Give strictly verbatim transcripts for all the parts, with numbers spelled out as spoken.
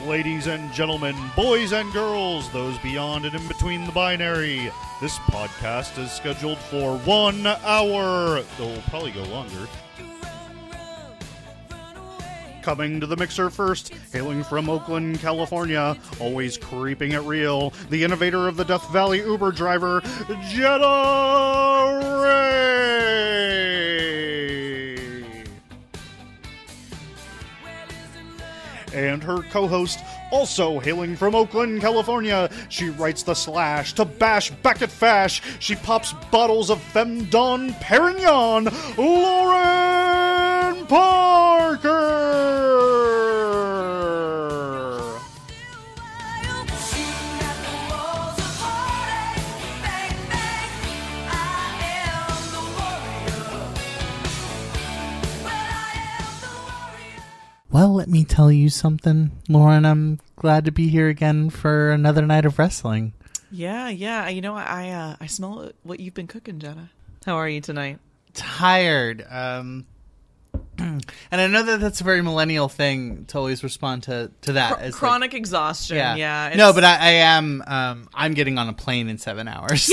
ladies and gentlemen, boys and girls, those beyond and in between the binary. This podcast is scheduled for one hour. It'll probably go longer. Coming to the mixer first, hailing from Oakland, California, always creeping it real, the innovator of the Death Valley Uber driver, Jetta Ray. And her co-host, also hailing from Oakland, California, she writes the slash to bash back at Fash. She pops bottles of Femdon Perignon, Lauren Parker. Well, let me tell you something, Lauren. I'm glad to be here again for another night of wrestling. Yeah, yeah. You know, I uh, I smell what you've been cooking, Jetta. How are you tonight? Tired. Um, and I know that that's a very millennial thing to always respond to, to that. Chr- chronic like, exhaustion, yeah. yeah no, but I, I am, um, I'm getting on a plane in seven hours.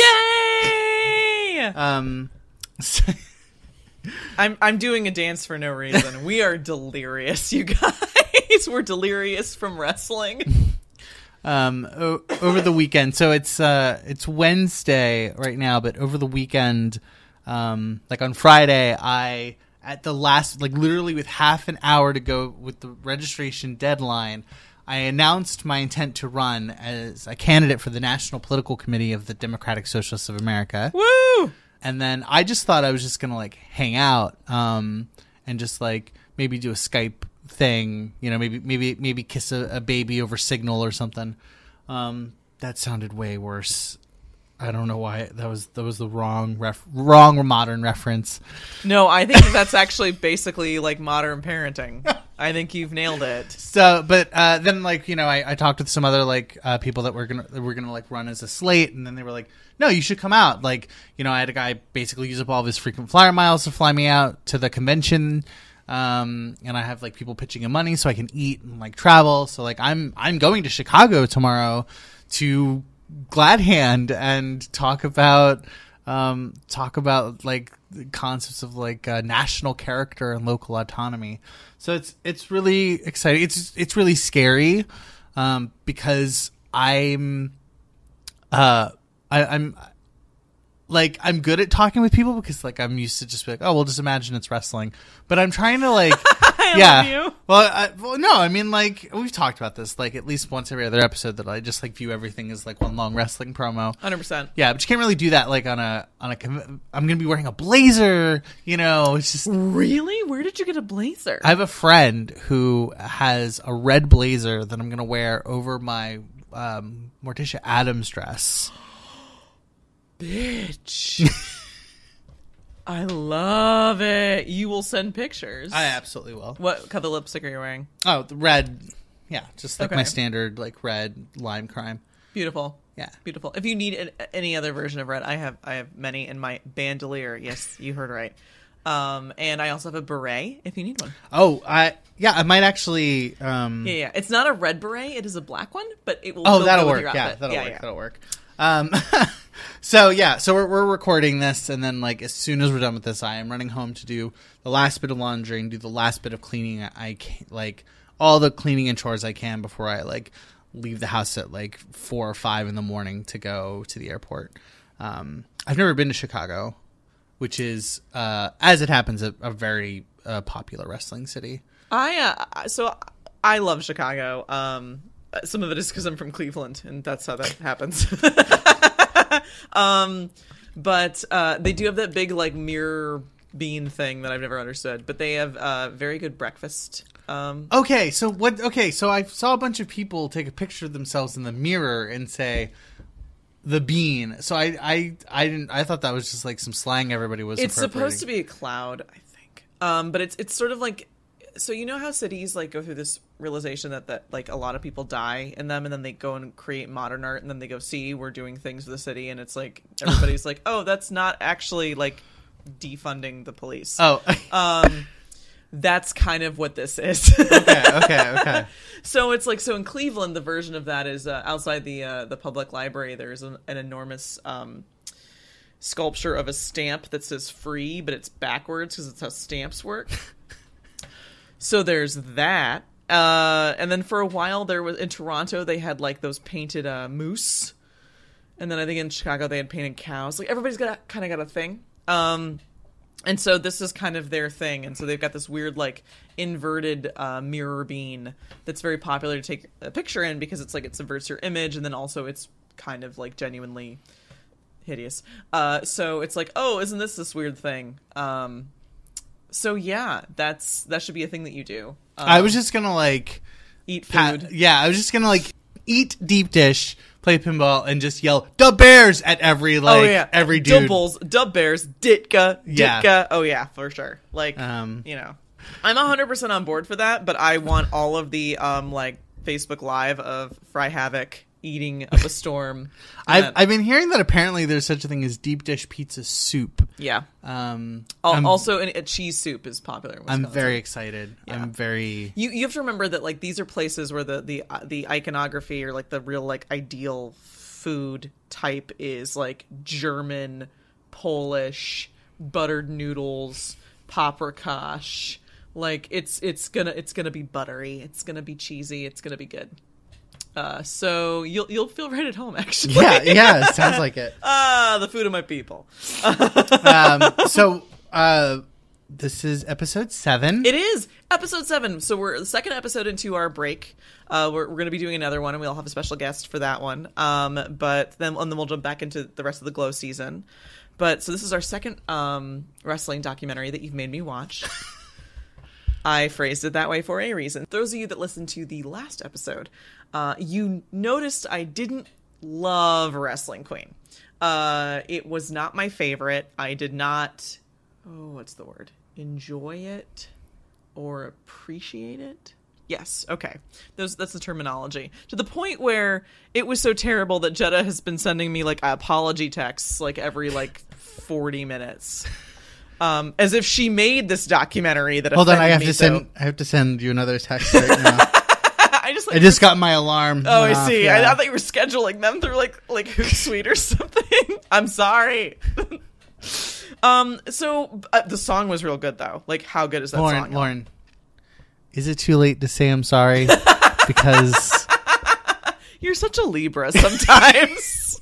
Yay! um, so I'm I'm doing a dance for no reason. We are delirious, you guys. We're delirious from wrestling. Um, o- over the weekend, so it's uh, it's Wednesday right now, but over the weekend, um, like on Friday, I at the last, like literally with half an hour to go with the registration deadline, I announced my intent to run as a candidate for the National Political Committee of the Democratic Socialists of America. Woo! And then I just thought I was just gonna like hang out, um, and just like maybe do a Skype thing, you know, maybe maybe maybe kiss a, a baby over Signal or something. Um, that sounded way worse. I don't know why that was that was the wrong ref, wrong or modern reference. No, I think that's actually basically like modern parenting. I think you've nailed it. So, but uh, then like you know, I, I talked with some other like uh, people that were gonna that were gonna like run as a slate, and then they were like, no, you should come out. Like, you know, I had a guy basically use up all of his frequent flyer miles to fly me out to the convention. Um, and I have like people pitching in money so I can eat and like travel. So like I'm, I'm going to Chicago tomorrow to glad hand and talk about, um, talk about like the concepts of like uh, national character and local autonomy. So it's, it's really exciting. It's, it's really scary, um, because I'm, uh, I, I'm like, I'm good at talking with people because like I'm used to just be like, oh, well, just imagine it's wrestling. But I'm trying to like, I yeah. love you. Well, I, well, no, I mean, like we've talked about this like at least once every other episode that I just like view everything as like one long wrestling promo. one hundred percent. Yeah, but you can't really do that like on a on a. I'm gonna be wearing a blazer. You know, it's just really. Where did you get a blazer? I have a friend who has a red blazer that I'm gonna wear over my um, Morticia Addams dress. Bitch. I love it. You will send pictures. I absolutely will. What color lipstick are you wearing? Oh, the red. Yeah, just like Okay. my standard like red lime crime. Beautiful. Yeah. Beautiful. If you need an, any other version of red, I have I have many in my bandolier. Yes, you heard right. Um, and I also have a beret if you need one. Oh, I yeah, I might actually. Um, Yeah, yeah. It's not a red beret. It is a black one, but it will. oh, go that'll with work. your Yeah, outfit. that'll yeah, work. yeah. That'll work. Um, so yeah, so we're we're recording this, and then like as soon as we're done with this, I am running home to do the last bit of laundry and do the last bit of cleaning. I can, like all the cleaning and chores I can before I like leave the house at like four or five in the morning to go to the airport. Um, I've never been to Chicago, which is uh, as it happens a, a very uh, popular wrestling city. I uh, so I love Chicago. Um, some of it is because I'm from Cleveland, and that's how that happens. um, but uh, they do have that big like mirror bean thing that I've never understood. But they have uh, very good breakfast. Um, okay, so what? Okay, so I saw a bunch of people take a picture of themselves in the mirror and say the bean. So I, I, I didn't. I thought that was just like some slang everybody was. it's supposed to be a cloud, I think. Um, but it's it's sort of like. So you know how cities like go through this realization that, that like a lot of people die in them, and then they go and create modern art, and then they go, see, we're doing things for the city, and it's like everybody's like, oh, that's not actually like defunding the police. Oh, um, that's kind of what this is. okay, okay, okay. So So it's like, so in Cleveland, the version of that is uh, outside the uh, the public library. There's an, an enormous um, sculpture of a stamp that says free, but it's backwards because it's how stamps work. So there's that. Uh, and then for a while there was, in Toronto, they had like those painted uh, moose. And then I think in Chicago they had painted cows. Like everybody's got a, kind of got a thing. Um, and so this is kind of their thing. And so they've got this weird like inverted uh, mirror bean that's very popular to take a picture in because it's like it subverts your image, and then also it's kind of like genuinely hideous. Uh, so it's like, oh, isn't this this weird thing? Um, so yeah, that's that should be a thing that you do. Um, I was just gonna like eat food. pat- yeah, I was just gonna like eat deep dish, play pinball, and just yell "Da Bears" at every like oh, yeah. every dude. Doubles, Dub Bears, Ditka, Ditka. Yeah. Oh yeah, for sure. Like Um, you know, I'm one hundred percent on board for that, but I want all of the um like Facebook Live of Fry Havoc eating up a storm. I've And- I've been hearing that apparently there's such a thing as deep dish pizza soup. yeah. Um, Al- I'm, also, an, a cheese soup is popular in I'm Wisconsin. very excited. Yeah. I'm very. You you have to remember that like these are places where the the uh, the iconography or like the real like ideal food type is like German, Polish, buttered noodles, paprikash. Like it's it's gonna it's gonna be buttery. It's gonna be cheesy. It's gonna be good. Uh, so you'll you'll feel right at home, actually. Yeah, yeah, it sounds like it. Ah, the food of my people. um, so uh, this is episode seven. It is episode seven. So we're the second episode into our break. Uh, we're we're going to be doing another one, and we'll have a special guest for that one. Um, but then and then we'll jump back into the rest of the Glow season. But so this is our second um wrestling documentary that you've made me watch. I phrased it that way for a reason. Those of you that listened to the last episode, uh, you noticed I didn't love Wrestling Queen. Uh, it was not my favorite. I did not, oh, what's the word? Enjoy it or appreciate it? Yes, okay. Those, that's the terminology. To the point where it was so terrible that Jetta has been sending me like apology texts like every like forty minutes. Um, as if she made this documentary that Hold on, I have me to so. send. I have to send you another text right now. I just like I just got my alarm. Oh, went I off, see. yeah. I, I thought you were scheduling them through like like Hootsuite or something. I'm sorry. um. So uh, the song was real good though. Like, how good is that Lauren, song? Lauren, is it too late to say I'm sorry? Because You're such a Libra sometimes.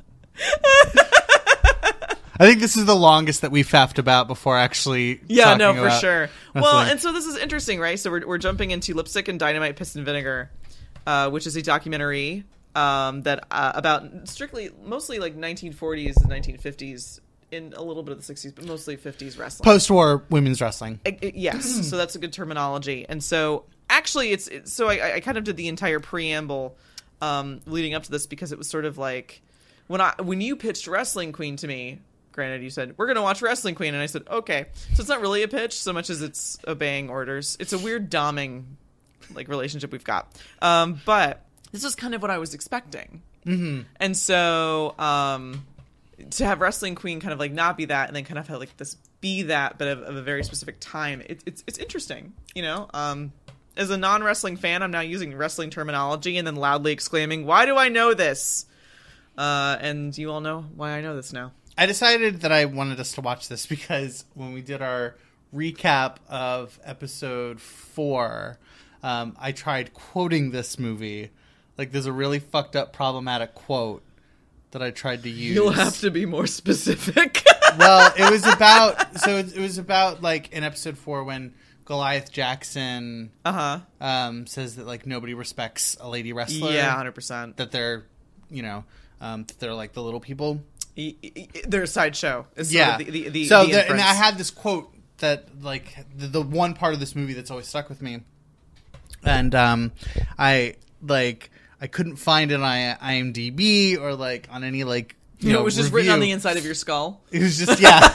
I think this is the longest that we've faffed about before actually. Yeah, no, talking for about sure. Well, wrestling. and so this is interesting, right? So we're we're jumping into Lipstick and Dynamite, Piss and Vinegar, uh, which is a documentary um, that uh, about strictly, mostly like nineteen forties and nineteen fifties, in a little bit of the sixties, but mostly fifties wrestling. Post-war women's wrestling. I, I, yes, so that's a good terminology. And so actually, it's, it's so I, I kind of did the entire preamble um, leading up to this because it was sort of like when I when you pitched Wrestling Queen to me. Granted, you said, we're going to watch Wrestling Queen. And I said, okay. So it's not really a pitch so much as it's obeying orders. It's a weird doming like relationship we've got. Um, but this is kind of what I was expecting. Mm-hmm. And so um, to have Wrestling Queen kind of like not be that and then kind of have like this be that, but of, of a very specific time. It, it's it's interesting, you know? Um, as a non-wrestling fan, I'm now using wrestling terminology and then loudly exclaiming, why do I know this? Uh, and you all know why I know this now. I decided that I wanted us to watch this because when we did our recap of episode four, um, I tried quoting this movie. Like, there's a really fucked up, problematic quote that I tried to use. You'll have to be more specific. Well, it was about so it, it was about like in episode four when Goliath Jackson uh-huh. um, says that like nobody respects a lady wrestler. Yeah, one hundred percent. That they're, you know, um, that they're like the little people. Their sideshow. Is Yeah. sort of the, the, the, so the the, and inference. I had this quote that like the, the one part of this movie that's always stuck with me, and um, I like I couldn't find it on I M D B or like on any like you, You know, know it was just review. written on the inside of your skull. It was just yeah.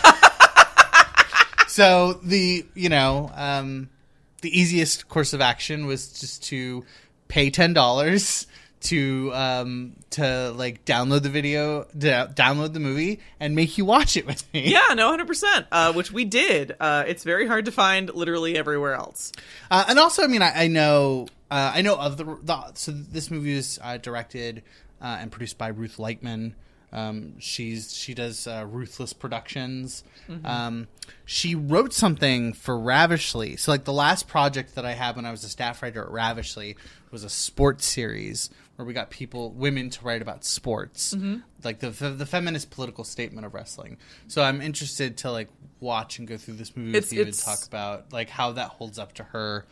So the you know um, the easiest course of action was just to pay ten dollars. To um to like download the video, to download the movie, and make you watch it with me. Yeah, no, one hundred percent. Uh, which we did. Uh, it's very hard to find literally everywhere else. Uh, and also, I mean, I, I know uh, I know of the, the so this movie is uh, directed uh, and produced by Ruth Lightman. Um, she's she does uh, Ruthless Productions. Mm-hmm. Um, she wrote something for Ravishly. So like the last project that I had when I was a staff writer at Ravishly was a sports series where we got people, women, to write about sports, mm-hmm. like the, the the feminist political statement of wrestling. So I'm interested to like watch and go through this movie it's, with you it's... and talk about like how that holds up to her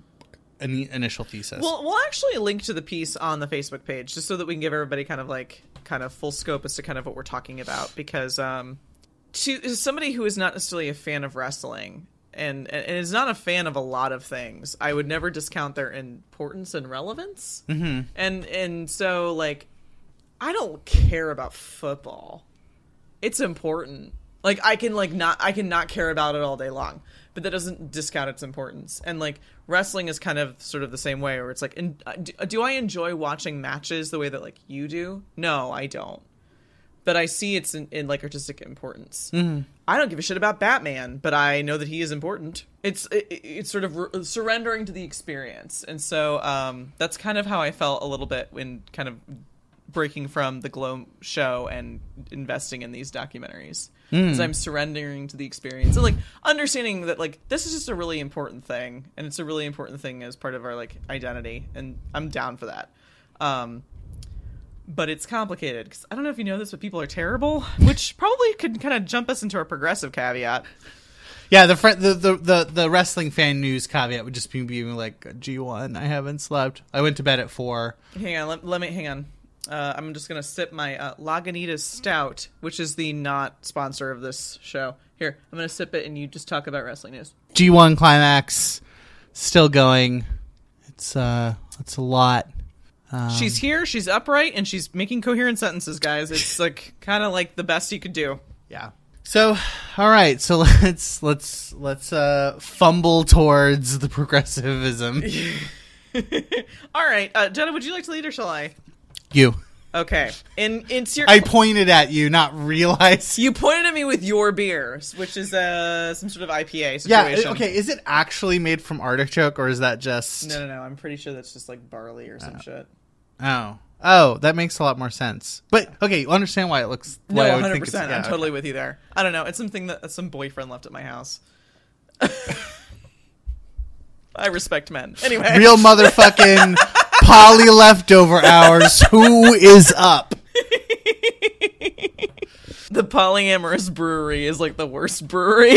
in initial thesis. Well, we'll actually link to the piece on the Facebook page just so that we can give everybody kind of like kind of full scope as to kind of what we're talking about, because um, to somebody who is not necessarily a fan of wrestling and, and is not a fan of a lot of things, I would never discount their importance and relevance. Mm-hmm. And and so like, I don't care about football. It's important. Like I can like not I can not care about it all day long, but that doesn't discount its importance. And like wrestling is kind of sort of the same way, where it's like, in, do, do I enjoy watching matches the way that like you do? No, I don't. But I see it's in, in like artistic importance. Mm-hmm. I don't give a shit about Batman, but I know that he is important. It's it, it's sort of re- surrendering to the experience, and so um, that's kind of how I felt a little bit when kind of breaking from the Glow show and investing in these documentaries. Because mm. I'm surrendering to the experience and like understanding that like this is just a really important thing, and it's a really important thing as part of our like identity, and I'm down for that. Um, but it's complicated because I don't know if you know this, but people are terrible, which probably could kind of jump us into our progressive caveat. Yeah, the, fr- the the the the wrestling fan news caveat would just be being like, G one, I haven't slept. I went to bed at four. Hang on, let, let me hang on. Uh, I'm just going to sip my uh, Lagunitas Stout, which is the not sponsor of this show. Here, I'm going to sip it, and you just talk about wrestling news. G one Climax, still going. It's uh, it's a lot. Um, she's here, she's upright, and she's making coherent sentences, guys. It's like kind of like the best you could do. Yeah. So, all right. So let's let's let's uh, fumble towards the progressivism. All right, uh, Jetta, would you like to lead, or shall I? You. Okay. In in ser- I pointed at you, not realized. You pointed at me with your beer, which is uh, some sort of I P A situation. Yeah, okay. Is it actually made from artichoke, or is that just... No, no, no. I'm pretty sure that's just like barley or some oh. shit. Oh. Oh, that makes a lot more sense. But, okay, you understand why it looks... No, why one hundred percent. I would think it's, yeah, I'm okay. totally with you there. I don't know. It's something that some boyfriend left at my house. I respect men. Anyway. Real motherfucking... Poly leftover hours. Who is up? The polyamorous brewery is like the worst brewery.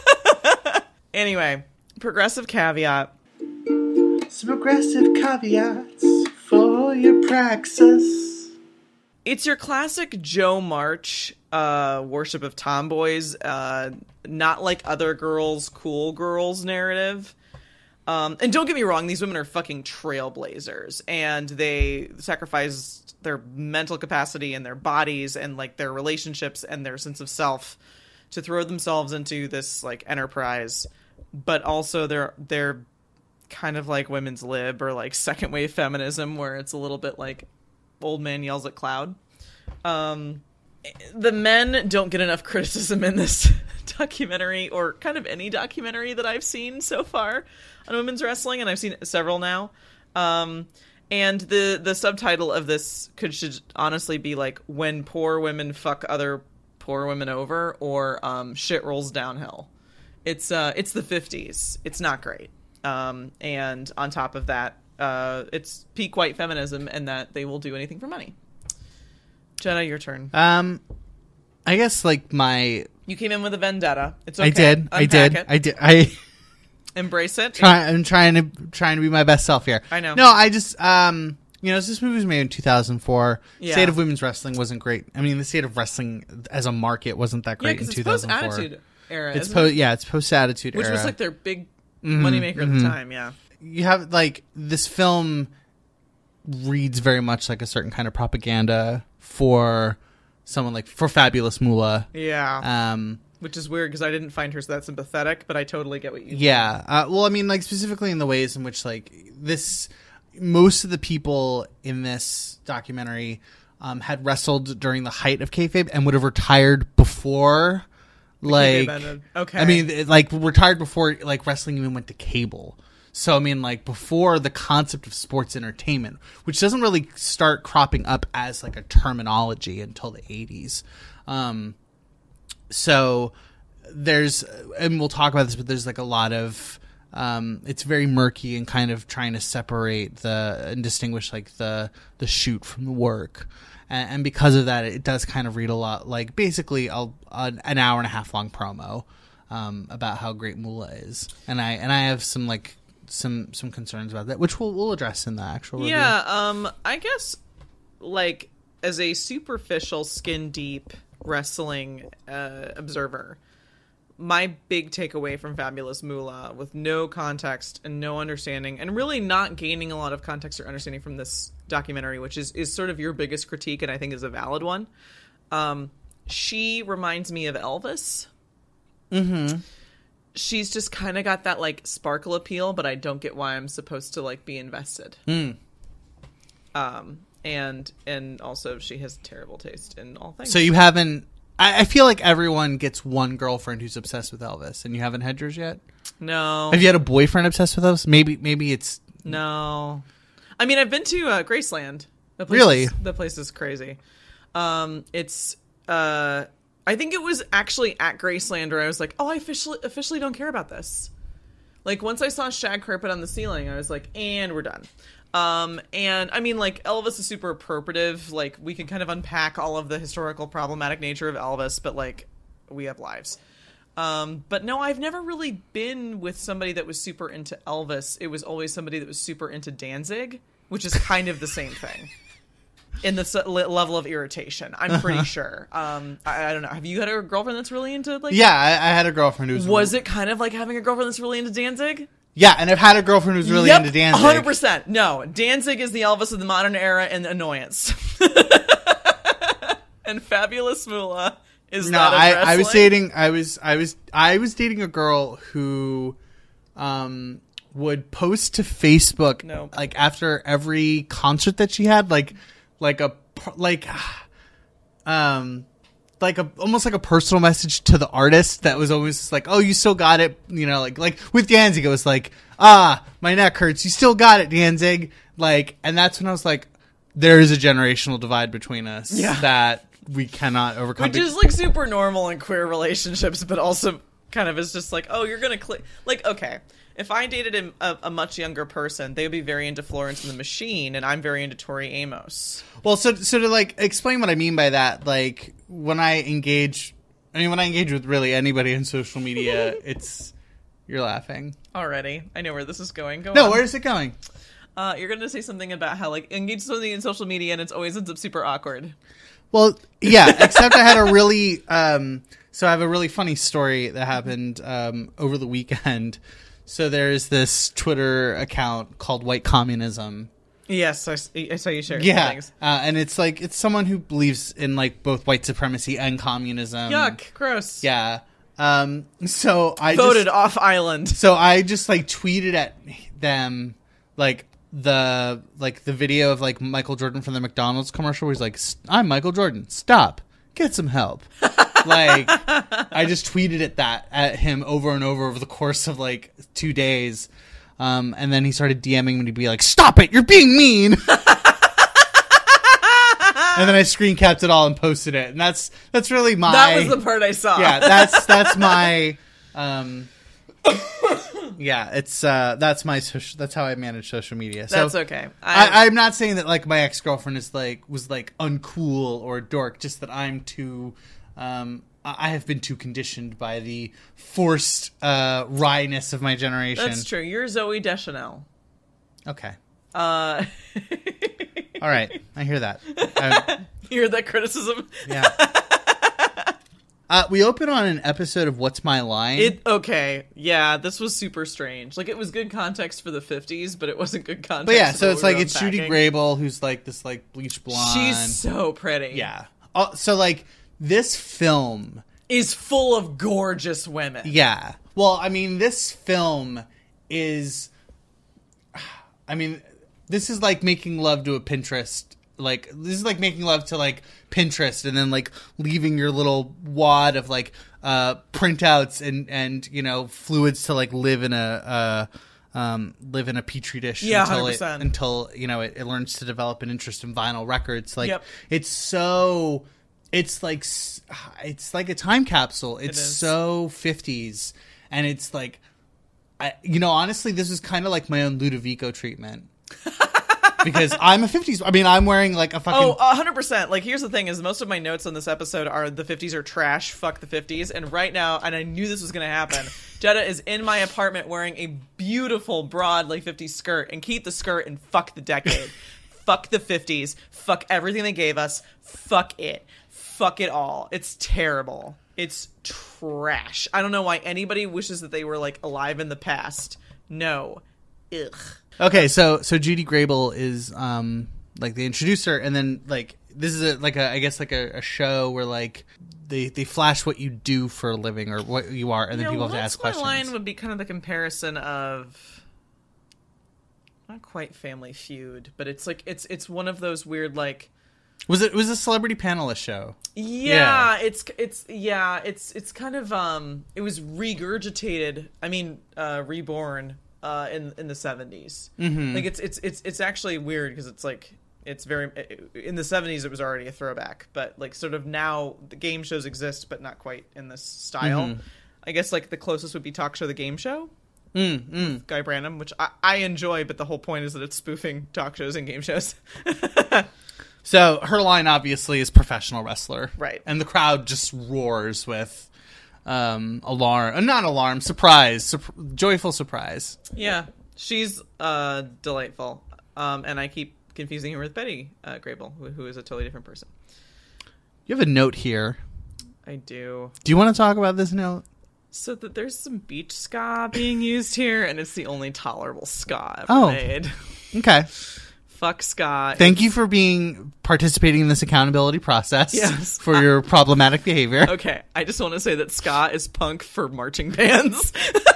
Anyway, progressive caveat. Some progressive caveats for your praxis. It's your classic Joe March uh, worship of tomboys, uh, not like other girls, cool girls narrative. Um, and don't get me wrong, these women are fucking trailblazers, and they sacrifice their mental capacity and their bodies and like their relationships and their sense of self to throw themselves into this like enterprise. But also they're they're kind of like women's lib or like second wave feminism, where it's a little bit like old man yells at cloud. Um, the men don't get enough criticism in this documentary, or kind of any documentary that I've seen so far on women's wrestling, and I've seen several now. Um, and the the subtitle of this could should honestly be like "When Poor Women Fuck Other Poor Women Over," or um, "Shit Rolls Downhill." It's uh it's the fifties. It's not great. Um, and on top of that, uh, it's peak white feminism, and that they will do anything for money. Jetta, your turn. Um, I guess like my. You came in with a vendetta. It's okay. I did. Unpack I did. it. I did. I embrace it. Try, I'm trying to trying to be my best self here. I know. No, I just um, you know, this movie was made in two thousand four. Yeah. State of women's wrestling wasn't great. I mean, the state of wrestling as a market wasn't that great yeah, in it's two thousand four. Post-Attitude era. It's post. Yeah, it's post Attitude Which era, was like their big mm-hmm, moneymaker mm-hmm. at the time. Yeah. You have like this film reads very much like a certain kind of propaganda for someone like for Fabulous Moolah. Yeah. Um. Which is weird because I didn't find her that sympathetic, but I totally get what you mean. Yeah. Uh, well, I mean, like, specifically in the ways in which, like, this... Most of the people in this documentary um, had wrestled during the height of kayfabe and would have retired before, like... ended. Okay. I mean, it, like, retired before, like, wrestling even went to cable. So, I mean, like, before the concept of sports entertainment, which doesn't really start cropping up as, like, a terminology until the eighties. Um, so, there's, and we'll talk about this, but there's, like, a lot of, um, it's very murky and kind of trying to separate the, and distinguish, like, the, the shoot from the work. And, and because of that, it does kind of read a lot, like, basically a, an, an hour and a half long promo, um, about how great Moolah is. And I, and I have some, like, some some concerns about that, which we'll we'll address in the actual review. Yeah, um, I guess, like, as a superficial, skin deep wrestling uh, observer, my big takeaway from Fabulous Moolah, with no context and no understanding, and really not gaining a lot of context or understanding from this documentary, which is is sort of your biggest critique, and I think is a valid one. Um, she reminds me of Elvis. Mm-hmm. She's just kind of got that, like, sparkle appeal, but I don't get why I'm supposed to, like, be invested. Mm. Um, and and also she has terrible taste in all things. So you haven't... I, I feel like everyone gets one girlfriend who's obsessed with Elvis, and you haven't had yours yet? No. Have you had a boyfriend obsessed with Elvis? Maybe maybe it's... No. I mean, I've been to uh, Graceland. The place Really? Is, the place is crazy. Um, it's... Uh, I think it was actually at Graceland where I was like, oh, I officially officially don't care about this. Like, once I saw shag carpet on the ceiling, I was like, and we're done. Um, and, I mean, like, Elvis is super appropriative. Like, we can kind of unpack all of the historical problematic nature of Elvis, but, like, we have lives. Um, but no, I've never really been with somebody that was super into Elvis. It was always somebody that was super into Danzig, which is kind of the same thing. In the s- level of irritation, I'm pretty sure. Um, I, I don't know. Have you had a girlfriend that's really into, like... Yeah, I, I had a girlfriend who was... Was it kind of like having a girlfriend that's really into Danzig? Yeah, and I've had a girlfriend who's really Yep, into Danzig. one hundred percent. No, Danzig is the Elvis of the modern era and annoyance. And Fabulous Moolah is No, that of I, wrestling. I was dating... I was, I was, I was dating a girl who... Um, would post to Facebook, No. like, after every concert that she had, like... Like a like, um, like a almost like a personal message to the artist that was always just like, "Oh, you still got it," you know, like like with Danzig, it was like, "Ah, my neck hurts. You still got it, Danzig." Like, and that's when I was like, "There is a generational divide between us Yeah. that we cannot overcome." Which is, like, super normal in queer relationships, but also kind of is just like, oh, you're gonna click. Like, okay, if I dated a, a, a much younger person, they would be very into Florence and the Machine, and I'm very into Tori Amos. Well, so so to, like, explain what I mean by that, like, when I engage, I mean, when I engage with really anybody on social media, it's, you're laughing. Already. I know where this is going. Go No, on. where is it going? Uh, you're going to say something about how, like, engage something in social media and it's always ends up super awkward. Well, yeah, except I had a really, um, so I have a really funny story that happened um, over the weekend. So there's this Twitter account called White Communism. Yes, I, I saw you share Yeah, things. uh, and it's like, it's someone who believes in, like, both white supremacy and communism. Yuck, gross. Yeah. Um, so I Voted just, off island. So I just, like, tweeted at them, like, the like the video of, like, Michael Jordan from the McDonald's commercial where he's like, "I'm Michael Jordan. Stop. Get some help." Like, I just tweeted at that at him over and over over the course of, like, two days. Um, and then he started DMing me to be like, "Stop it. You're being mean." And then I screen capped it all and posted it. And that's that's really my... That was the part I saw. Yeah, that's that's my... Um, yeah, it's uh, that's my social, that's how I manage social media. So That's okay. I, I, I'm not saying that, like, my ex-girlfriend is, like, was, like, uncool or a dork, just that I'm too... Um, I have been too conditioned by the forced uh, wryness of my generation. That's true. You're Zooey Deschanel. Okay. Uh, All right. I hear that. I, you heard that criticism? yeah. Uh, we open on an episode of What's My Line? It okay. Yeah, this was super strange. Like, it was good context for the fifties, but it wasn't good context. But yeah, for so what it's we like, were it's Judy unpacking. Grable, who's, like, this, like, bleach blonde. She's so pretty. Yeah. Oh, so, like, this film... Is full of gorgeous women. Yeah. Well, I mean, this film is... I mean, this is like making love to a Pinterest. Like, this is like making love to, like, Pinterest and then, like, leaving your little wad of, like, uh, printouts and, and, you know, fluids to, like, live in a, um, live in a petri dish Yeah, until one hundred it, percent. until you know it, it learns to develop an interest in vinyl records. Like Yep. it's so, it's like s- it's like a time capsule. It's is. so fifties, and it's like, I, you know, honestly, this is kind of like my own Ludovico treatment. Because I'm a fifties. I mean, I'm wearing like a fucking. Oh, one hundred percent. Like, here's the thing: is most of my notes on this episode are the fifties are trash. Fuck the fifties. And right now, and I knew this was going to happen. Jetta is in my apartment wearing a beautiful broad like fifties skirt, and keep the skirt and fuck the decade. Fuck the fifties. Fuck everything they gave us. Fuck it. Fuck it all. It's terrible. It's trash. I don't know why anybody wishes that they were like alive in the past. No. Ugh. Okay, so so Judy Grable is um like they introduce her, and then like this is a, like a I guess like a, a show where like they they flash what you do for a living or what you are, and then You know, people have to what's ask my questions. line would be kind of the comparison of not quite Family Feud, but it's like it's it's one of those weird like Was it was a celebrity panelist show? yeah, Yeah. it's it's yeah, it's it's kind of um it was regurgitated. I mean, uh reborn uh in in the seventies. Mm-hmm. Like it's it's it's it's actually weird because it's like it's very in the seventies it was already a throwback, but like sort of now the game shows exist but not quite in this style. Mhm. I guess like the closest would be Talk Show the Game Show. Mm, mm. Guy Branum, which I, I enjoy, but the whole point is that it's spoofing talk shows and game shows. So her line obviously is professional wrestler, Right. And the crowd just roars with um, alarm, uh, not alarm, surprise, sur- joyful surprise. Yeah, she's uh, delightful, um, and I keep confusing her with Betty uh, Grable, who, who is a totally different person. You have a note here. I do. Do you want to talk about this note? So that there's some beach ska being used here, and it's the only tolerable ska ever Oh. made. Okay. Fuck ska. Thank you for being participating in this accountability process. Yes. For your problematic behavior. Okay, I just want to say that ska is punk for marching bands.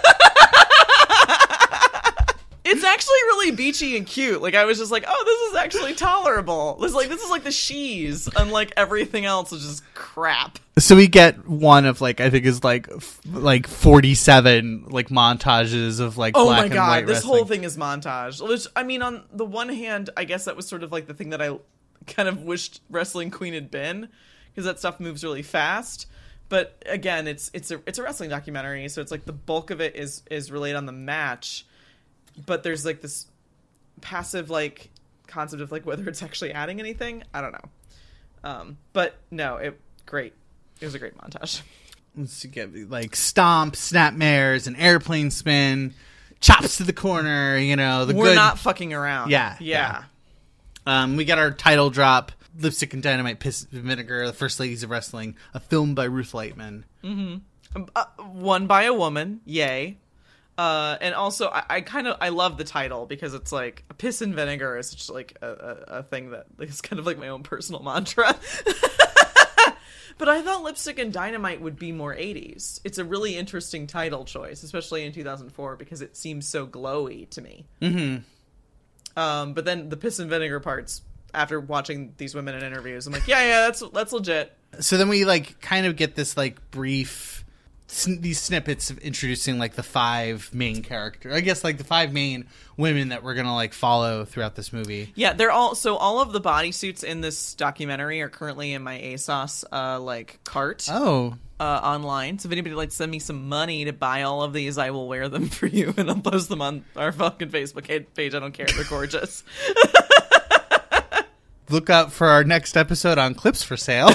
It's actually really beachy and cute. Like, I was just like, oh, this is actually tolerable. This is like, this is like the Shees, unlike everything else, which is crap. So we get one of like I think is like f- like forty-seven like montages of like Oh black my and god, white this wrestling. whole thing is montage. Which, I mean, on the one hand, I guess that was sort of like the thing that I kind of wished Wrestling Queen had been, because that stuff moves really fast. But again, it's it's a it's a wrestling documentary, so it's like the bulk of it is is relayed on the match. But there's like this passive like concept of like whether it's actually adding anything. I don't know. Um, but no, it great. It was a great montage. Let's get like stomp, snapmares, an airplane spin, chops to the corner. You know the We're good. not fucking around. Yeah, yeah. Um, we got our title drop, Lipstick and Dynamite, Piss Vinegar, the First Ladies of Wrestling, a film by Ruth Lightman. Mm-hmm. Uh, one by a woman. Yay. Uh, and also, I, I kind of I love the title because it's like piss and vinegar is just like a, a, a thing that is kind of like my own personal mantra. But I thought Lipstick and Dynamite would be more eighties. It's a really interesting title choice, especially in two thousand four, because it seems so glowy to me. Mm-hmm. Um, but then the piss and vinegar parts, after watching these women in interviews, I'm like, yeah, yeah, that's that's legit. So then we like kind of get this like brief. Sn- these snippets of introducing like the five main characters, I guess like the five main women that we're gonna like follow throughout this movie. Yeah, they're all so all of the bodysuits in this documentary are currently in my ASOS uh like cart Oh, uh online. So if anybody would like to send me some money to buy all of these, I will wear them for you and I'll post them on our fucking Facebook page. I don't care. They're gorgeous. look out for our next episode on clips for sale.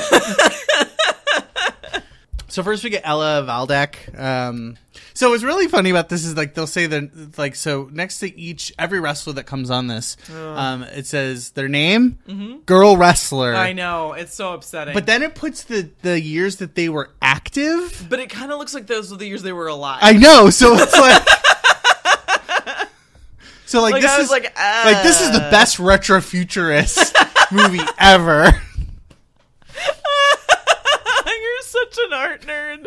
So first we get Ella Valdek. Um, so what's really funny about this is like they'll say that like so next to each every wrestler that comes on this, um, it says their name, Mm-hmm. girl wrestler. I know, it's so upsetting. But then it puts the the years that they were active. But it kind of looks like those were the years they were alive. I know. So it's like. So like, Like, this I was is like, uh... like this is the best retrofuturist movie ever. You're such an art nerd.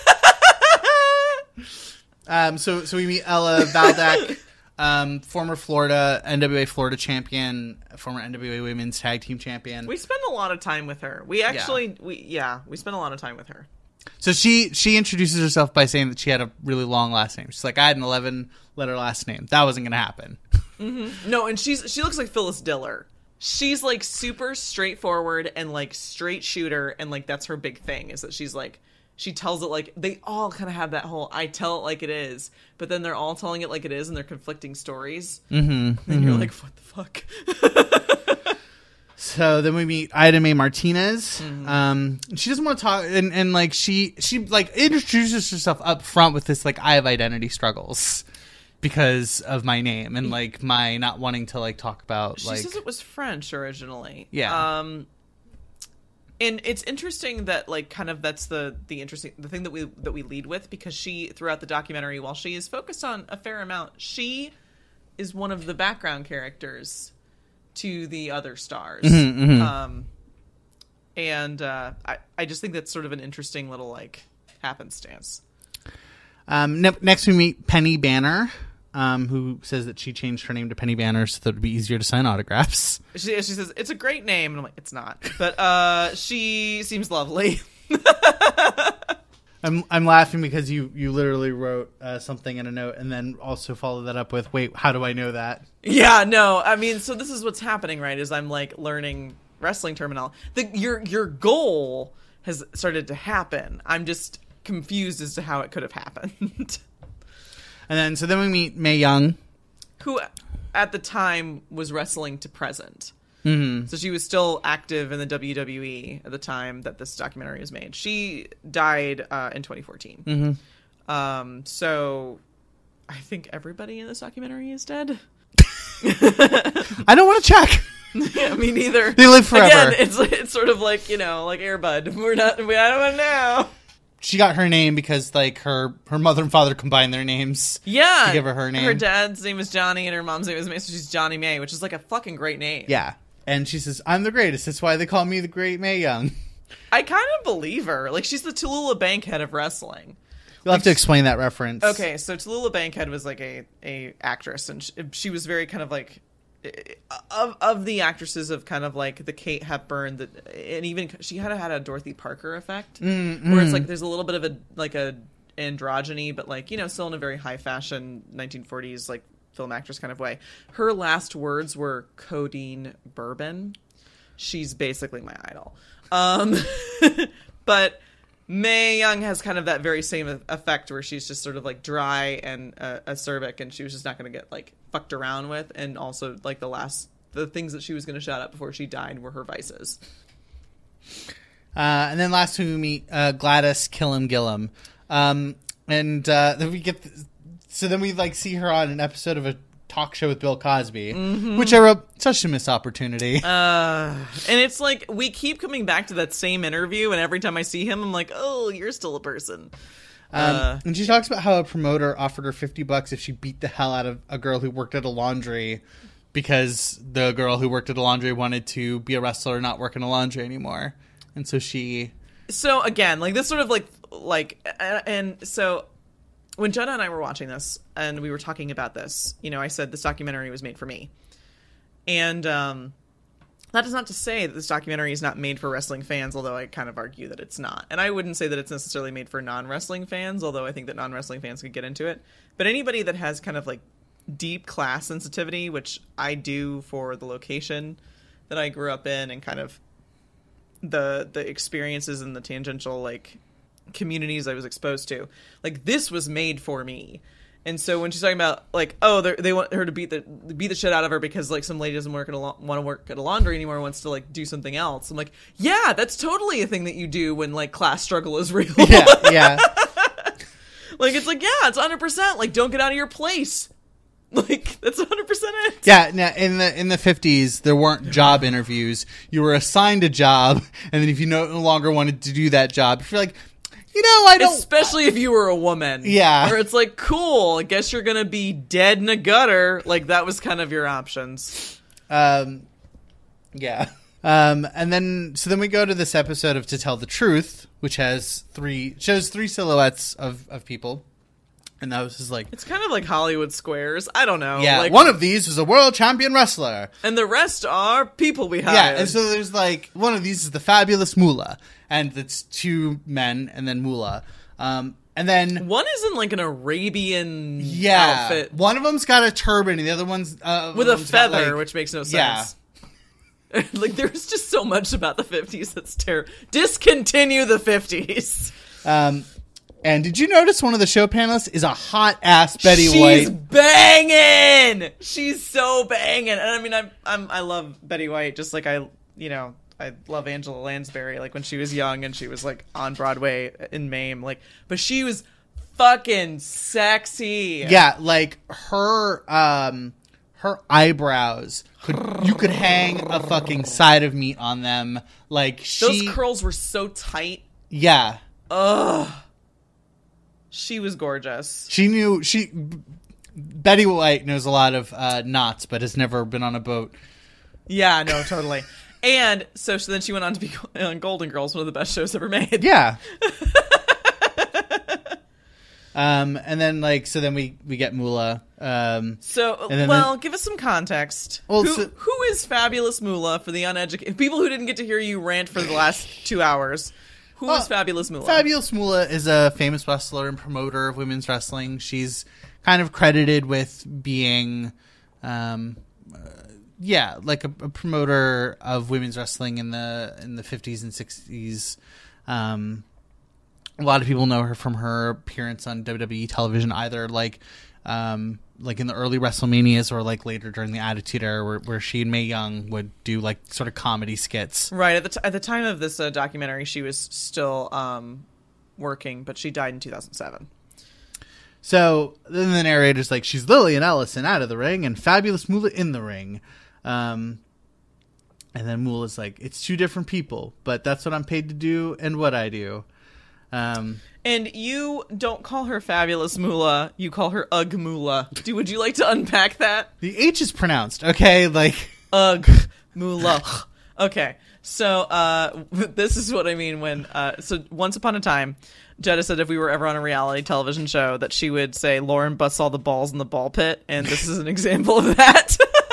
Um, so so we meet Ella Valdek, um, former Florida N W A Florida champion, former N W A Women's Tag Team champion. We spend a lot of time with her. We actually, we yeah, we spend a lot of time with her. So she she introduces herself by saying that she had a really long last name. She's like, I had an eleven letter last name. That wasn't going to happen. Mm-hmm. No, and she's she looks like Phyllis Diller. She's like super straightforward and like straight shooter, and like that's her big thing is that she's like she tells it like they all kind of have that whole I tell it like it is, but then they're all telling it like it is, and they're conflicting stories. Mm-hmm. And mm-hmm. you're like, what the fuck? So then we meet Ida Mae Martinez. Mm-hmm. Um, she doesn't want to talk, and, and like she she like introduces herself up front with this like I have identity struggles because of my name and like my not wanting to like talk about. She like says it was French originally. Yeah. Um, and it's interesting that like kind of that's the the interesting the thing that we that we lead with, because she throughout the documentary, while she is focused on a fair amount, she is one of the background characters to the other stars. Mm-hmm, mm-hmm. Um, and uh, I I just think that's sort of an interesting little like happenstance. Um, ne- next we meet Penny Banner, um, who says that she changed her name to Penny Banner so that it would be easier to sign autographs. She she says it's a great name, and I'm like, it's not, but uh, she seems lovely. I'm I'm laughing because you, you literally wrote uh, something in a note and then also followed that up with, wait, how do I know that? Yeah, no, I mean, so this is what's happening, right? Is I'm like learning wrestling terminology. The, your your goal has started to happen. I'm just confused as to how it could have happened. And then so then we meet Mae Young, who at the time was wrestling to present. Mm-hmm. So she was still active in the W W E at the time that this documentary was made. She died uh, in twenty fourteen. Mm-hmm. Um, so I think everybody in this documentary is dead. I don't want to check. Yeah, me neither. They live forever. Again, it's it's sort of like, you know, like Air Bud. We're not. We I don't want to know. She got her name because like her her mother and father combined their names. Yeah, to give her her name. Her dad's name is Johnny, and her mom's name is Mae, so she's Johnny Mae, which is like a fucking great name. Yeah. And she says, I'm the greatest. That's why they call me the Great Mae Young. I kind of believe her. Like, she's the Tallulah Bankhead of wrestling. You'll like, have to explain that reference. Okay, so Tallulah Bankhead was like a, a actress, and she, she was very kind of like of of the actresses of kind of like the Kate Hepburn, that, and even she had had a Dorothy Parker effect, mm, where mm. it's like there's a little bit of a like a androgyny, but like, you know, still in a very high fashion nineteen forties like film actress kind of way. Her last words were codeine bourbon. She's basically my idol. Um, but Mae Young has kind of that very same effect where she's just sort of like dry and uh, acerbic, and she was just not going to get like fucked around with. And also like the last, the things that she was going to shout out before she died were her vices. Uh, and then last we meet uh, Gladys Gillem Gillem. Um, and uh, then we get... Th- So then we like see her on an episode of a talk show with Bill Cosby, mm-hmm. which I wrote, such a missed opportunity. Uh, and it's like, we keep coming back to that same interview, and every time I see him, I'm like, oh, you're still a person. Um, uh, and she talks about how a promoter offered her fifty bucks if she beat the hell out of a girl who worked at a laundry, because the girl who worked at a laundry wanted to be a wrestler, not work in a laundry anymore. And so she... So again, like this sort of like, like, and so... When Jetta and I were watching this, and we were talking about this, you know, I said this documentary was made for me. And um, that is not to say that this documentary is not made for wrestling fans, although I kind of argue that it's not. And I wouldn't say that it's necessarily made for non-wrestling fans, although I think that non-wrestling fans could get into it. But anybody that has kind of like deep class sensitivity, which I do for the location that I grew up in and kind of the the experiences and the tangential like communities I was exposed to, like this was made for me. And so when she's talking about like, oh, they want her to beat the beat the shit out of her because like some lady doesn't work at a want to work at a laundry anymore, wants to like do something else, I'm like, yeah, that's totally a thing that you do when like class struggle is real. Yeah, yeah. Like it's like, yeah, it's one hundred percent like don't get out of your place. Like that's one hundred percent it. Yeah, now in the in the fifties there weren't job interviews. You were assigned a job, and then if you no longer wanted to do that job, if you're like, you know, I don't... Especially if you were a woman. Yeah. Where it's like, cool, I guess you're going to be dead in a gutter. Like, that was kind of your options. Um, yeah. Um, and then, so then we go to this episode of To Tell the Truth, which has three, shows three silhouettes of, of people. And that was just like... It's kind of like Hollywood squares. I don't know. Yeah, like, one of these is a world champion wrestler. And the rest are people we hired. Yeah, and so there's like... One of these is the Fabulous Moolah. And it's two men and then Moolah. Um, and then... One is in like an Arabian yeah, outfit. One of them's got a turban and the other one's... Uh, With a one's feather, got, like, which makes no yeah. sense. Like, there's just so much about the fifties that's terrible. Discontinue the fifties. Um... And did you notice one of the show panelists is a hot ass Betty She's White? She's banging. She's so banging. And I mean, I'm, I'm, I love Betty White, just like I, you know, I love Angela Lansbury, like when she was young and she was like on Broadway in Mame, like, but she was fucking sexy. Yeah, like her, um, her eyebrows could you could hang a fucking side of meat on them. Like she, those curls were so tight. Yeah. Ugh. She was gorgeous. She knew she. Betty White knows a lot of uh, knots, but has never been on a boat. Yeah, no, totally. And so, so then she went on to be on Golden Girls, one of the best shows ever made. Yeah. um, and then like so, then we we get Moolah. Um, so then well, then, give us some context. Well, who, so, who is Fabulous Moolah for the uneducated people who didn't get to hear you rant for the last two hours? Who is uh, Fabulous Moolah? Fabulous Moolah is a famous wrestler and promoter of women's wrestling. She's kind of credited with being, um, uh, yeah, like a, a promoter of women's wrestling in the in the fifties and sixties. Um, a lot of people know her from her appearance on W W E television, either like, um, like in the early WrestleManias or like later during the Attitude Era, where, where she and Mae Young would do like sort of comedy skits. Right at the t- at the time of this uh, documentary, she was still um, working, but she died in two thousand seven. So then the narrator's like, she's Lillian Ellison out of the ring and Fabulous Moolah in the ring. Um, and then Moolah's like, it's two different people, but that's what I'm paid to do and what I do. Um, and you don't call her Fabulous Moolah, you call her Ugg Moolah. Do would you like to unpack that? The H is pronounced, okay? Like Ugg Moolah. Okay, so uh, this is what I mean when. Uh, so once upon a time, Jetta said if we were ever on a reality television show, that she would say Lauren busts all the balls in the ball pit, and this is an example of that.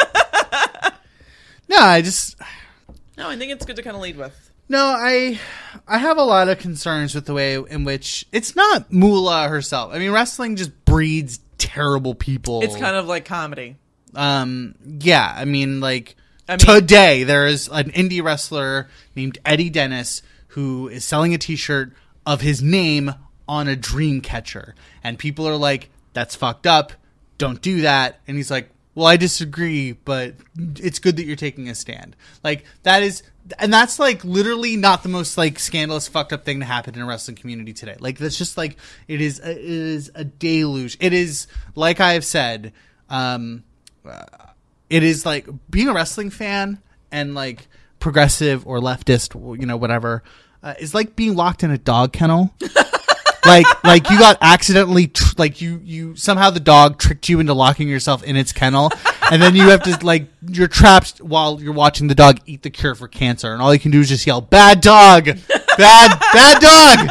No, I just. No, I think it's good to kind of lead with. No, I I have a lot of concerns with the way in which it's not Moolah herself. I mean, wrestling just breeds terrible people. It's kind of like comedy. Um, yeah, I mean, like I mean, today there is an indie wrestler named Eddie Dennis who is selling a T-shirt of his name on a dream catcher, and people are like, "That's fucked up. Don't do that." And he's like, "Well, I disagree, but it's good that you're taking a stand." Like that is. And that's, like, literally not the most, like, scandalous, fucked up thing to happen in a wrestling community today. Like, that's just, like, it is a, it is a deluge. It is, like I have said, um, uh, it is, like, being a wrestling fan and, like, progressive or leftist, you know, whatever, uh, is like being locked in a dog kennel. Like, like you got accidentally, tr- like you, you, somehow the dog tricked you into locking yourself in its kennel. And then you have to, like, you're trapped while you're watching the dog eat the cure for cancer. And all you can do is just yell, "Bad dog! Bad, bad dog!"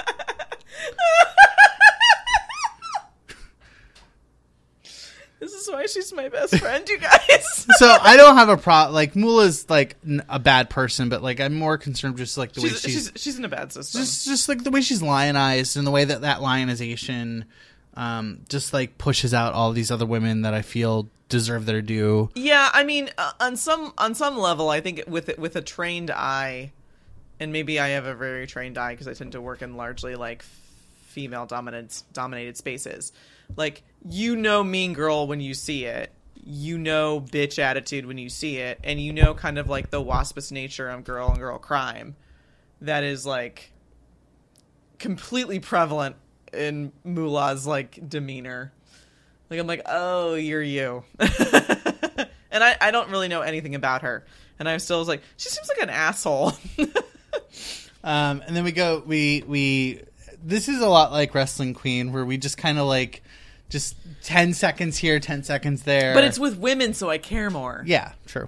This is why she's my best friend, you guys. So I don't have a problem. Like, Moolah's, like, n- a bad person, but, like, I'm more concerned just, like, the she's, way she's... she's... She's in a bad system. Just, just, like, the way she's lionized and the way that that lionization um, just, like, pushes out all these other women that I feel deserve their due. Yeah, I mean, uh, on some on some level, I think with it, with a trained eye, and maybe I have a very trained eye because I tend to work in largely, like, female dominated dominated spaces. Like, you know Mean Girl when you see it. You know bitch attitude when you see it. And you know kind of, like, the waspish nature of girl and girl crime that is, like, completely prevalent in Moolah's, like, demeanor. Like, I'm like, oh, you're you. And I, I don't really know anything about her. And I still was like, she seems like an asshole. um, and then we go, we, we, this is a lot like Wrestling Queen, where we just kind of, like, just ten seconds here, ten seconds there. But it's with women, so I care more. Yeah, true.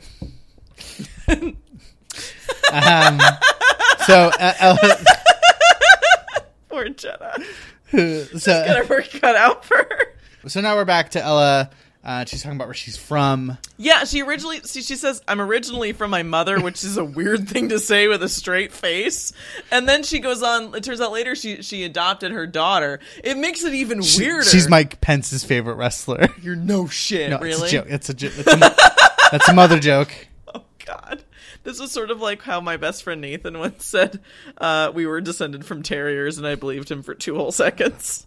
um, so, uh, uh, poor Jetta. so, got her work cut out for her. So now we're back to Ella. Uh, she's talking about where she's from. Yeah, she originally, see, she says, I'm originally from my mother, which is a weird thing to say with a straight face. And then she goes on, it turns out later she she adopted her daughter. It makes it even She- weirder. she's Mike Pence's favorite wrestler. You're no shit, No, really? it's a joke. It's a, jo- it's a, that's a mother joke. Oh, God. This was sort of like how my best friend Nathan once said uh, we were descended from terriers, and I believed him for two whole seconds.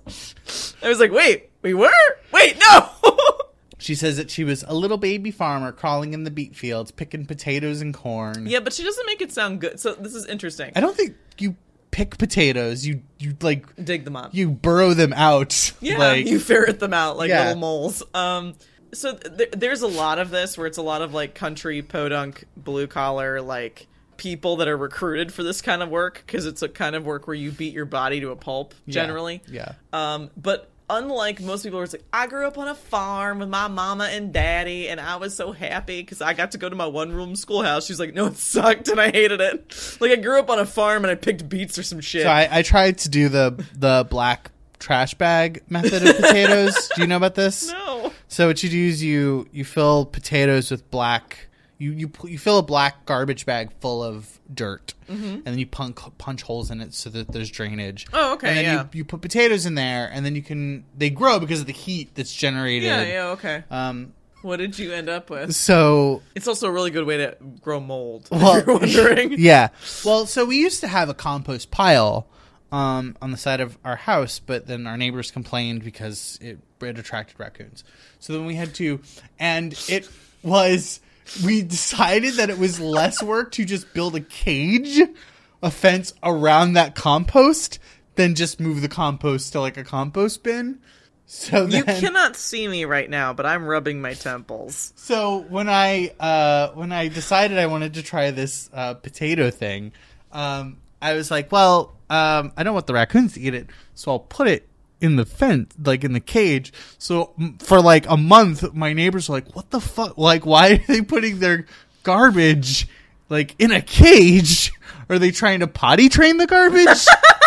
I was like, wait, we were? Wait, no! She says that she was a little baby farmer crawling in the beet fields, picking potatoes and corn. Yeah, but she doesn't make it sound good. So this is interesting. I don't think you pick potatoes. You, you like... Dig them up. You burrow them out. Yeah, like, you ferret them out like Yeah. little moles. Um, so th- there's a lot of this where it's a lot of like country podunk, blue collar, like people that are recruited for this kind of work because it's a kind of work where you beat your body to a pulp generally. Yeah. Um, but unlike most people, where it's like I grew up on a farm with my mama and daddy, and I was so happy because I got to go to my one room schoolhouse. She's like, no, it sucked and I hated it. Like I grew up on a farm and I picked beets or some shit. So I, I tried to do the the black trash bag method of potatoes. Do you know about this? No. So what you do is you you fill potatoes with black. You you pu- you fill a black garbage bag full of dirt, Mm-hmm. and then you punch punch holes in it so that there's drainage. Oh, okay, And then yeah. you, you put potatoes in there, and then you can they grow because of the heat that's generated. Yeah, yeah, okay. Um. What did you end up with? So It's also a really good way to grow mold, Well, if you're wondering. yeah. Well, so we used to have a compost pile um, on the side of our house, but then our neighbors complained because it, it attracted raccoons. So then we had to, and it was, we decided that it was less work to just build a cage, a fence around that compost, than just move the compost to like a compost bin. So then, You cannot see me right now, but I'm rubbing my temples. So when I uh, when I decided I wanted to try this uh, potato thing, um, I was like, well, um, I don't want the raccoons to eat it, so I'll put it in the fence, like in the cage. So m- for like a month, my neighbors were like, what the fuck? Like, why are they putting their garbage like in a cage? Are they trying to potty train the garbage?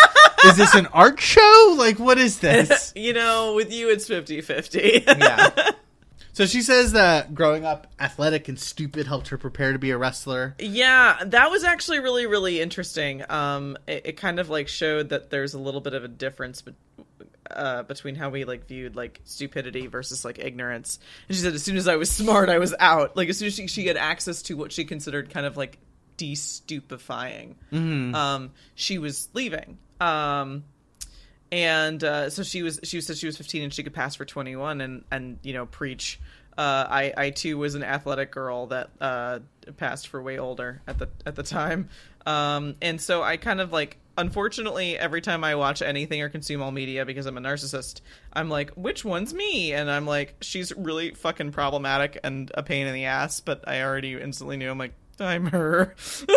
Is this an art show? Like, what is this? You know, with you, it's fifty-fifty. Yeah. So she says that growing up athletic and stupid helped her prepare to be a wrestler. Yeah, that was actually really, really interesting. Um, it, it kind of like showed that there's a little bit of a difference be- uh, between how we like viewed like stupidity versus like ignorance. And she said as soon as I was smart, I was out. Like as soon as she, she had access to what she considered kind of like de-stupefying, Mm-hmm. um, she was leaving. Um, and uh, so she was. She said she was fifteen and she could pass for twenty-one, and and you know preach. Uh, I I too was an athletic girl that uh, passed for way older at the at the time. Um, and so I kind of like. Unfortunately, every time I watch anything or consume all media, because I'm a narcissist, I'm like, which one's me? And I'm like, she's really fucking problematic and a pain in the ass. But I already instantly knew. I'm like, I'm her.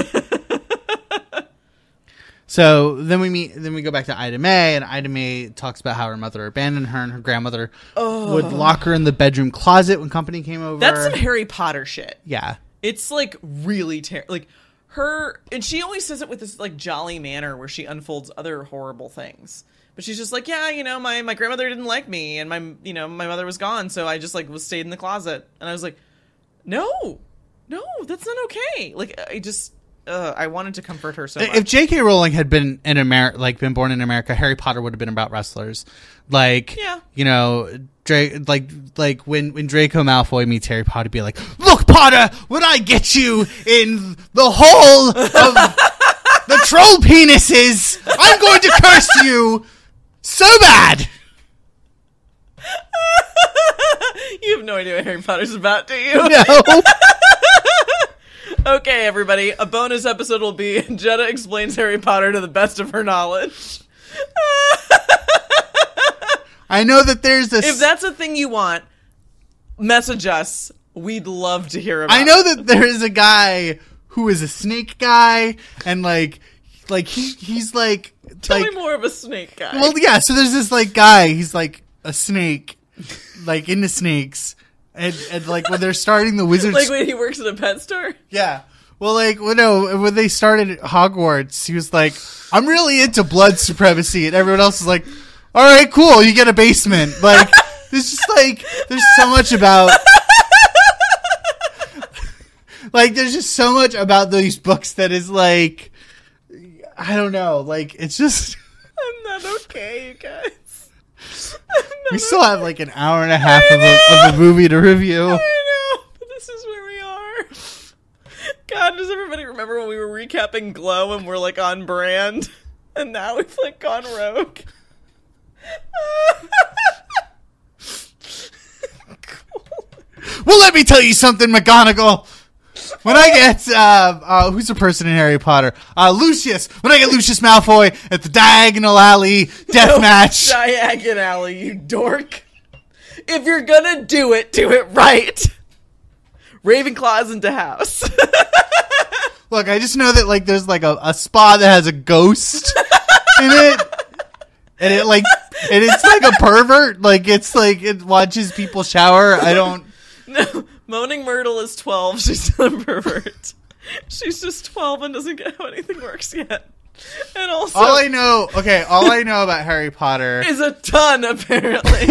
So then we meet. Then we go back to Ida Mae, and Ida Mae talks about how her mother abandoned her, and her grandmother Oh. would lock her in the bedroom closet when company came over. That's some Harry Potter shit. Yeah. It's like really terrible. Like her, and she always says it with this like jolly manner where she unfolds other horrible things. But she's just like, yeah, you know, my, my grandmother didn't like me, and my you know my mother was gone, so I just like was stayed in the closet. And I was like, no, no, that's not okay. Like I just. Uh, I wanted to comfort her so much. If J K. Rowling had been in America, like been born in America, Harry Potter would have been about wrestlers. Like, Yeah. you know, Dra- like like when when Draco Malfoy meets Harry Potter, be like, "Look, Potter, when I get you in the hole of the troll penises, I'm going to curse you so bad." You have no idea what Harry Potter's about, do you? No. Okay, everybody. A bonus episode will be Jetta explains Harry Potter to the best of her knowledge. I know that there's a. If that's a thing you want, message us. We'd love to hear about it. I know that there is a guy who is a snake guy, and like, like he he's like. Tell like, me more of a snake guy. Well, yeah. So there's this like guy. He's like a snake, like into snakes, and and like when they're starting the wizards. like when he works at a pet store? Yeah. Well, like, well, no, when they started Hogwarts, he was like, I'm really into blood supremacy. And everyone else was like, all right, cool, you get a basement. Like, there's just like, there's so much about, like, there's just so much about these books that is like, I don't know, like, it's just. I'm not okay, you guys. We still have like an hour and a half of a, of a movie to review. I know, but this is where we are. God, does everybody remember when we were recapping Glow and we're like on brand? And now we've like gone rogue. Cool. Well, let me tell you something, McGonagall. When I get, uh, uh, who's the person in Harry Potter? Uh, Lucius. When I get Lucius Malfoy at the Diagonal Alley death No, match. Diagon Alley, you dork. If you're gonna do it, do it right. Ravenclaw's into house. Look, I just know that, like, there's, like, a, a spa that has a ghost in it. And it, like, and it's like a pervert. Like, it's like, it watches people shower. I don't. No, Moaning Myrtle is twelve. She's still a pervert. She's just twelve and doesn't get how anything works yet. And also, All I know, okay, all I know about Harry Potter is a ton, apparently.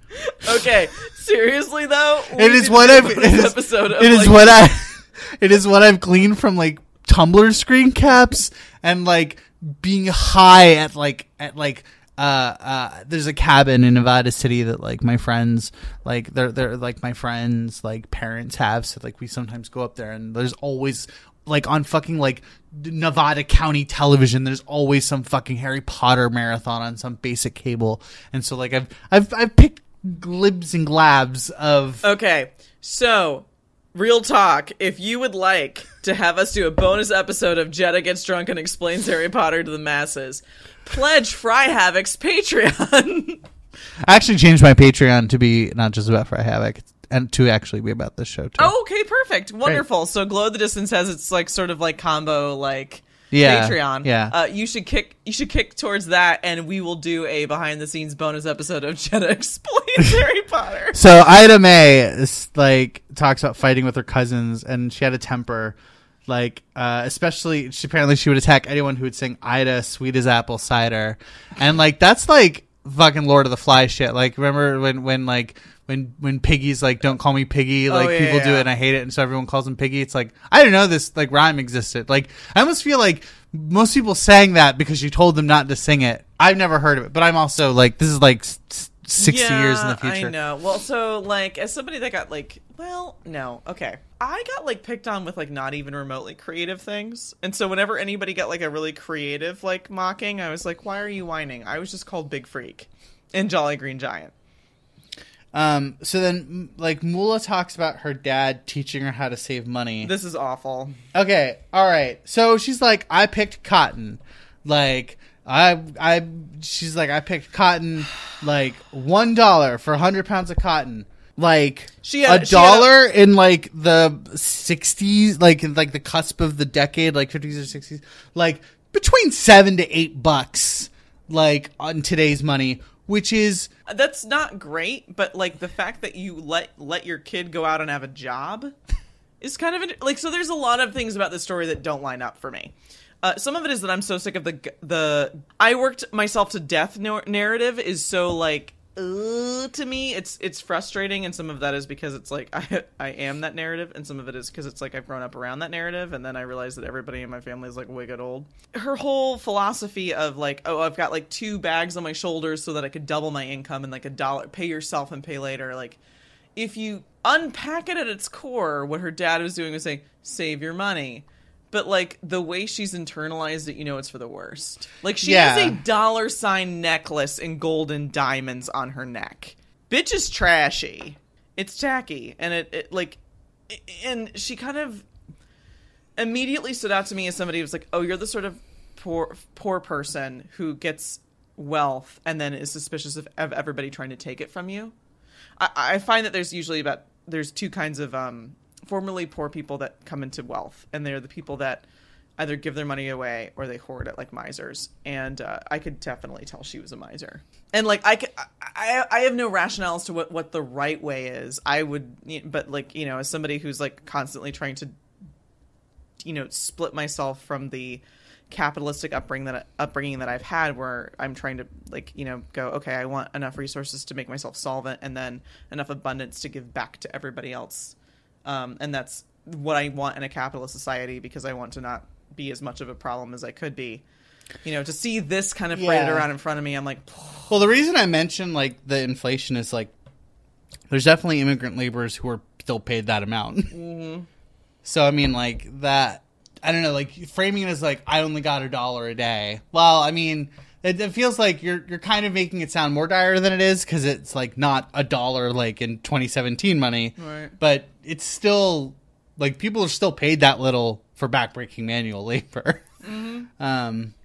Okay, seriously though, it is what I've it is, episode of, it is like, what I it is what I've gleaned from like Tumblr screen caps and like being high at like at like uh uh there's a cabin in Nevada City that like my friends like they're they're like my friends like parents have, so like we sometimes go up there and there's always like on fucking like Nevada County television there's always some fucking Harry Potter marathon on some basic cable, and so like I've I've I've picked glibs and glabs of Okay, so real talk, if you would like to have us do a bonus episode of Jetta Gets Drunk and Explains Harry Potter to the Masses, pledge Fry Havoc's Patreon. I actually changed my Patreon to be not just about Fry Havoc and to actually be about this show too. Oh, okay, perfect, wonderful. Great. So Glow the Distance has its like sort of like combo like yeah, Patreon. Yeah, uh, you should kick. You should kick towards that, and we will do a behind the scenes bonus episode of Jetta Explains Harry Potter. So Ida Mae is, like talks about fighting with her cousins, and she had a temper. Like, uh, especially, she, apparently she would attack anyone who would sing Ida, sweet as apple cider. And, like, that's, like, fucking Lord of the Flies shit. Like, remember when, when like, when, when Piggy's like, don't call me Piggy, like, oh, yeah, people yeah. do it and I hate it, and so everyone calls him Piggy. It's like, I didn't know this, like, rhyme existed. Like, I almost feel like most people sang that because you told them not to sing it. I've never heard of it, but I'm also, like, this is, like, s- sixty yeah, years in the future. I know. Well, so, like, as somebody that got, like, well, no, okay. I got, like, picked on with, like, not even remotely creative things. And so whenever anybody got, like, a really creative, like, mocking, I was like, why are you whining? I was just called Big Freak and Jolly Green Giant. Um, so then, like, Moolah talks about her dad teaching her how to save money. This is awful. Okay, all right. So she's like, I picked cotton. Like, I, I, she's like, I picked cotton, like, one dollar for a hundred pounds of cotton. Like, she had, a she had dollar a- in, like, the sixties, like, in, like, the cusp of the decade, like, fifties or sixties. Like, between seven to eight bucks, like, on today's money, which is... That's not great, but, like, the fact that you let let your kid go out and have a job is kind of... Like, so there's a lot of things about this story that don't line up for me. Uh, some of it is that I'm so sick of the... the I worked myself to death no- narrative is so, like... Uh, to me, it's it's frustrating, and some of that is because it's like I I am that narrative, and some of it is because it's like I've grown up around that narrative, and then I realized that everybody in my family is like way good old. Her whole philosophy of like, oh, I've got like two bags on my shoulders so that I could double my income and like a dollar, pay yourself and pay later. Like, if you unpack it at its core, what her dad was doing was saying, save your money. But, like, the way she's internalized it, you know it's for the worst. Like, she yeah. has a dollar sign necklace and golden diamonds on her neck. Bitch is trashy. It's tacky. And, it, it like, and she kind of immediately stood out to me as somebody who was like, oh, you're the sort of poor poor person who gets wealth and then is suspicious of, of everybody trying to take it from you. I, I find that there's usually about, there's two kinds of, um... formerly poor people that come into wealth, and they're the people that either give their money away or they hoard it like misers. And uh, I could definitely tell she was a miser. And like I, could, I, I have no rationale as to what, what the right way is. I would, but like you know, as somebody who's like constantly trying to, you know, split myself from the capitalistic upbringing that upbringing that I've had, where I'm trying to like you know go okay, I want enough resources to make myself solvent, and then enough abundance to give back to everybody else, um, and that's what I want in a capitalist society, because I want to not be as much of a problem as I could be. You know, to see this kind of paraded Yeah. around in front of me, I'm like, Well, the reason I mentioned like the inflation is like there's definitely immigrant laborers who are still paid that amount. mm-hmm. So I mean, like that. I don't know, like framing it as like I only got a dollar a day. Well, I mean, it, it feels like you're you're kind of making it sound more dire than it is, because it's like not a dollar like in twenty seventeen money, right. but it's still like people are still paid that little for backbreaking manual labor. Mm-hmm. Um,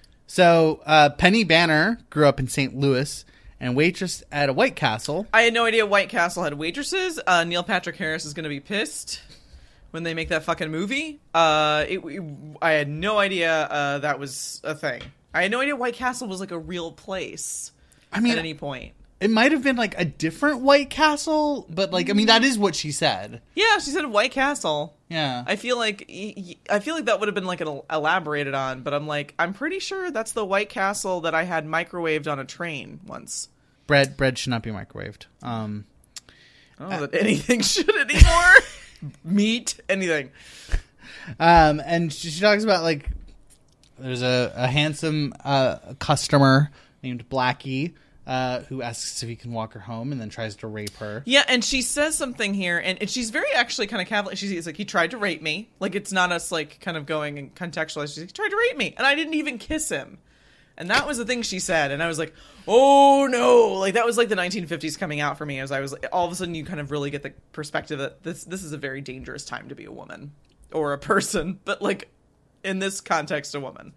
so uh, Penny Banner grew up in Saint Louis and waitressed at a White Castle. I had no idea White Castle had waitresses. Uh, Neil Patrick Harris is going to be pissed when they make that fucking movie. Uh, it, it, I had no idea uh, that was a thing. I had no idea White Castle was like a real place. I mean, at any point. It might have been like a different White Castle, but like I mean that is what she said. Yeah, she said White Castle. Yeah. I feel like I feel like that would have been like an elaborated on, but I'm like I'm pretty sure that's the White Castle that I had microwaved on a train once. Bread bread should not be microwaved. Um, I don't know that anything should anymore. Meat, anything. Um, and she, she talks about like there's a, a handsome uh, customer named Blackie uh, who asks if he can walk her home and then tries to rape her. Yeah, and she says something here, and, and she's very actually kind of cavalier. She's like, he tried to rape me. Like, it's not us like kind of going and contextualize. She's like, he tried to rape me, and I didn't even kiss him. And that was the thing she said, and I was like, oh no, like that was like the nineteen fifties coming out for me, as I was like, all of a sudden you kind of really get the perspective that this this is a very dangerous time to be a woman or a person, but like in this context, a woman.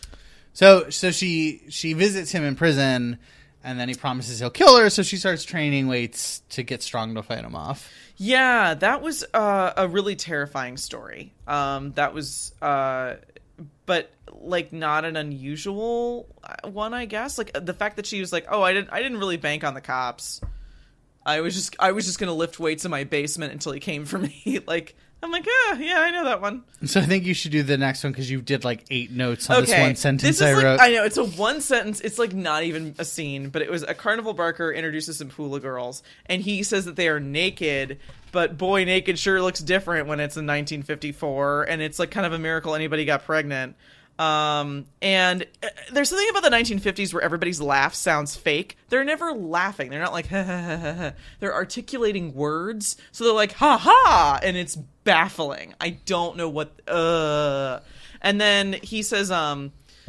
So so she she visits him in prison, and then he promises he'll kill her, so she starts training weights to get strong to fight him off. Yeah, that was uh, a really terrifying story. Um, that was, uh, but like not an unusual one, I guess. Like the fact that she was like, "Oh, I didn't, I didn't really bank on the cops. I was just, I was just gonna lift weights in my basement until he came for me." Like, I'm like, "Yeah, yeah, I know that one." So I think you should do the next one because you did like eight notes on Okay, this one sentence this is I like, wrote. I know it's a one sentence. It's like not even a scene, but it was a carnival barker introduces some hula girls, and he says that they are naked. But boy, naked sure looks different when it's in nineteen fifty-four, and it's like kind of a miracle anybody got pregnant. Um, and uh, there's something about the nineteen fifties where everybody's laugh sounds fake. They're never laughing. They're not like, ha ha ha ha ha. They're articulating words. So they're like, ha ha. And it's baffling. I don't know what, uh, and then he says, um,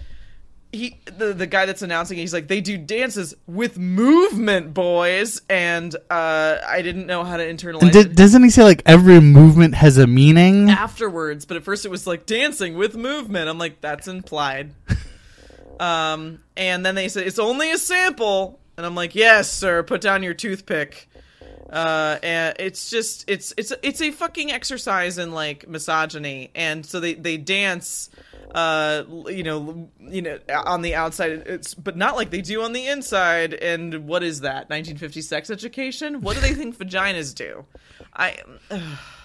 he, the, the guy that's announcing it, he's like, they do dances with movement, boys. And, uh, I didn't know how to internalize D- it. doesn't he say like every movement has a meaning? Afterwards, but at first it was like dancing with movement. I'm like, that's implied. um, and then they say it's only a sample, and I'm like, yes, sir, put down your toothpick. Uh, and it's just it's it's it's a fucking exercise in like misogyny, and so they they dance. Uh, you know, you know, on the outside, it's but not like they do on the inside. And what is that? nineteen fifties sex education? What do they think vaginas do? I. Uh,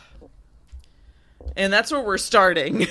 And that's where we're starting.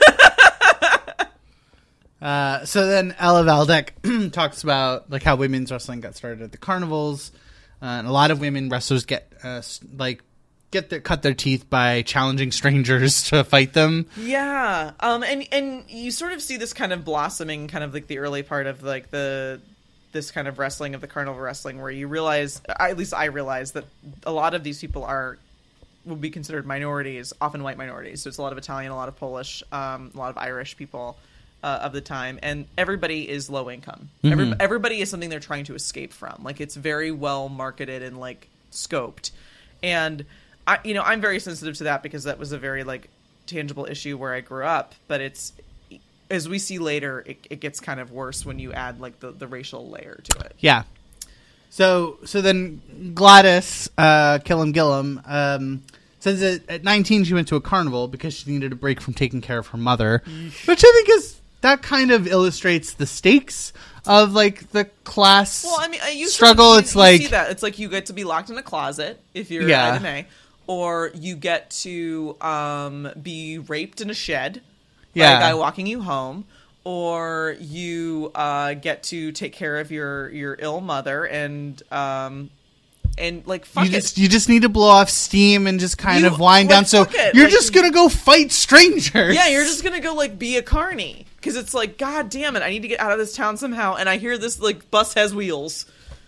uh, so then Ella Valdek talks about like how women's wrestling got started at the carnivals, uh, and a lot of women wrestlers get uh, like get their cut their teeth by challenging strangers to fight them. Yeah, um, and and you sort of see this kind of blossoming, kind of like the early part of like the this kind of wrestling of the carnival wrestling, where you realize, at least I realize, that a lot of these people are. Would be considered minorities, often white minorities. So it's a lot of Italian, a lot of Polish, um, a lot of Irish people uh, of the time, and everybody is low income. Mm-hmm. Every, everybody is something they're trying to escape from. Like it's very well marketed and like scoped, and I, you know, I'm very sensitive to that because that was a very like tangible issue where I grew up. But it's as we see later, it, it gets kind of worse when you add like the, the racial layer to it. Yeah. So so then Gladys uh, Gillem Gillem um, says that at nineteen she went to a carnival because she needed a break from taking care of her mother, which I think is that kind of illustrates the stakes of like the class well, I mean, you struggle. Sort of, you, it's you like see that it's like you get to be locked in a closet if you're yeah. Ida Mae, or you get to um, be raped in a shed by yeah. a guy walking you home. or you uh, get to take care of your, your ill mother and um, and like fuck you it. just you just need to blow off steam and just kind You- of wind like, down. So fuck it. you're Like, just gonna go fight strangers. Yeah, you're just gonna go like be a carny because it's like, God damn it, I need to get out of this town somehow, and I hear this like bus has wheels.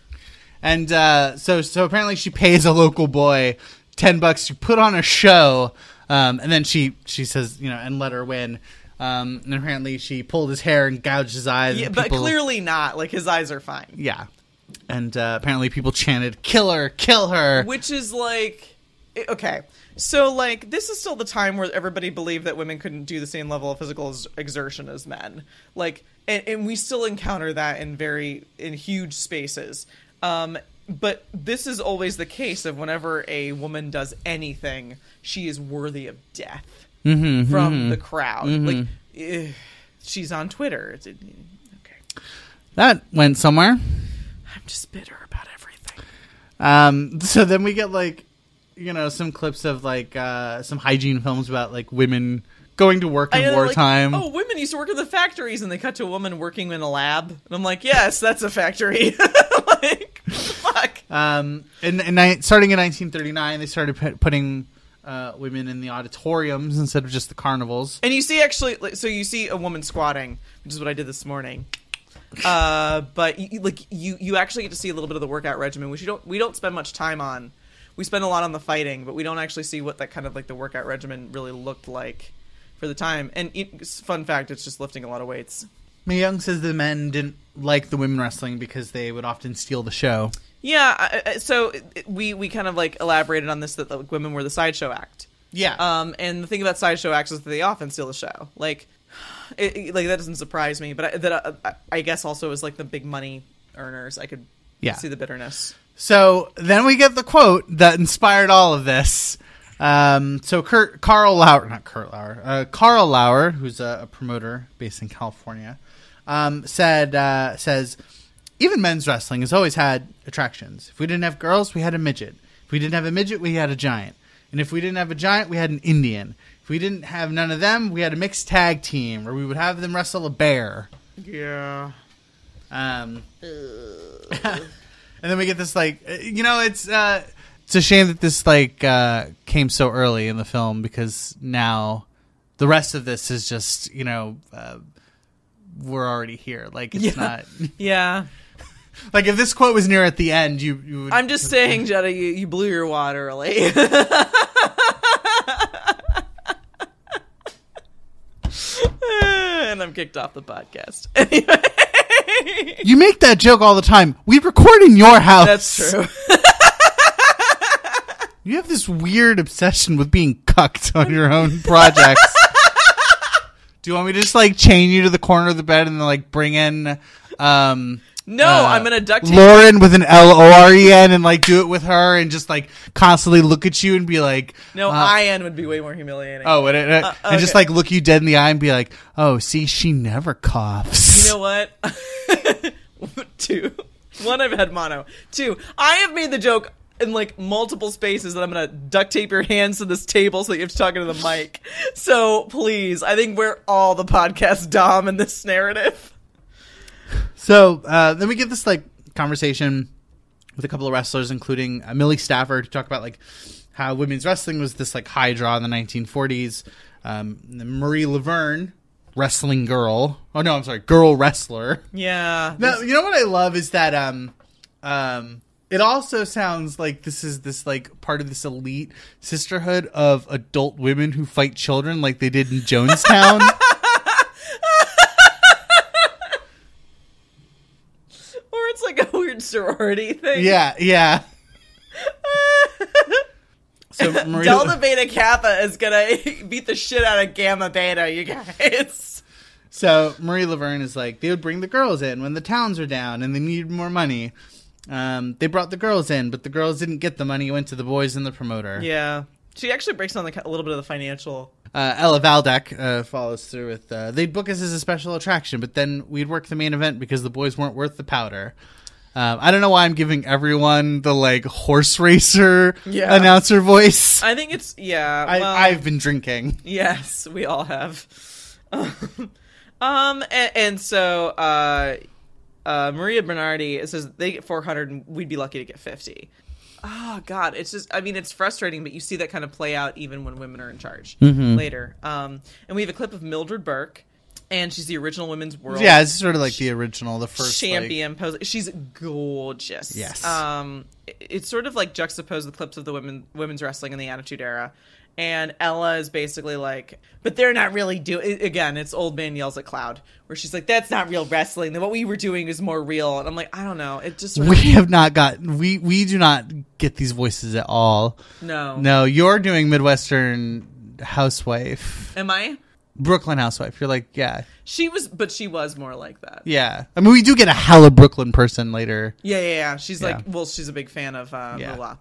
And uh, so so apparently she pays a local boy ten bucks to put on a show, um, and then she she says, you know, and let her win. Um, and apparently she pulled his hair and gouged his eyes. Yeah, and but people- clearly not. Like his eyes are fine. yeah. And uh, apparently people chanted, "Kill her, kill her." Which is like, okay, so like this is still the time where everybody believed that women couldn't do the same level of physical ex- exertion as men. Like, and, and we still encounter that in very in huge spaces. Um, but this is always the case of whenever a woman does anything, she is worthy of death Mm-hmm, from mm-hmm. the crowd. Mhm. Like, eh, she's on Twitter. It's, okay, That went somewhere. I'm just bitter about everything. Um, so then we get like, you know, some clips of like uh, some hygiene films about like women going to work I in know, like, wartime. oh, women used to work in the factories, and they cut to a woman working in a lab. And I'm like, yes, that's a factory. Like, fuck. Um, and, and ni- starting in nineteen thirty-nine, they started put, putting uh, women in the auditoriums instead of just the carnivals. And you see, actually, like, so you see a woman squatting, which is what I did this morning. Uh, but you, like you, you actually get to see a little bit of the workout regimen, which you don't. We don't spend much time on. We spend a lot on the fighting, but we don't actually see what that kind of like the workout regimen really looked like for the time. And it, fun fact, it's just lifting a lot of weights. Mae Young says the men didn't like the women wrestling because they would often steal the show. Yeah. I, I, so it, we we kind of like elaborated on this that the women were the sideshow act. Yeah. Um, and the thing about sideshow acts is that they often steal the show. Like, it, it- like that doesn't surprise me. But I, that I, I guess also is like the big money earners. I could Yeah. see the bitterness. So then we get the quote that inspired all of this. Um, so Kurt, Carl Lauer, not Kurt Lauer, uh, Carl Lauer, who's a, a promoter based in California, um, said, uh, says, even men's wrestling has always had attractions. If we didn't have girls, we had a midget. If we didn't have a midget, we had a giant. And if we didn't have a giant, we had an Indian. If we didn't have none of them, we had a mixed tag team, or we would have them wrestle a bear. Yeah. Um, and then we get this, like, uh, you know, it's uh, it's a shame that this, like, uh, came so early in the film, because now the rest of this is just, you know, uh, we're already here. Like, it's Yeah. not... Yeah. Like, if this quote was near at the end, you, you would... I'm just saying, Jetta, you, you blew your wad early. And I'm kicked off the podcast. Anyway. You make that joke all the time. We record in your house. That's true. You have this weird obsession with being cucked on your own projects. Do you want me to just, like, chain you to the corner of the bed and then, like, bring in... Um, No, uh, I'm gonna duct tape. Lauren with an L O R E N and, like, do it with her and just, like, constantly look at you and be like... No, uh, I N would be way more humiliating. Oh, and, and, Uh, and just, okay. like, look you dead in the eye and be like, oh, see, she never coughs. You know what? Two. One, I've had mono. Two, I have made the joke in like multiple spaces that I'm gonna duct tape your hands to this table so that you have to talk into the mic. So please, I think we're all the podcast dom in this narrative. So uh, then we get this, like, conversation with a couple of wrestlers, including uh, Millie Stafford, to talk about, like, how women's wrestling was this, like, high draw in the nineteen forties. Um, Marie Laverne, wrestling girl. Oh, no, I'm sorry, girl wrestler. Yeah. Now, you know what I love is that um, um, it also sounds like this is this, like, part of this elite sisterhood of adult women who fight children like they did in Jonestown. Or it's like a weird sorority thing. Yeah, yeah. So Marie Delta Beta Kappa is gonna beat the shit out of Gamma Beta, you guys. So Marie Laverne is like, they would bring the girls in when the towns are down and they needed more money. Um, they brought the girls in, but the girls didn't get the money. It went to the boys and the promoter. Yeah. She actually breaks down the, a little bit of the financial. Uh, Ella Valdeck uh, follows through with, uh, they'd book us as a special attraction, but then we'd work the main event because the boys weren't worth the powder. Um, I don't know why I'm giving everyone the, like, horse racer Yeah. announcer voice. I think it's, yeah. I, well, I've been drinking. Yes, we all have. Um, Um, and, and so uh, uh, Maria Bernardi says they get four hundred and we'd be lucky to get fifty. Oh, God. It's just, I mean, it's frustrating, but you see that kind of play out even when women are in charge mm-hmm. later. Um, and we have a clip of Mildred Burke, and she's the original Women's World. Yeah, it's sort of like the original, the first champion like... pose. She's gorgeous. Yes. Um, it, it's sort of like juxtaposed the clips of the women women's wrestling in the Attitude Era. And Ella is basically like, but they're not really doing, again, it's Old Man Yells at Cloud, where she's like, that's not real wrestling. What we were doing is more real. And I'm like, I don't know. It just sort We of... have not got, we, we do not get these voices at all. No. No, you're doing Midwestern housewife. Am I? Brooklyn housewife. You're like, yeah. She was, but she was more like that. Yeah. I mean, we do get a hella Brooklyn person later. Yeah, yeah, yeah. She's Yeah. like, well, she's a big fan of uh, Yeah. Moolah.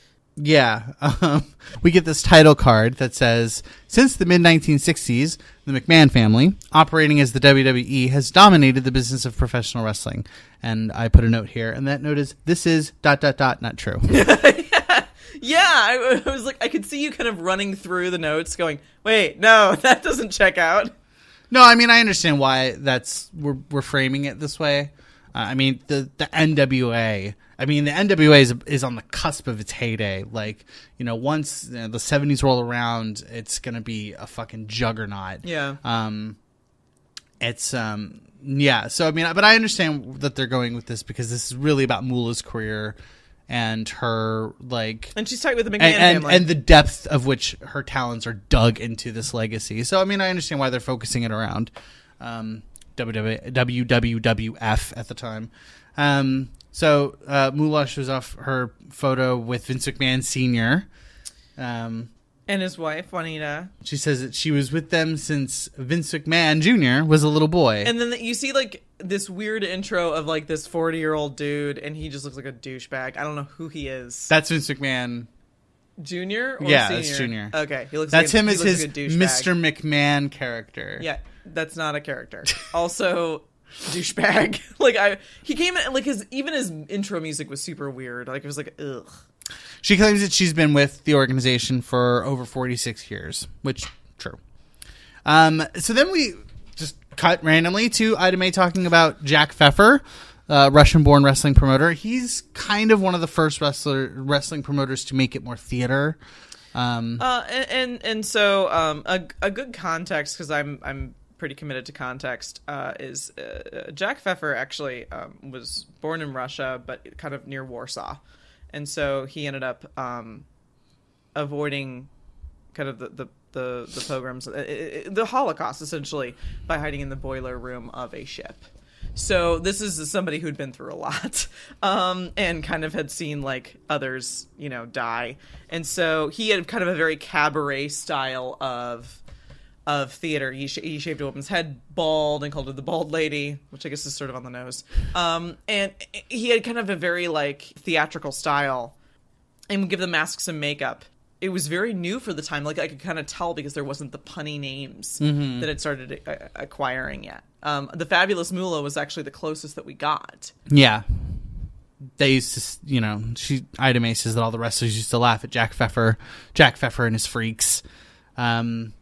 Yeah. Um, we get this title card that says, since the mid nineteen sixties, the McMahon family, operating as the W W E, has dominated the business of professional wrestling. And I put a note here, and that note is, this is dot, dot, dot, not true. yeah, yeah. I, I was like, I could see you kind of running through the notes going, wait, no, that doesn't check out. No, I mean, I understand why that's, we're, we're framing it this way. Uh, I mean, the, the N W A, I mean, the N W A is, is on the cusp of its heyday. Like, you know, once you know, the seventies roll around, it's going to be a fucking juggernaut. Yeah. Um, it's, um, yeah. So, I mean, but I understand that they're going with this because this is really about Moolah's career and her, like... And she's tight with the McMahon and, and, family. and the depth of which her talents are dug into this legacy. So, I mean, I understand why they're focusing it around um, W W W F at the time. Um... So, uh, Moolah shows off her photo with Vince McMahon Senior Um, and his wife, Juanita. she says that she was with them since Vince McMahon Junior was a little boy. And then you see, like, this weird intro of, like, this forty-year-old dude, and he just looks like a douchebag. I don't know who he is. That's Vince McMahon. Junior or Yeah, senior? that's Junior. Okay. He looks That's like a, him he as looks his like a douchebag. Mister McMahon character. Yeah, that's not a character. Also... douchebag. Like I he came in like his even his intro music was super weird. Like it was like ugh. She claims that she's been with the organization for over forty-six years, which true. Um so then we just cut randomly to Ida Mae talking about Jack Pfeffer, uh, Russian-born wrestling promoter. He's kind of one of the first wrestler wrestling promoters to make it more theater. Um uh and and, and so um a a good context cuz I'm I'm pretty committed to context, uh, is uh, Jack Pfeffer actually um, was born in Russia, but kind of near Warsaw. And so he ended up um, avoiding kind of the, the, the, the pogroms, uh, the Holocaust, essentially, by hiding in the boiler room of a ship. So this is somebody who'd been through a lot um, and kind of had seen, like, others, you know, die. And so he had kind of a very cabaret style of... of theater. He, sh- he shaved a woman's head bald and called her the bald lady, which I guess is sort of on the nose. Um, and he had kind of a very, like, theatrical style and would give the masks and makeup. It was very new for the time. Like, I could kind of tell because there wasn't the punny names mm-hmm. that had started uh, acquiring yet. Um, the Fabulous Moolah was actually the closest that we got. Yeah. They used to, you know, she, Ida Mae says that all the wrestlers used to laugh at Jack Pfeffer, Jack Pfeffer and his freaks. Um,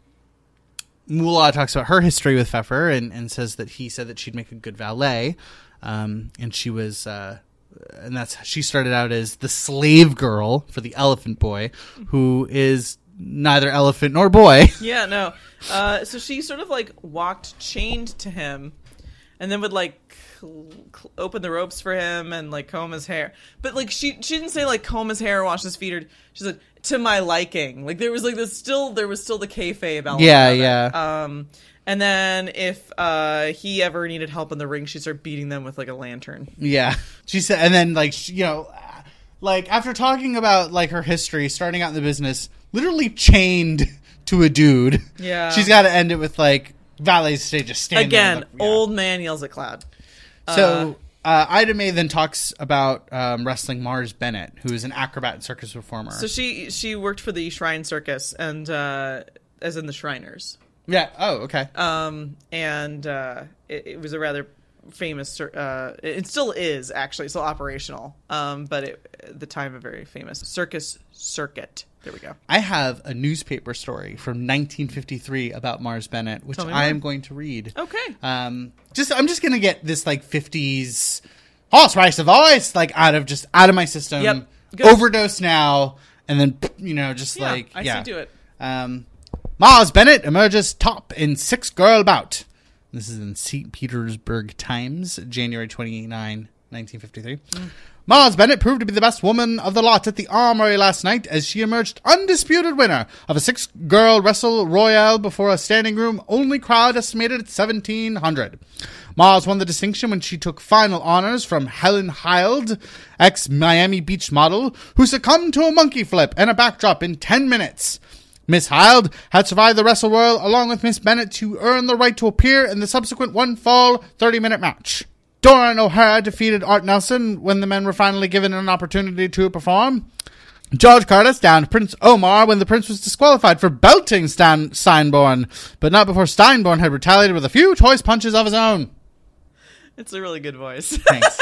Moolah talks about her history with Pfeffer and, and says that he said that she'd make a good valet. Um, and she was, uh, and that's, she started out as the slave girl for the elephant boy, who is neither elephant nor boy. Yeah, no. Uh, so she sort of like walked chained to him and then would like cl- cl- open the ropes for him and like comb his hair. But like she, she didn't say like comb his hair, wash his feet, or she said, to my liking. Like there was like this still there was still the kayfabe element. Yeah, of it. yeah. Um, and then if uh he ever needed help in the ring, she'd start beating them with like a lantern. Yeah, she said, and then like she, you know, like after talking about like her history, starting out in the business, literally chained to a dude. Yeah, she's got to end it with like valets stay just standing again. Like, yeah. Old man yells at cloud. So. Uh, Uh, Ida Mae then talks about um, wrestling Mars Bennett, who is an acrobat and circus performer. So she she worked for the Shrine Circus, and uh, as in the Shriners. Yeah. Oh, okay. Um, and uh, it, it was a rather famous. Uh, it still is actually still operational. Um, but it, at the time, a very famous circus circuit. There we go. I have a newspaper story from nineteen fifty-three about Mars Bennett, which I am going to read. Okay. Um, just I'm just gonna get this like fifties horse race of voice like out of just out of my system. Yep. Good. Overdose now, and then you know just yeah, like I yeah. see do it. Um, Mars Bennett emerges top in six girl bout. This is in Saint Petersburg Times, January twenty-ninth, nineteen fifty-three. Mm. Mars Bennett proved to be the best woman of the lot at the Armory last night as she emerged undisputed winner of a six-girl wrestle royale before a standing room only crowd estimated at seventeen hundred. Mars won the distinction when she took final honors from Helen Hild, ex-Miami Beach model, who succumbed to a monkey flip and a backdrop in ten minutes. Miss Hild had survived the wrestle royal along with Miss Bennett to earn the right to appear in the subsequent one-fall thirty-minute match. Doran O'Hara defeated Art Nelson when the men were finally given an opportunity to perform. George Curtis downed Prince Omar when the prince was disqualified for belting Stan Steinborn, but not before Steinborn had retaliated with a few choice punches of his own. It's a really good voice. Thanks.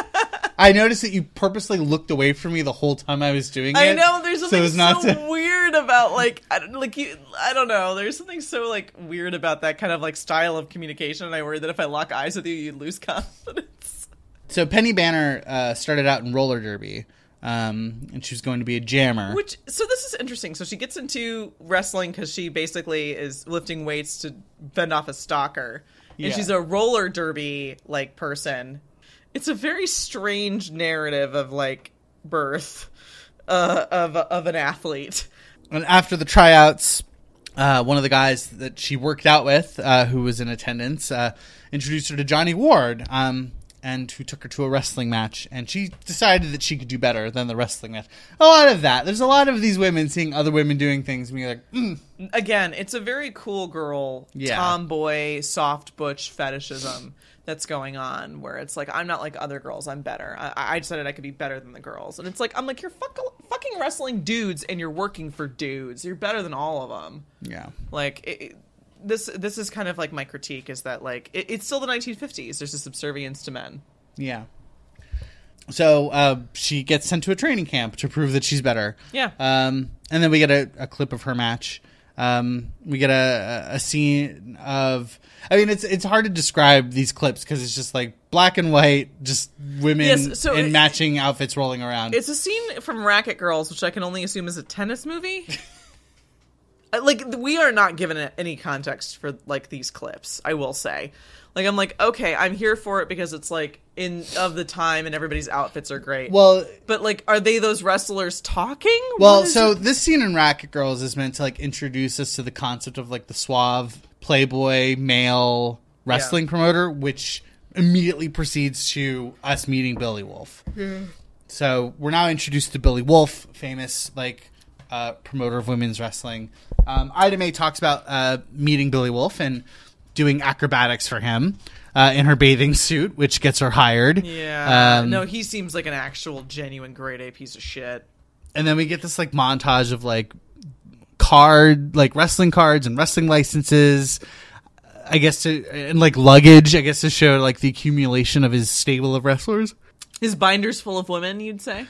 I noticed that you purposely looked away from me the whole time I was doing it. I know there's something so, so, to... weird about like I don't, like you. I don't know. There's something so like weird about that kind of like style of communication, and I worry that if I lock eyes with you, you'd lose confidence. So Penny Banner uh, started out in roller derby, um, and she was going to be a jammer. Which so this is interesting. So she gets into wrestling because she basically is lifting weights to fend off a stalker, and yeah. she's a roller derby like person. It's a very strange narrative of like birth uh, of of an athlete. And after the tryouts, uh, one of the guys that she worked out with, uh, who was in attendance, uh, introduced her to Johnny Ward, um, and who took her to a wrestling match. And she decided that she could do better than the wrestling match. A lot of that. There's a lot of these women seeing other women doing things and being like, mm. Again, it's a very cool girl, yeah. tomboy, soft butch fetishism that's going on, where it's like, I'm not like other girls, I'm better. I, I decided I could be better than the girls. And it's like, I'm like, you're fuck, fucking wrestling dudes and you're working for dudes. You're better than all of them. Yeah. Like, it, it, this this is kind of like my critique, is that like, it, it's still the nineteen fifties. There's a subservience to men. Yeah. So uh, she gets sent to a training camp to prove that she's better. Yeah. Um, and then we get a, a clip of her match. Um, we get a, a scene of, I mean, it's it's hard to describe these clips because it's just like black and white, just women Yes, so in it- matching outfits rolling around. It's a scene from Racket Girls, which I can only assume is a tennis movie. Uh, like, we are not given a- any context for like these clips, I will say. Like, I'm like, okay, I'm here for it because it's like in of the time and everybody's outfits are great. Well, but like, are they those wrestlers talking? well, What is so it? this scene in Racket Girls is meant to like introduce us to the concept of like the suave playboy male wrestling Yeah. promoter, which immediately proceeds to us meeting Billy Wolf. Yeah. So we're now introduced to Billy Wolf, famous like uh, promoter of women's wrestling. Um, Ida Mae talks about uh, meeting Billy Wolf and doing acrobatics for him uh, in her bathing suit, which gets her hired. Yeah. Um, no, he seems like an actual, genuine, grade A piece of shit. And then we get this like montage of like card, like wrestling cards and wrestling licenses. I guess to and like luggage. I guess to show like the accumulation of his stable of wrestlers. His binder's full of women, you'd say?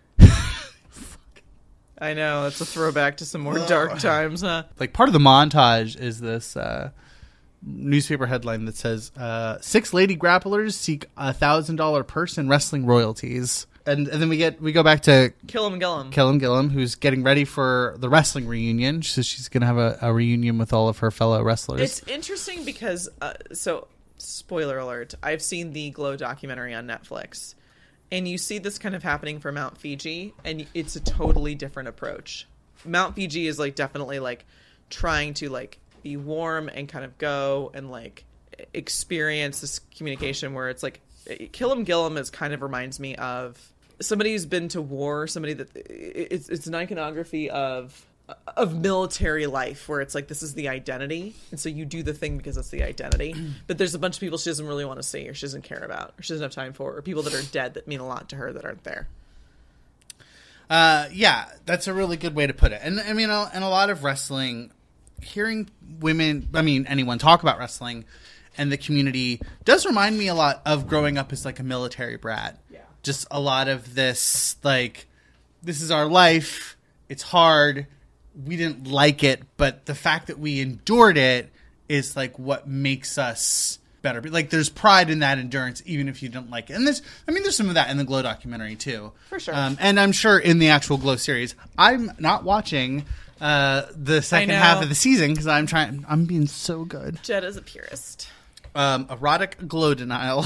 I know, that's a throwback to some more dark times, huh? Like part of the montage is this uh, newspaper headline that says uh, six lady grapplers seek a thousand dollar purse in wrestling royalties. And, and then we get we go back to Kill 'em Gillem. Kellen Gillem, who's getting ready for the wrestling reunion. So she's going to have a, a reunion with all of her fellow wrestlers. It's interesting because, uh, so, spoiler alert, I've seen the Glow documentary on Netflix. And you see this kind of happening for Mount Fiji, and it's a totally different approach. Mount Fiji is, like, definitely, like, trying to, like, be warm and kind of go and, like, experience this communication where it's, like, Kill 'em Gillem is kind of reminds me of somebody who's been to war, somebody that it's it's an iconography of of military life where it's like this is the identity, and so you do the thing because it's the identity. But there's a bunch of people she doesn't really want to see, or she doesn't care about, or she doesn't have time for, or people that are dead that mean a lot to her that aren't there. Uh, yeah, that's a really good way to put it. And I mean, in a lot of wrestling, hearing women, I mean, anyone talk about wrestling, and the community does remind me a lot of growing up as like a military brat. Yeah. Just a lot of this, like, this is our life. It's hard. We didn't like it, but the fact that we endured it is like what makes us better. Like, there's pride in that endurance, even if you don't like it. And there's, I mean, there's some of that in the Glow documentary too, for sure. Um, and I'm sure in the actual Glow series, I'm not watching uh, the second half of the season because I'm trying. I'm being so good. Jetta's a purist. Um, erotic glow denial.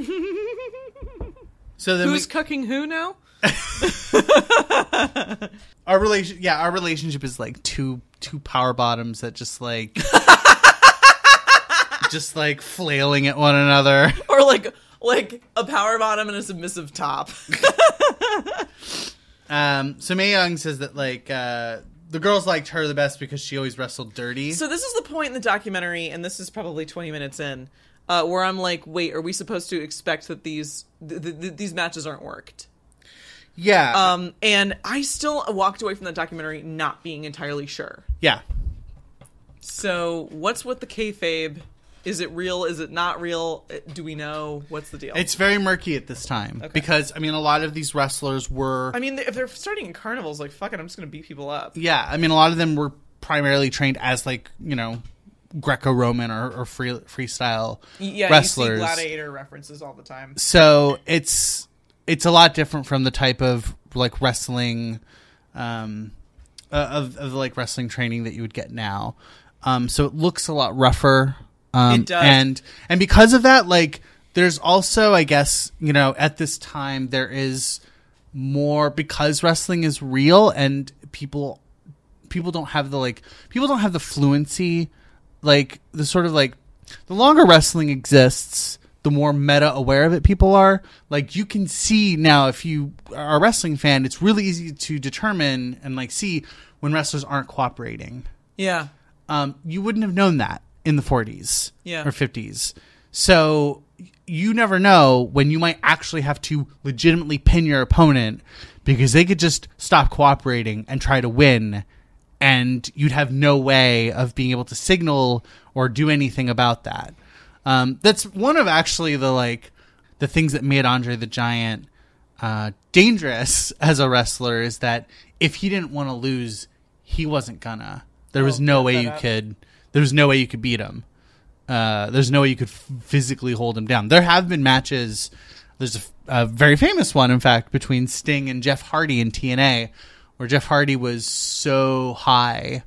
So then who's we, cooking who now? our relation, yeah, our relationship is like two two power bottoms that just like. Just like flailing at one another, or like like a power bottom and a submissive top. um, so Mae Young says that like uh, the girls liked her the best because she always wrestled dirty. So this is the point in the documentary, and this is probably twenty minutes in, uh, where I'm like, wait, are we supposed to expect that these th- th- th- these matches aren't worked? Yeah. Um, and I still walked away from that documentary not being entirely sure. Yeah. So what's with the kayfabe? Is it real? Is it not real? Do we know? What's the deal? It's very murky at this time. Okay. Because, I mean, a lot of these wrestlers were... I mean, if they're starting in carnivals, like, fuck it, I'm just going to beat people up. Yeah, I mean, a lot of them were primarily trained as, like, you know, Greco-Roman or, or free freestyle yeah, wrestlers. Yeah, you see gladiator references all the time. So it's it's a lot different from the type of, like, wrestling... Um, uh, of, of, like, wrestling training that you would get now. Um, so it looks a lot rougher. Um, it does. And, and because of that, like, there's also, I guess, you know, at this time, there is more, because wrestling is real and people, people don't have the, like, people don't have the fluency, like, the sort of, like, the longer wrestling exists, the more meta aware of it people are. Like, you can see now, if you are a wrestling fan, it's really easy to determine and, like, see when wrestlers aren't cooperating. Yeah. Um, you wouldn't have known that in the forties yeah. or fifties. So you never know when you might actually have to legitimately pin your opponent because they could just stop cooperating and try to win, and you'd have no way of being able to signal or do anything about that. Um, that's one of actually the, like, the things that made Andre the Giant uh, dangerous as a wrestler is that if he didn't want to lose, he wasn't gonna. There was no way you could. There was no way you could beat him. Uh, there's no way you could f- physically hold him down. There have been matches. There's a, a very famous one, in fact, between Sting and Jeff Hardy in T N A, where Jeff Hardy was so high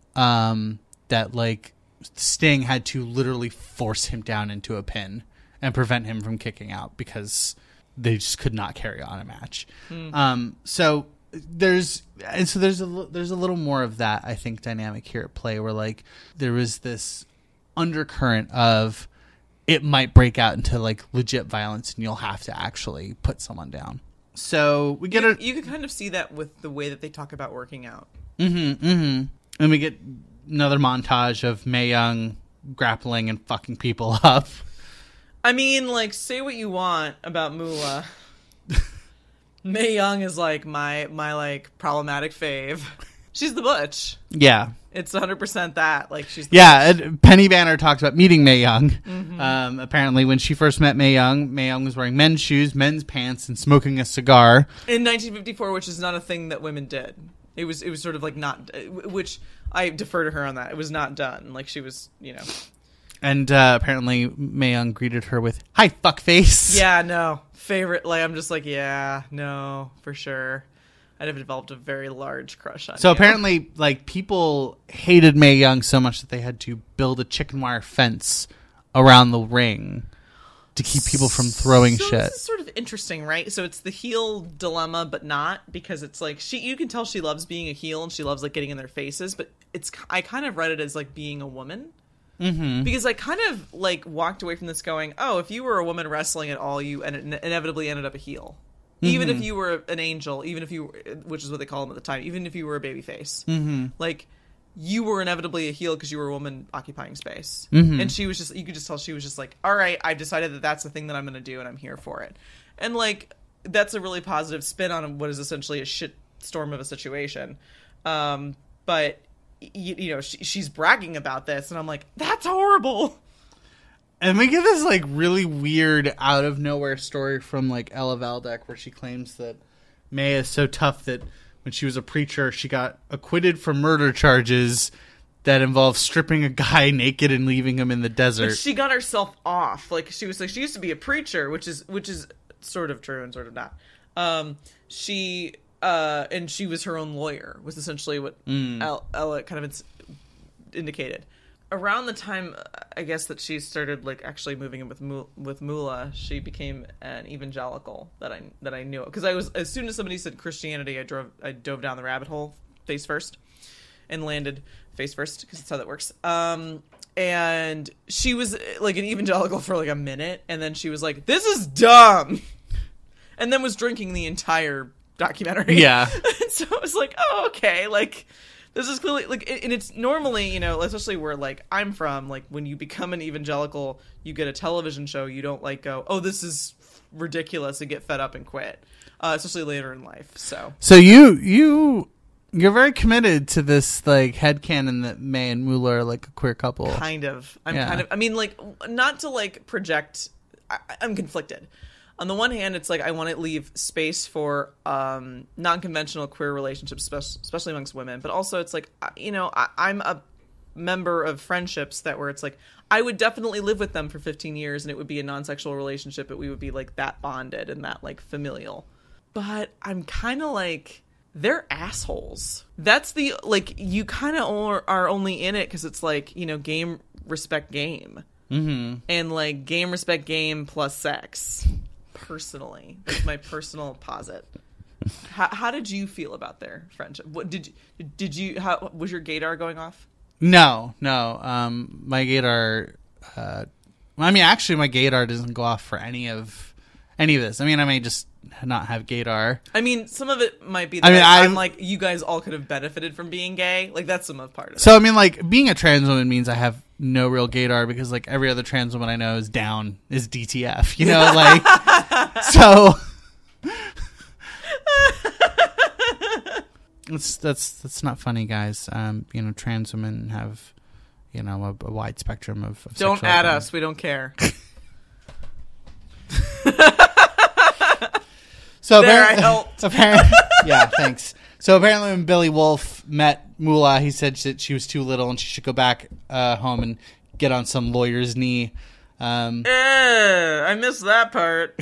um, that like Sting had to literally force him down into a pin and prevent him from kicking out because they just could not carry on a match. Mm. Um, so. There's and so there's a there's a little more of that, I think, dynamic here at play where like there was this undercurrent of it might break out into like legit violence and you'll have to actually put someone down. So we get you, a you can kind of see that with the way that they talk about working out. Mm-hmm. Mm-hmm. And we get another montage of Mae Young grappling and fucking people up. I mean, like, say what you want about Moolah. Mae Young is like my my like problematic fave. She's the butch. Yeah, it's one hundred percent that. Like she's the yeah. Butch. Penny Banner talked about meeting Mae Young. Mm-hmm. Um, apparently, when she first met Mae Young, Mae Young was wearing men's shoes, men's pants, and smoking a cigar in nineteen fifty-four, which is not a thing that women did. It was it was sort of like not, which I defer to her on that. It was not done. Like she was, you know. And uh, apparently, Mae Young greeted her with "Hi, fuckface." Yeah, no. Favorite, like, I'm just like, yeah, no, for sure. I'd have developed a very large crush on So you. apparently, like, people hated Mae Young so much that they had to build a chicken wire fence around the ring to keep people from throwing so shit. This is sort of interesting, right? So it's the heel dilemma, but not, because it's like, she, you can tell she loves being a heel and she loves, like, getting in their faces, but it's, I kind of read it as, like, being a woman. Mm-hmm. Because I kind of like walked away from this going, oh, if you were a woman wrestling at all, you and it inevitably ended up a heel. Mm-hmm. Even if you were an angel, even if you, which is what they call them at the time, even if you were a babyface, mm-hmm. like you were inevitably a heel because you were a woman occupying space. Mm-hmm. And she was just, you could just tell she was just like, all right, I've decided that that's the thing that I'm going to do and I'm here for it. And like, that's a really positive spin on what is essentially a shit storm of a situation. Um, but You, you know, she, she's bragging about this, and I'm like, that's horrible. And we get this, like, really weird out-of-nowhere story from, like, Ella Valdeck, where she claims that Mae is so tough that when she was a preacher, she got acquitted from murder charges that involved stripping a guy naked and leaving him in the desert. But she got herself off. Like, she was like, she used to be a preacher, which is which is sort of true and sort of not. Um, she, uh, and she was her own lawyer, was essentially what Mm. El- Ella kind of ins- indicated. Around the time, I guess, that she started like actually moving in with Mo- with Moolah, she became an evangelical that I that I knew. Because I was, as soon as somebody said Christianity, I drove I dove down the rabbit hole face first, and landed face first because that's how that works. Um, and she was like an evangelical for like a minute, and then she was like, "This is dumb," and then was drinking the entire documentary. Yeah. And so it was like, oh, okay, like. This is clearly, like, and it's normally, you know, especially where, like, I'm from, like, when you become an evangelical, you get a television show, you don't, like, go, oh, this is ridiculous, and get fed up and quit. Uh, especially later in life, so. So you, you, you're very committed to this, like, headcanon that Mae and Moolah are, like, a queer couple. Kind of. I'm Yeah. kind of, I mean, like, not to, like, project, I, I'm conflicted. On the one hand, it's like I want to leave space for um, non-conventional queer relationships, especially amongst women. But also, it's like, you know, I, I'm a member of friendships that where it's like I would definitely live with them for fifteen years, and it would be a non-sexual relationship, but we would be like that bonded and that like familial. But I'm kind of like, they're assholes. That's the, like, you kind of are only in it because it's like, you know, game, respect, game. Mm-hmm. And like game, respect, game plus sex. Personally, that's my personal posit. How, how did you feel about their friendship? What did you, did you, how was your gaydar going off? No, no. Um, my gaydar, uh, I mean, actually, my gaydar doesn't go off for any of any of this. I mean, I may just not have gaydar. I mean, some of it might be that I mean, I'm I'm- like, you guys all could have benefited from being gay. Like, that's some of part of it. So, I mean, like, being a trans woman means I have no real gaydar because, like, every other trans woman I know is down, is D T F, you know? Like, so... It's, that's that's not funny, guys. Um, you know, trans women have, you know, a, a wide spectrum of, of Don't sexual add identity. us. We don't care. So There, I apparently, helped. apparently, yeah, thanks. So apparently, when Billy Wolf met Moolah, he said that she was too little and she should go back uh, home and get on some lawyer's knee. Um, Eh, I missed that part.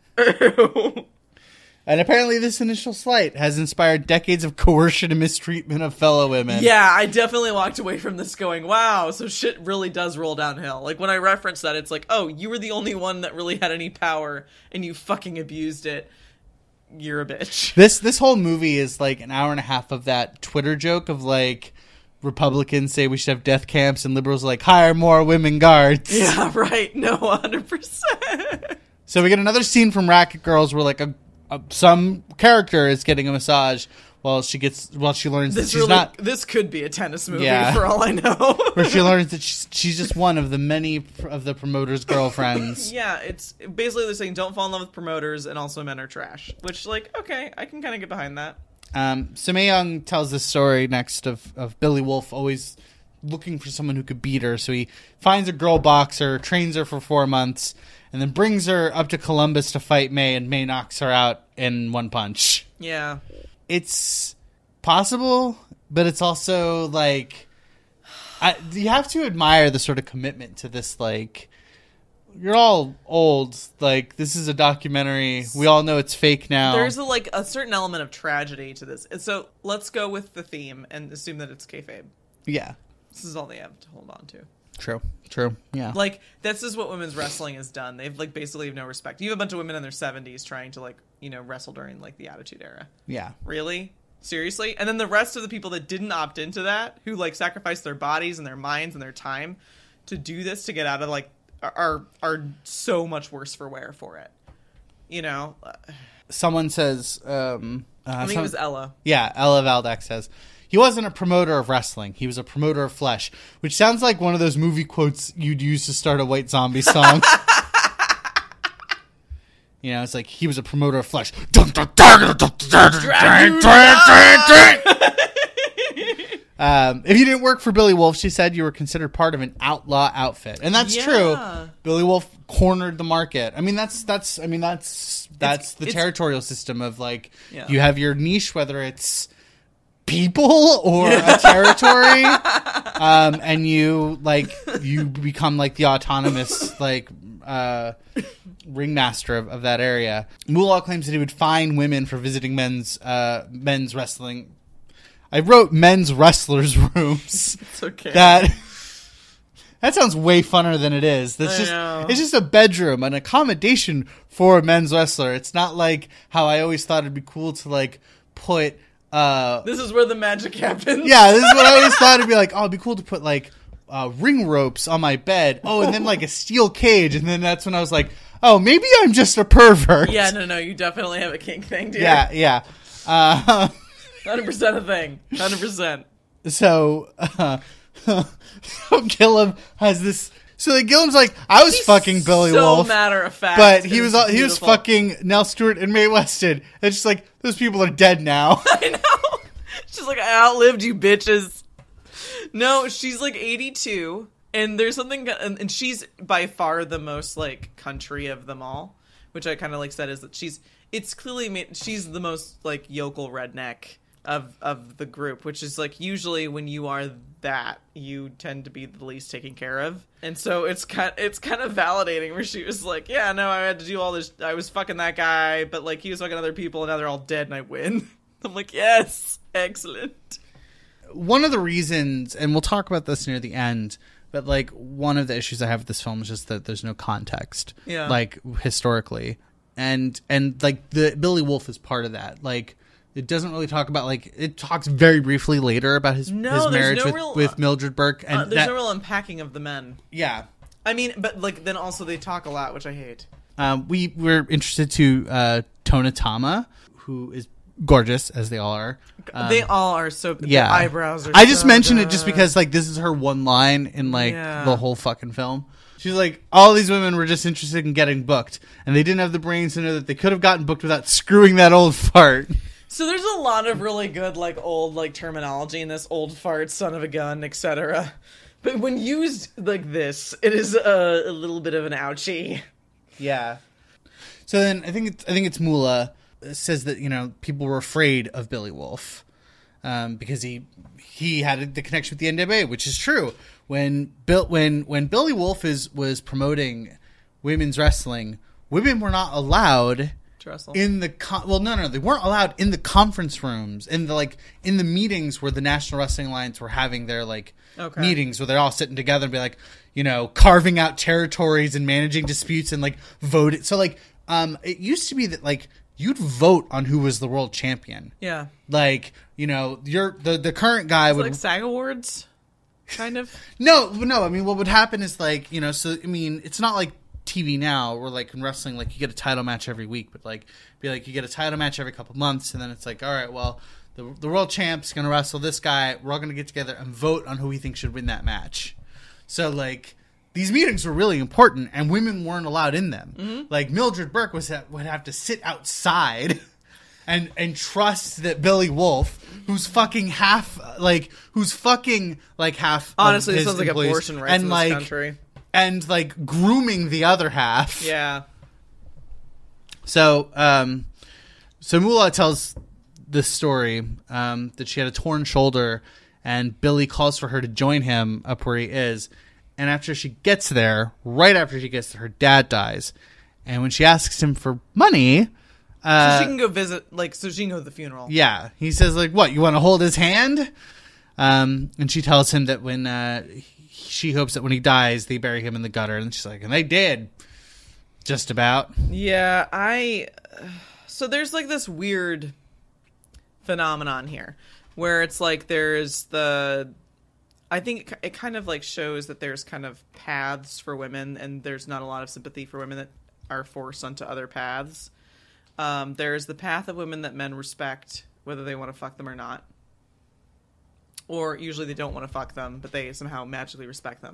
Ew. and apparently, this initial slight has inspired decades of coercion and mistreatment of fellow women. Yeah, I definitely walked away from this going, wow, so shit really does roll downhill. Like, when I reference that, it's like, oh, you were the only one that really had any power, and you fucking abused it. You're a bitch. This this whole movie is like an hour and a half of that Twitter joke of like Republicans say we should have death camps and liberals are like hire more women guards. Yeah, right. No, one hundred percent. So we get another scene from Racket Girls where like a, a some character is getting a massage while she gets while she learns that This she's really, not this could be a tennis movie Yeah. for all I know. where she learns that she's, she's just one of the many pr- of the promoter's girlfriends. Yeah, it's basically they're saying don't fall in love with promoters and also men are trash. Which, like, okay, I can kind of get behind that. Um, so Mae Young tells this story next of, of Billy Wolf always looking for someone who could beat her. So he finds a girl boxer, trains her for four months, and then brings her up to Columbus to fight Mae, and Mae knocks her out in one punch. Yeah. It's possible, but it's also like I, you have to admire the sort of commitment to this. Like, you're all old. Like, this is a documentary. We all know it's fake now. There's a, like a certain element of tragedy to this. And so let's go with the theme and assume that it's kayfabe. yeah, This is all they have to hold on to. true, true. Yeah, Like, this is what women's wrestling has done. They've, like, basically have no respect. You have a bunch of women in their seventies trying to, like, you know, wrestle during, like, the Attitude Era. yeah. Really? Seriously? And then the rest of the people that didn't opt into that, who, like, sacrificed their bodies and their minds and their time to do this, to get out of, like, are are so much worse for wear for it. You know? Someone says, um, uh, I think some- it was Ella. yeah, Ella Valdeck says, he wasn't a promoter of wrestling. He was a promoter of flesh, which sounds like one of those movie quotes you'd use to start a White Zombie song. You know, it's like, he was a promoter of flesh. Um, if you didn't work for Billy Wolf, she said you were considered part of an outlaw outfit, and that's Yeah. true. Billy Wolf cornered the market. I mean, that's that's. I mean, that's that's It's- the it's- territorial system of like Yeah. you have your niche, whether it's people or a territory, um, and you like you become like the autonomous like uh, ringmaster of, of that area. Moolah claims that he would fine women for visiting men's uh, men's wrestling. I wrote men's wrestlers' rooms. It's okay. That that sounds way funner than it is. That's I just know. it's just a bedroom, an accommodation for a men's wrestler. It's not like how I always thought it'd be cool to like put. Uh, This is where the magic happens. yeah, this is what I always thought it'd be like. Oh, it'd be cool to put like uh, ring ropes on my bed. Oh, and then like a steel cage, and then that's when I was like, oh, maybe I'm just a pervert. Yeah, no, no, you definitely have a kink thing, dude. yeah, yeah. Uh, one hundred percent a thing. one hundred percent. So, uh, so Gillem has this. So like, Gillem's like, I was He's fucking Billy so Wolf, matter of fact, but he and was it's he was beautiful. fucking Nell Stewart and Mae Weston. It's just like those people are dead now. I know. She's like, I outlived you, bitches. No, she's like eighty-two, and there's something, and, and she's by far the most like country of them all, which I kind of like said is that she's. It's clearly made, she's the most like yokel redneck of of the group, which is like usually when you are that, you tend to be the least taken care of, and so it's kind it's kind of validating where she was like, yeah, no, I had to do all this, I was fucking that guy, but like he was fucking other people, and now they're all dead, and I win. I'm like, yes, excellent. One of the reasons, and we'll talk about this near the end, but like one of the issues I have with this film is just that there's no context, Yeah. like historically, and and like the Billy Wolf is part of that, like. It doesn't really talk about, like, it talks very briefly later about his, No, his there's marriage no with, real- with Mildred Burke. And Uh, there's that, no real unpacking of the men. yeah. I mean, but like then also they talk a lot, which I hate. Um, we were interested to uh, Tona Tama, who is gorgeous, as they all are. Um, they all are so. yeah. Their eyebrows are. I just so mentioned it good. just because, like, this is her one line in, like, Yeah. the whole fucking film. She's like, all these women were just interested in getting booked, and they didn't have the brains to know that they could have gotten booked without screwing that old fart. So there's a lot of really good like old like terminology in this: old fart, son of a gun, et cetera. But when used like this, it is a, a little bit of an ouchie. Yeah. So then I think it's, I think it's Moolah says that, you know, people were afraid of Billy Wolf um, because he he had the connection with the N W A, which is true. When Bill when when Billy Wolf is was promoting women's wrestling, women were not allowed Wrestle. in the con- well no no they weren't allowed in the conference rooms, in the like in the meetings where the National Wrestling Alliance were having their like Okay. meetings where they're all sitting together and be like, you know, carving out territories and managing disputes and like vote it. So like um it used to be that like you'd vote on who was the world champion. Yeah. Like, you know, you're the the current guy It's would like SAG Awards, kind of. no no I mean what would happen is like, you know, so I mean it's not like T V now, where like in wrestling, like you get a title match every week, but like be like you get a title match every couple months, and then it's like, all right, well, the the world champ's gonna wrestle this guy. We're all gonna get together and vote on who we think should win that match. So like these meetings were really important, and women weren't allowed in them. Mm-hmm. Like Mildred Burke was would have to sit outside and and trust that Billy Wolf, who's fucking half like who's fucking like half. of Honestly, it his sounds like employees, abortion rights and in this like, country. and like grooming the other half. Yeah. So, um, so Moolah tells this story um, that she had a torn shoulder, and Billy calls for her to join him up where he is. And after she gets there, right after she gets there, her dad dies. And when she asks him for money, uh, So she can go visit, like, so she can go to the funeral. yeah, he says like, "What? You want to hold his hand?" Um, and she tells him that when uh, she hopes that when he dies, they bury him in the gutter. And she's like, "And they did, just about." Yeah, I. So there's like this weird phenomenon here, where it's like there's the. I think it, it kind of like shows that there's kind of paths for women, and there's not a lot of sympathy for women that are forced onto other paths. Um, there's the path of women that men respect, whether they want to fuck them or not. Or usually they don't want to fuck them, but they somehow magically respect them.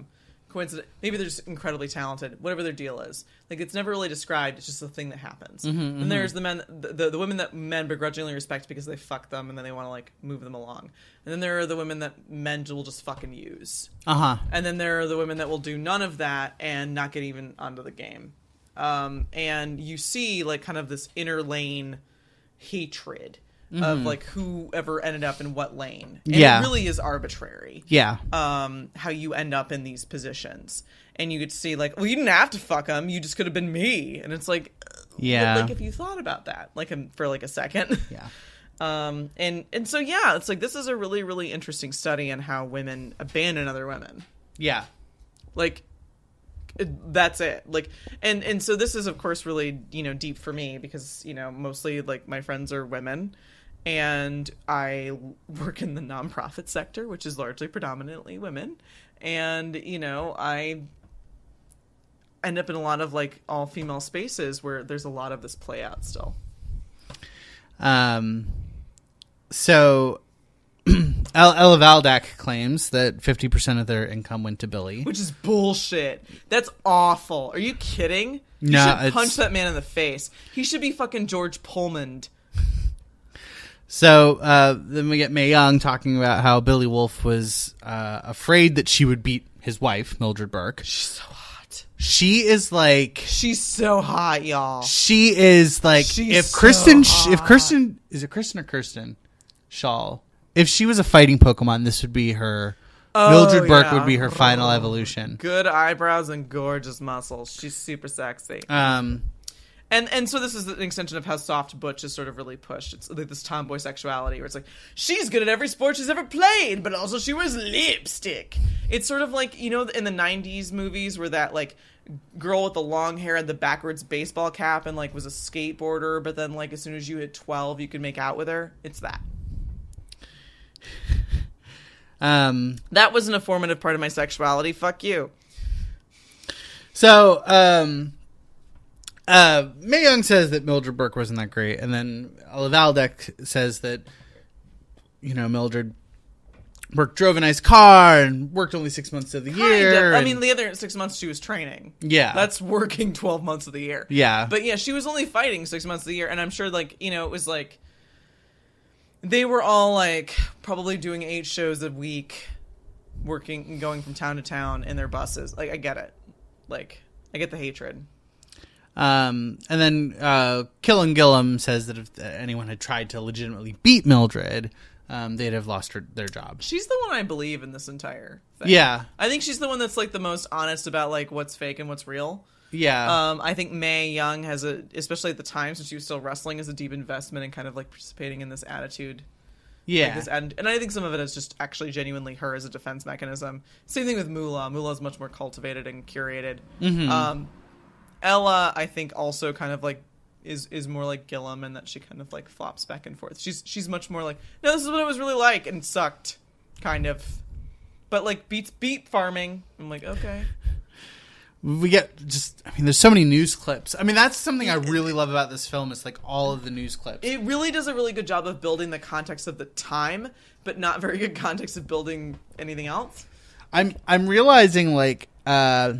coincident. Maybe they're just incredibly talented. Whatever their deal is, like it's never really described. It's just a thing that happens. Mm-hmm, and mm-hmm. there's the men, the, the the women that men begrudgingly respect because they fuck them, and then they want to like move them along. And then there are the women that men will just fucking use. Uh huh. And then there are the women that will do none of that and not get even onto the game. Um, and you see like kind of this inner lane hatred. Mm-hmm. Of like whoever ended up in what lane. And yeah. it really is arbitrary. Yeah. Um, how you end up in these positions. And you could see like, well, you didn't have to fuck him. You just could have been me. And it's like, yeah. Like if you thought about that, like for like a second. Yeah. um, and, and so, yeah, it's like, this is a really, really interesting study on how women abandon other women. Yeah. Like, that's it. Like, and, and so this is of course really, you know, deep for me because, you know, mostly like my friends are women. And I work in the nonprofit sector, which is largely predominantly women. And, you know, I end up in a lot of, like, all-female spaces where there's a lot of this play out still. Um, so, Ella Valdak claims that fifty percent of their income went to Billy. Which is bullshit. That's awful. Are you kidding? You no, should it's... punch that man in the face. He should be fucking George Pullman. So uh, then we get Mae Young talking about how Billy Wolf was uh, afraid that she would beat his wife, Mildred Burke. She's so hot. She is like... She's so hot, y'all. She is like... She's if Kristen... so If Kristen... Is it Kristen or Kirsten? Shaw. If she was a fighting Pokemon, this would be her... Oh, Mildred Burke yeah. would be her final evolution. Good eyebrows and gorgeous muscles. She's super sexy. Um... And and so this is an extension of how soft Butch is sort of really pushed. It's like this tomboy sexuality where it's like, she's good at every sport she's ever played, but also she wears lipstick. It's sort of like, you know, in the nineties movies where that, like, girl with the long hair and the backwards baseball cap and, like, was a skateboarder, but then, like, as soon as you hit twelve, you could make out with her. It's that. Um, that wasn't a formative part of my sexuality. Fuck you. So, um... Uh, Mae Young says that Mildred Burke wasn't that great, and then Ella Valdak says that, you know, Mildred Burke drove a nice car and worked only six months of the kind year. Of. I and, mean, the other six months she was training. Yeah. That's working twelve months of the year. Yeah. But yeah, she was only fighting six months of the year, and I'm sure, like, you know, it was like, they were all, like, probably doing eight shows a week, working and going from town to town in their buses. Like, I get it. Like, I get the hatred. Um, and then uh, Killen Gillem says that if anyone had tried to legitimately beat Mildred, um, they'd have lost her, their job. She's the one I believe in this entire thing. Yeah. I think she's the one that's like the most honest about like what's fake and what's real. Yeah. Um, I think Mae Young has a, especially at the time since she was still wrestling, has a deep investment in kind of like participating in this attitude. Yeah. Like this, and, and I think some of it is just actually genuinely her as a defense mechanism. Same thing with Moolah. Moolah is much more cultivated and curated. Mm-hmm. Um, Ella, I think, also kind of like is is more like Gillem, and that she kind of like flops back and forth. She's she's much more like, no, this is what it was really like, and sucked, kind of. But like beats beat farming. I'm like, okay. We get just, I mean, there's so many news clips. I mean, that's something I really love about this film is like all of the news clips. It really does a really good job of building the context of the time, but not very good context of building anything else. I'm I'm realizing like uh,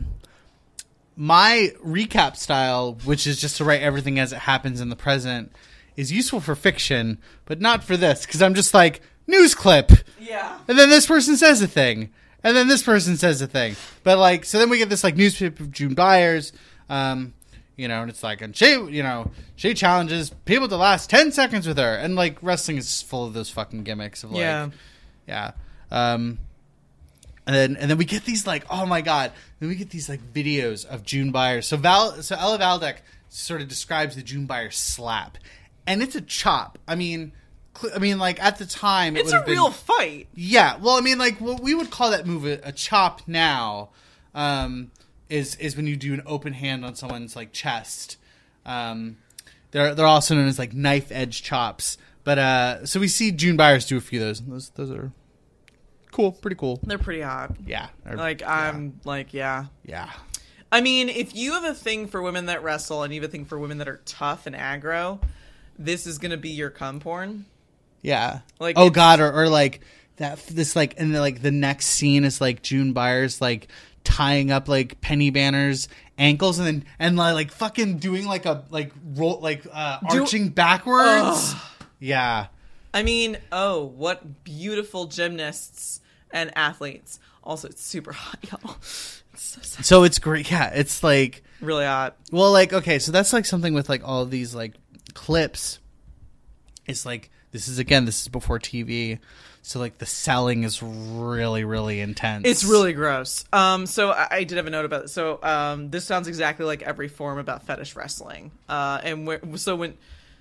my recap style, which is just to write everything as it happens in the present, is useful for fiction, but not for this because I'm just like news clip. Yeah. And then this person says a thing. And then this person says a thing. But, like, so then we get this, like, newspaper of June Byers, um, you know, and it's like, and she, you know, she challenges people to last ten seconds with her. And, like, wrestling is full of those fucking gimmicks of, like, Yeah. yeah. Um, and then, and then we get these, like, oh my God. Then we get these, like, videos of June Byers. So Val, so Ella Valdak sort of describes the June Byers slap. And it's a chop. I mean... I mean, like, at the time... It it's a real been, fight. Yeah. Well, I mean, like, what we would call that move a, a chop now um, is is when you do an open hand on someone's, like, chest. Um, they're they're also known as, like, knife-edge chops. But, uh, so we see June Byers do a few of those. And those, those are cool. Pretty cool. They're pretty hot. Yeah. Like, I'm, like, yeah. Yeah. I mean, if you have a thing for women that wrestle and you have a thing for women that are tough and aggro, this is going to be your cum porn. Yeah. Like, oh God, or, or like that. This like, and the, like the next scene is like June Byers like tying up like Penny Banner's ankles and then and like fucking doing like a like roll like uh, Do- arching backwards. Ugh. Yeah. I mean, oh, what beautiful gymnasts and athletes. Also, it's super hot, y'all. It's so sexy. So it's great. Yeah, it's like Really hot. well, like okay, so that's like something with like all of these like clips. It's like this is again this is before T V, so like the selling is really really intense. It's really gross. Um, so I, I did have a note about it. So um, this sounds exactly like every form about fetish wrestling. Uh, and where, so when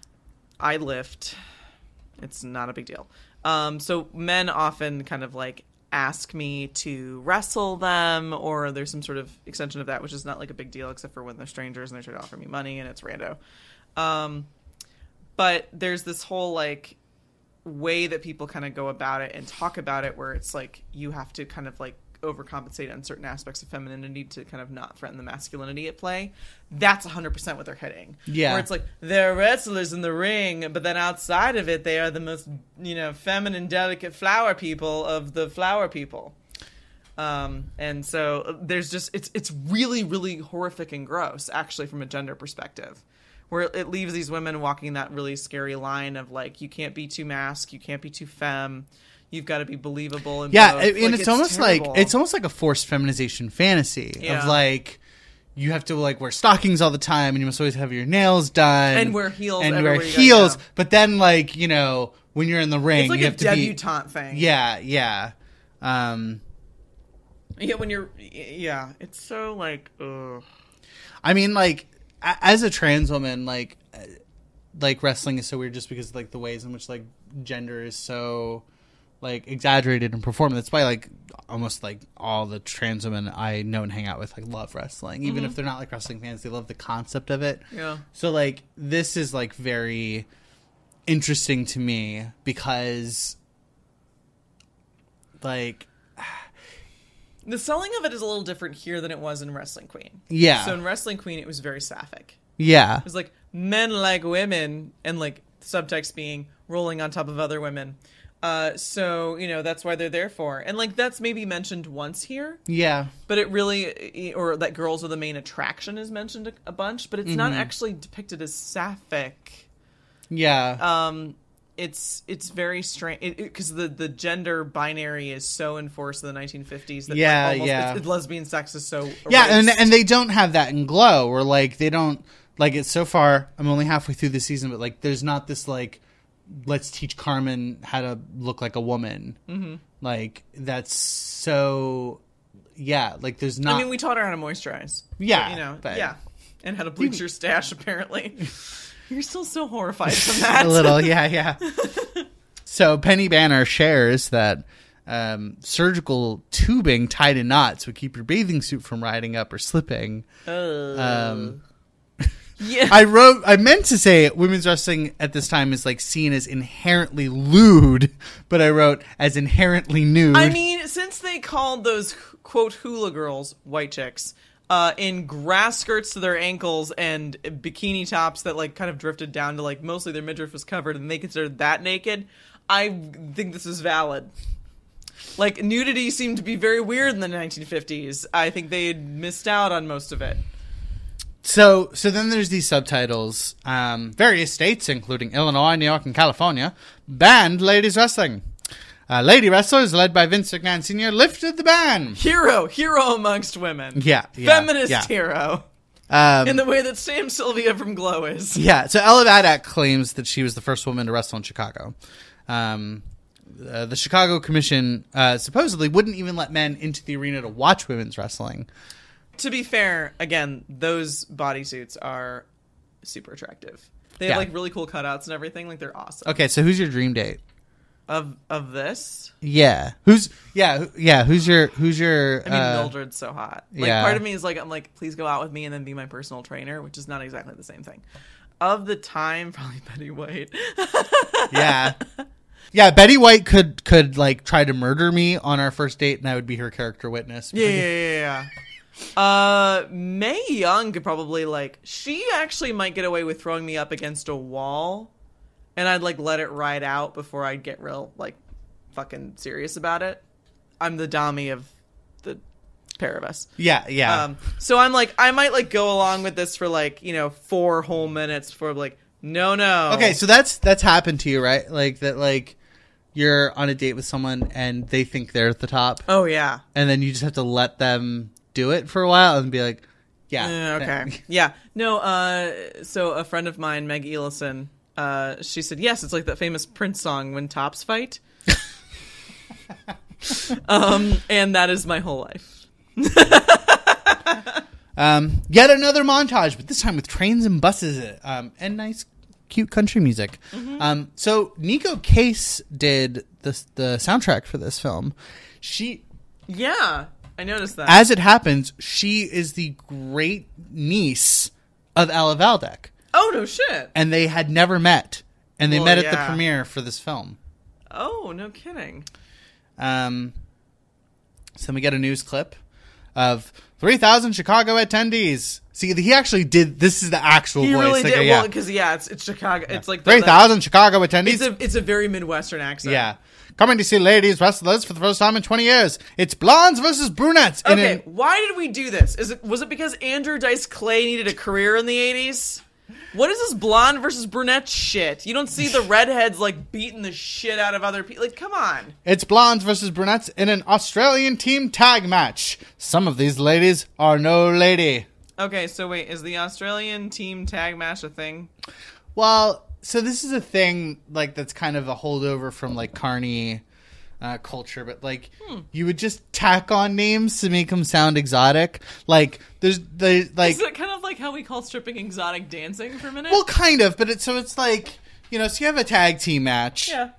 I lift, it's not a big deal. Um, so men often kind of like ask me to wrestle them, or there's some sort of extension of that, which is not like a big deal except for when they're strangers and they're trying to offer me money and it's rando. Um, but there's this whole like way that people kind of go about it and talk about it where it's like you have to kind of like overcompensate on certain aspects of femininity to kind of not threaten the masculinity at play. That's one hundred percent what they're hitting. Yeah. Where it's like, they're wrestlers in the ring, but then outside of it, they are the most, you know, feminine, delicate flower people of the flower people. Um, and so there's just, it's it's really, really horrific and gross, actually, from a gender perspective. Where it leaves these women walking that really scary line of, like, you can't be too masc, you can't be too femme, you've got to be believable. And yeah, both. and Like, it's, it's almost terrible. like it's almost like a forced feminization fantasy Yeah. of like you have to like wear stockings all the time and you must always have your nails done And wear heels and everywhere wear you go, heels. yeah. But then like you know when you're in the ring, It's like you a have to be debutante thing. yeah, yeah. Um, Yeah, when you're... Yeah, it's so, like, ugh. I mean, like a- as a trans woman, like uh, like wrestling is so weird just because like the ways in which like gender is so like exaggerated and performed. That's why like almost like all the trans women I know and hang out with like love wrestling, even Mm-hmm. if they're not like wrestling fans. They love the concept of it. Yeah. So like this is like very interesting to me because like The selling of it is a little different here than it was in Wrestling Queen. yeah So in Wrestling Queen, it was very sapphic. yeah It was like, men like women, and like subtext being rolling on top of other women. Uh, so, you know, that's why they're there for. And like, that's maybe mentioned once here, yeah but it really, or that girls are the main attraction is mentioned a, a bunch, but it's not actually depicted as sapphic. yeah Um, it's it's very strange because the the gender binary is so enforced in the nineteen fifties that Yeah, like, almost, yeah. it's, lesbian sex is so yeah and erased. and they don't have that in Glow or like they don't like it's so far I'm only halfway through the season but like there's not this like let's teach Carmen how to look like a woman. Mm-hmm. Like that's so yeah like there's not I mean, we taught her how to moisturize. Yeah, But, you know, but- yeah, and how to bleach your stash. Apparently, you're still so horrified from that. a little yeah yeah so Penny Banner shares that um, surgical tubing tied in knots would keep your bathing suit from riding up or slipping. um Yeah, I wrote, I meant to say women's wrestling at this time is like seen as inherently lewd, but I wrote as inherently nude. I mean, since they called those quote hula girls white chicks uh, in grass skirts to their ankles and bikini tops that like kind of drifted down to like mostly their midriff was covered, and they considered that naked, I think this is valid. Like, nudity seemed to be very weird in the nineteen fifties. I think they had missed out on most of it. So, so then there's these subtitles. Um, various states, including Illinois, New York, and California, banned ladies wrestling. Uh, lady wrestlers, led by Vince McMahon Senior, lifted the ban. Hero, hero amongst women. Yeah, yeah, Feminist yeah. hero. Um, In the way that Sam Sylvia from Glow is. yeah, so Ella Vadak claims that she was the first woman to wrestle in Chicago. Um, uh, the Chicago Commission uh, supposedly wouldn't even let men into the arena to watch women's wrestling. To be fair, again, those bodysuits are super attractive. They have Yeah. like really cool cutouts and everything. Like, they're awesome. Okay, so who's your dream date? Of of this, Yeah, who's yeah who- yeah who's your who's your I mean, uh, Mildred's so hot. Like, yeah. part of me is like, I'm like, please go out with me and then be my personal trainer, which is not exactly the same thing. Of the time, probably Betty White. yeah yeah Betty White could could like try to murder me on our first date and I would be her character witness. Yeah, yeah, yeah, yeah. Uh, Mae Young could probably like. She actually might get away with throwing me up against a wall, and I'd like let it ride out before I'd get real like fucking serious about it. I'm the Dami of the pair of us. Yeah, yeah. Um, so I'm like, I might like go along with this for like, you know, four whole minutes before I'm like, no, no. Okay, so that's that's happened to you, right? Like that, like you're on a date with someone and they think they're at the top. Oh yeah. And then you just have to let them do it for a while and be like, yeah, uh, okay, yeah. No. Uh, so a friend of mine, Meg Elison, uh, she said, yes, it's like that famous Prince song, "When Tops Fight." um, and that is my whole life. um, yet another montage, but this time with trains and buses um, and nice, cute country music. Mm-hmm. Um, so Nico Case did the the soundtrack for this film. She, yeah, I noticed that. As it happens, she is the great niece of Ella Valdek. Oh no shit! And they had never met, and they well, met at yeah. the premiere for this film. Oh, no kidding. Um, so then we get a news clip of three thousand Chicago attendees. See, he actually did. This is the actual he voice. Really like, did. yeah. Well, because yeah, it's it's Chicago. Yeah. It's like three thousand Chicago attendees. It's a it's a very Midwestern accent. Yeah, coming to see ladies wrestlers for the first time in twenty years. It's blondes versus brunettes. Okay, in- why did we do this? Is it was it because Andrew Dice Clay needed a career in the eighties? What is this blonde versus brunette shit? You don't see the redheads like beating the shit out of other people. Like, come on. It's blondes versus brunettes in an Australian team tag match. Some of these ladies are no lady. Okay, so wait, is the Australian team tag match a thing? Well, so this is a thing like that's kind of a holdover from like Carney uh, culture, but like hmm. you would just tack on names to make them sound exotic. Like there's the like. Is it kind of like how we call stripping exotic dancing for a minute? Well, kind of, but it's so it's like you know, so you have a tag team match, yeah,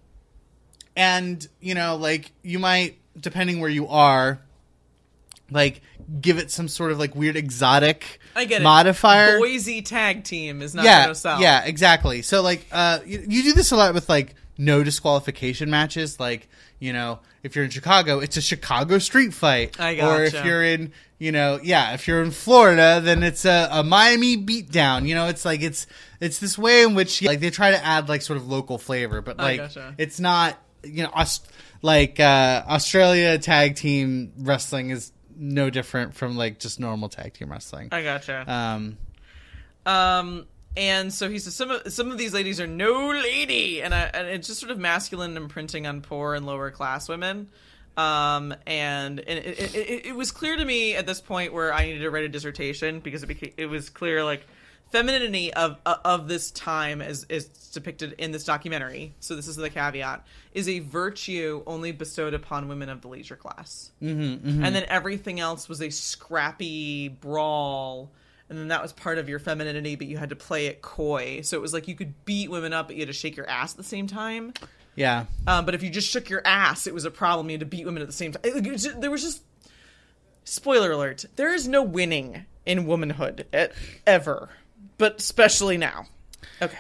and you know, like you might depending where you are, like give it some sort of like weird exotic I get it. modifier. Boise tag team is not yeah, gonna sell. Yeah, exactly. So like uh you, you do this a lot with like no disqualification matches. Like, you know, if you're in Chicago, it's a Chicago street fight. I gotcha. Or if you're in, you know, yeah, if you're in Florida, then it's a, a Miami beatdown. You know, it's like it's it's this way in which like they try to add like sort of local flavor, but like gotcha. It's not, you know, Aust- like uh Australia tag team wrestling is no different from like just normal tag team wrestling. I gotcha. Um, um, and so he says some of some of these ladies are no lady, and I, and it's just sort of masculine imprinting on poor and lower class women. Um, and, and it, it, it, it was clear to me at this point where I needed to write a dissertation because it became, it was clear like femininity of of this time as is depicted in this documentary. So this is the caveat: is a virtue only bestowed upon women of the leisure class, mm-hmm, mm-hmm. and then everything else was a scrappy brawl. And then that was part of your femininity, but you had to play it coy. So it was like you could beat women up, but you had to shake your ass at the same time. Yeah. Um, but if you just shook your ass, it was a problem. You had to beat women at the same time. It, it was just, there was just... Spoiler alert. There is no winning in womanhood at, ever. But especially now. Okay.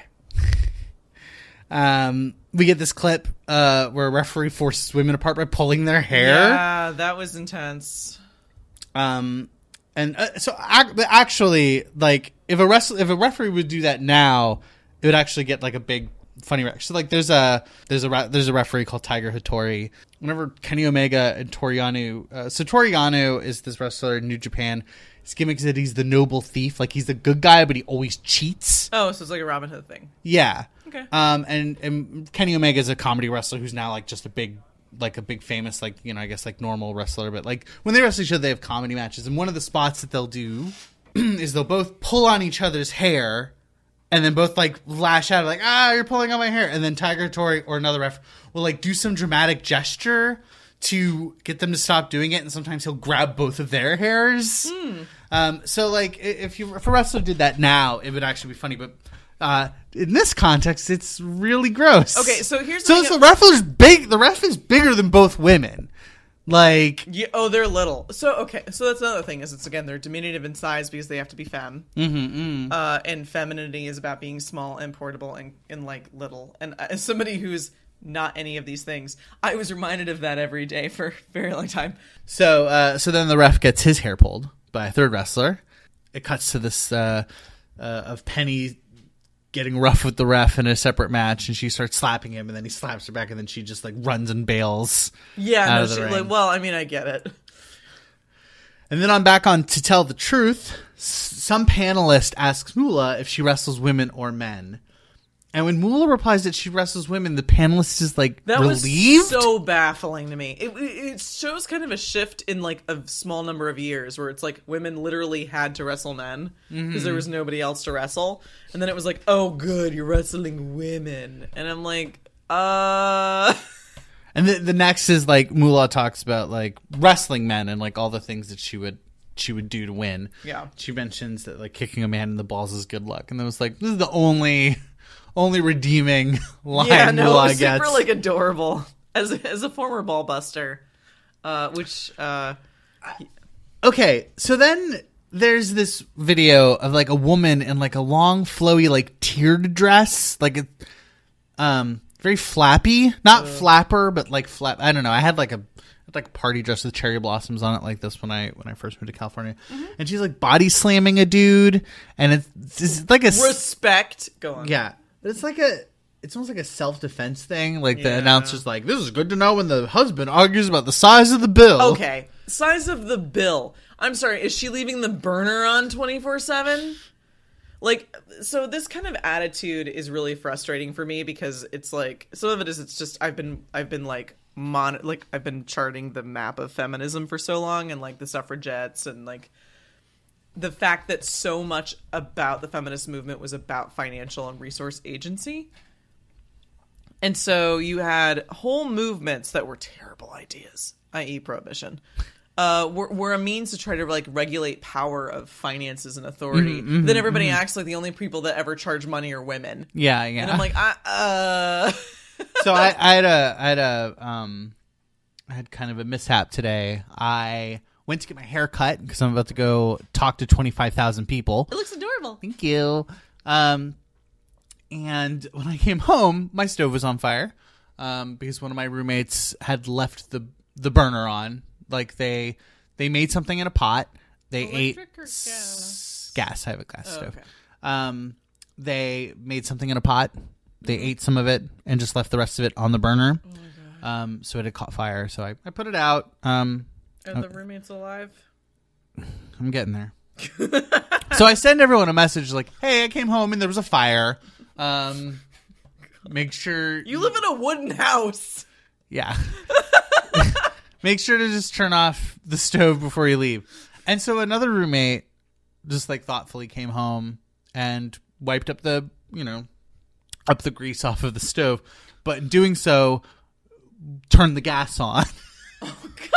Um, we get this clip uh, where a referee forces women apart by pulling their hair. Yeah, that was intense. Um... And uh, so, ac- actually, like, if a wrestler, if a referee would do that now, it would actually get like a big funny reaction. So, like, there's a there's a re- there's a referee called Tiger Hattori. Whenever Kenny Omega and Toru Yano, uh, so Toru Yano is this wrestler in New Japan. His gimmick is that he's the noble thief, like he's the good guy, but he always cheats. Oh, so it's like a Robin Hood thing. Yeah. Okay. Um, and and Kenny Omega is a comedy wrestler who's now like just a big. like a big famous, like, you know, I guess like normal wrestler, but like when they wrestle each other, they have comedy matches. And one of the spots that they'll do is they'll both pull on each other's hair and then both like lash out like, ah, you're pulling on my hair. And then Tiger Tori or another ref will like do some dramatic gesture to get them to stop doing it. And sometimes he'll grab both of their hairs. Mm. Um, so like if you, if a wrestler did that now, it would actually be funny, but Uh, in this context, it's really gross. Okay, so here's so the the ref is big. The ref is bigger than both women. Like, yeah, oh, they're little. So okay, so that's another thing. Is it's again they're diminutive in size because they have to be femme. Mm-hmm, mm. Uh, and femininity is about being small and portable and, and like little. And as somebody who's not any of these things, I was reminded of that every day for a very long time. So, uh, so then the ref gets his hair pulled by a third wrestler. It cuts to this uh, uh, of Penny getting rough with the ref in a separate match, and she starts slapping him, and then he slaps her back, and then she just like runs and bails. Yeah, out no, of the she ring. like. Well, I mean, I get it. And then I'm back on To Tell the Truth. S- some panelist asks Moolah if she wrestles women or men. And when Moolah replies that she wrestles women, the panelist is like That relieved. was so baffling to me. It, it shows kind of a shift in like a small number of years where it's like women literally had to wrestle men because mm-hmm. there was nobody else to wrestle. And then it was like, oh, good, you're wrestling women. And I'm like, uh... And the, the next is like Moolah talks about like wrestling men and like all the things that she would she would do to win. Yeah. She mentions that like kicking a man in the balls is good luck. And it was like, this is the only... Only redeeming line yeah, no, Moolah it was gets. super like adorable as as a former ball buster, uh, which uh, okay. So then there's this video of like a woman in like a long flowy like tiered dress, like a um very flappy, not uh, flapper, but like flap. I don't know. I had like a like a party dress with cherry blossoms on it like this when I when I first moved to California, mm-hmm. and she's like body slamming a dude, and it's, it's like a respect. Go on, yeah. But it's like a, it's almost like a self-defense thing. Like the yeah. announcer's like, this is good to know when the husband argues about the size of the bill. Okay. Size of the bill. I'm sorry, is she leaving the burner on twenty-four seven? Like, so this kind of attitude is really frustrating for me because it's like, some of it is, it's just, I've been, I've been like, mon- like, I've been charting the map of feminism for so long and like the suffragettes and like, the fact that so much about the feminist movement was about financial and resource agency. And so you had whole movements that were terrible ideas, that is prohibition, uh, were, were a means to try to like regulate power of finances and authority. Mm-hmm, mm-hmm, then everybody mm-hmm. acts like the only people that ever charge money are women. Yeah, yeah. And I'm like, I, uh... so I, I had a, I had a, um, I had kind of a mishap today. I... went to get my hair cut because I'm about to go talk to twenty-five thousand people. It looks adorable. Thank you. Um, and when I came home, my stove was on fire um, because one of my roommates had left the the burner on. Like they they made something in a pot. They Electric ate or gas? gas. I have a gas oh, stove. Okay. Um, they made something in a pot. They ate some of it and just left the rest of it on the burner. Oh my God. Um, so it had caught fire. So I, I put it out. Um, Are the roommates alive? I'm getting there. So I send everyone a message like, hey, I came home and there was a fire. Um, make sure... You live in a wooden house. Yeah. Make sure to just turn off the stove before you leave. And so another roommate just like thoughtfully came home and wiped up the, you know, up the grease off of the stove. But in doing so, turned the gas on. Oh,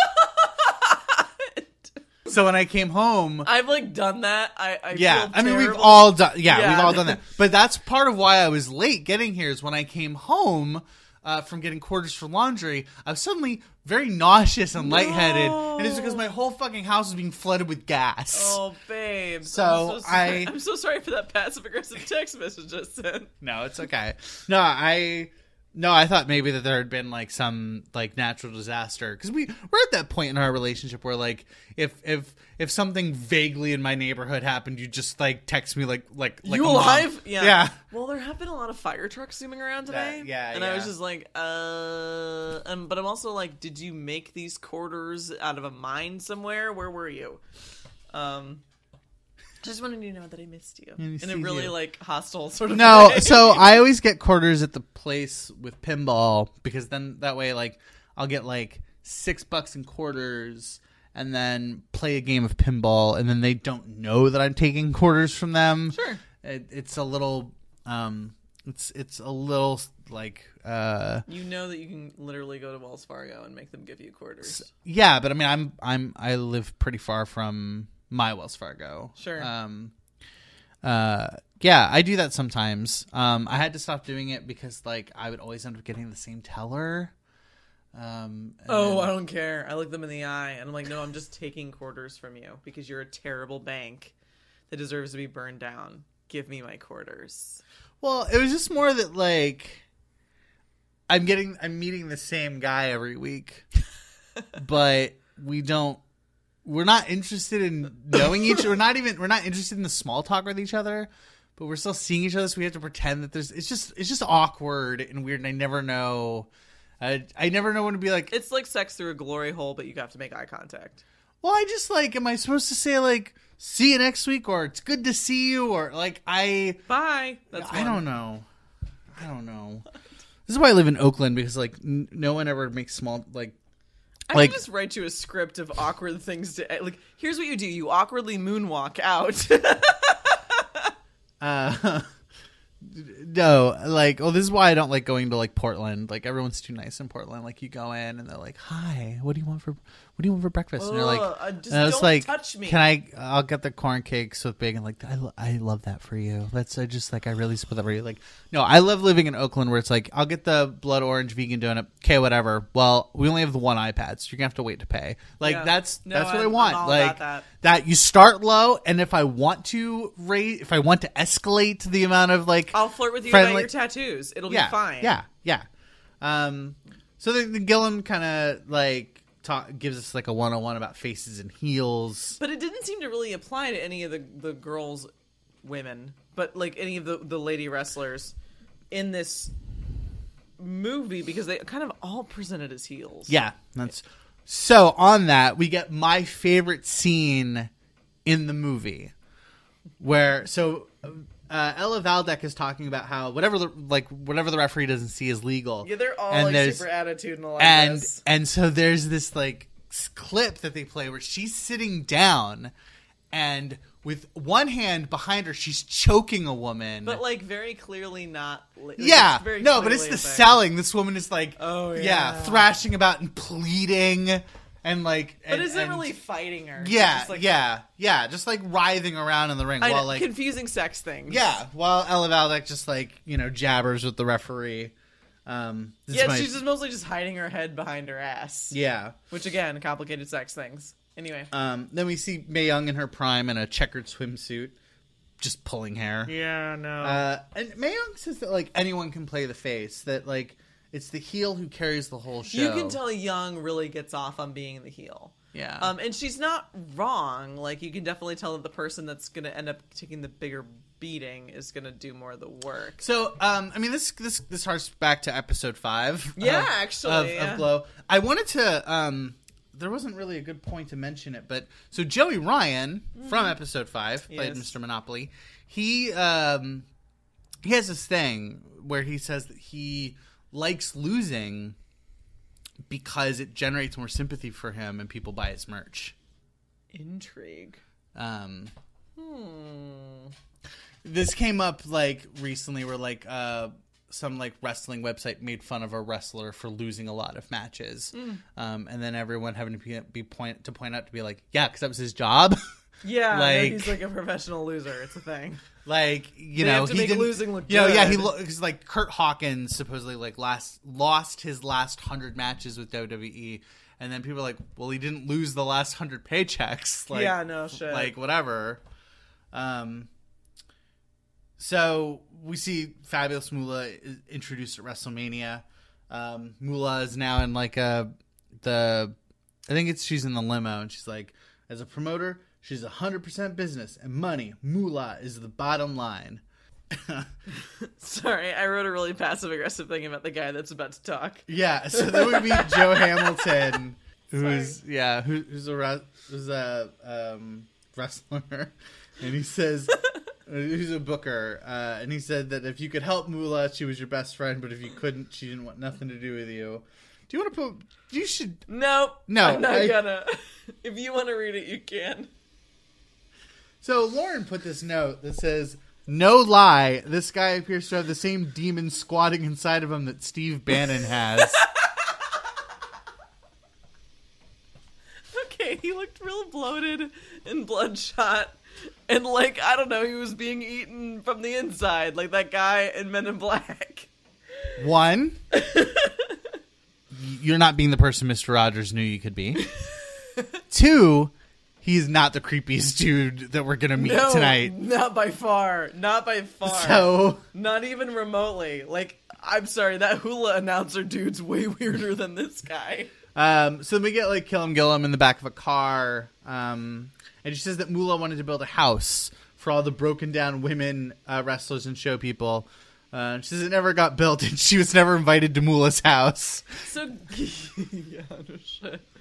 God. So when I came home, I've like done that. I, I yeah, feel I mean terrible. we've all done. Yeah, Yeah. we've all done that. But that's part of why I was late getting here. Is when I came home uh, from getting quarters for laundry, I was suddenly very nauseous and lightheaded, No. and it's because my whole fucking house was being flooded with gas. Oh, babe. So, I'm so sorry. I- I'm so sorry for that passive aggressive text message just sent. No, it's okay. No, I. No, I thought maybe that there had been like some like natural disaster because we we're at that point in our relationship where like if if if something vaguely in my neighborhood happened, you just like text me like like like You a mom. alive? Yeah. Yeah. Well, there have been a lot of fire trucks zooming around today. That- yeah, And I was yeah. just like, uh, um, but I'm also like, did you make these quarters out of a mine somewhere? Where were you? Um. Just wanted you to know that I missed you I in missed a you. really like hostile sort of No, way. so I always get quarters at the place with pinball because then that way, like, I'll get like six bucks in quarters and then play a game of pinball, and then they don't know that I'm taking quarters from them. Sure, it, it's a little, um, it's it's a little like, uh, you know that you can literally go to Wells Fargo and make them give you quarters. yeah, but I mean, I'm I'm I live pretty far from my Wells Fargo. Sure. Um, uh, yeah, I do that sometimes. Um, I had to stop doing it because like I would always end up getting the same teller. Um, and Oh, then- I don't care. I look them in the eye and I'm like, no, I'm just taking quarters from you because you're a terrible bank that deserves to be burned down. Give me my quarters. well, it was just more that like I'm getting, I'm meeting the same guy every week, but we don't. We're not interested in knowing each other. We're not even, we're not interested in the small talk with each other, but we're still seeing each other. So we have to pretend that there's, it's just, it's just awkward and weird. And I never know, I, I never know when to be like, It's like sex through a glory hole, but you have to make eye contact. Well, I just like, am I supposed to say like, see you next week, or it's good to see you, or like I Bye. That's I one. don't know. I don't know. This is why I live in Oakland, because like n- no one ever makes small like. I like, can just write you a script of awkward things to like. Here's what you do: you awkwardly moonwalk out. uh, no, like, well, this is why I don't like going to like Portland. Like everyone's too nice in Portland. Like you go in and they're like, "Hi, what do you want for what do you want for breakfast?" And you're like, Ugh, uh, just and I was don't like, touch me. "Can I? I'll get the corn cakes with bacon." Like, I, lo- I love that for you. That's I just like I really support that for you. Like, no, I love living in Oakland where it's like, I'll get the blood orange vegan donut. Okay, whatever. Well, we only have the one iPad, so you're gonna have to wait to pay. Like Yeah. that's No, that's what I'm- I want. I'm all like about that. that you start low, and if I want to raise, if I want to escalate the amount of like, I'll flirt with you friendly- about your tattoos. It'll yeah, be fine. Yeah, yeah. Um, so the, the Gillem kind of like talk, gives us like a one on one about faces and heels. But it didn't seem to really apply to any of the, the girls, women, but like any of the, the lady wrestlers in this movie because they kind of all presented as heels. Yeah, that's so. On that, we get my favorite scene in the movie, where so. Uh, Ella Valdek is talking about how whatever the like whatever the referee doesn't see is legal. Yeah, they're all and like there's- super attitudinal. Like and this. and so there's this like s- clip that they play where she's sitting down, and with one hand behind her, she's choking a woman. But like very clearly not. Like, yeah, it's very no, but it's clearly the a thing. selling. This woman is like, Oh, yeah, yeah. thrashing about and pleading, and like, But and, isn't and- really fighting her. yeah, It's just, like, yeah, yeah, just like writhing around in the ring I while know, like confusing sex things. yeah, while Ella Valdek just like you know jabbers with the referee. Um, this is Yeah, my- she's just mostly just hiding her head behind her ass. yeah. Which again, complicated sex things. Anyway. Um, then we see Mae Young in her prime in a checkered swimsuit, just pulling hair. Yeah, no. Uh, and Mae Young says that like anyone can play the face. That like it's the heel who carries the whole show. You can tell Young really gets off on being the heel. Yeah. Um, and she's not wrong. Like, you can definitely tell that the person that's going to end up taking the bigger beating is going to do more of the work. So, um, I mean, this this this harks back to episode five. Yeah, of, actually, of, yeah. of Glow. I wanted to. Um, there wasn't really a good point to mention it, but so Joey Ryan from episode five played Yes. Mister Monopoly. He um, he has this thing where he says that he likes losing because it generates more sympathy for him and people buy his merch. Intrigue. Um, Hmm. this came up like recently where like uh, some like wrestling website made fun of a wrestler for losing a lot of matches. Um, and then everyone having to be, be point to point out to be like, yeah, because that was his job. Yeah, Like- no, he's like a professional loser. It's a thing. Like you They know, have to he make didn't, losing look you know, yeah, he good. lo- cause like Kurt Hawkins supposedly like last lost his last hundred matches with W W E, and then people are like, well, he didn't lose the last hundred paychecks. Like, Yeah, no shit. Like whatever. Um. So we see Fabulous Moolah is introduced at WrestleMania. Um, Moolah is now in like a the, I think it's she's in the limo, and she's like, as a promoter, she's a hundred percent business and money. Moolah is the bottom line. Sorry, I wrote a really passive aggressive thing about the guy that's about to talk. Yeah, so then we meet Joe Hamilton, who's yeah, who, who's a re- who's a um, wrestler, and he says who's a booker, uh, and he said that if you could help Moolah, she was your best friend, but if you couldn't, she didn't want nothing to do with you. Do you want to put? You should. Nope. No, I'm not I- gonna. If you want to read it, you can. So Lauren put this note that says, "No lie, this guy appears to have the same demon squatting inside of him that Steve Bannon has." Okay, he looked real bloated and bloodshot. And, like, I don't know, he was being eaten from the inside, like that guy in Men in Black. One, you're not being the person Mister Rogers knew you could be. Two, he's not the creepiest dude that we're gonna meet No, tonight. not by far. Not by far. So, Not even remotely. Like, I'm sorry, that hula announcer dude's way weirder than this guy. um, so then we get like Gillem Gillem in the back of a car, um, and she says that Moolah wanted to build a house for all the broken down women uh, wrestlers and show people. Uh, she says it never got built, and she was never invited to Moolah's house. So, yeah, no shit.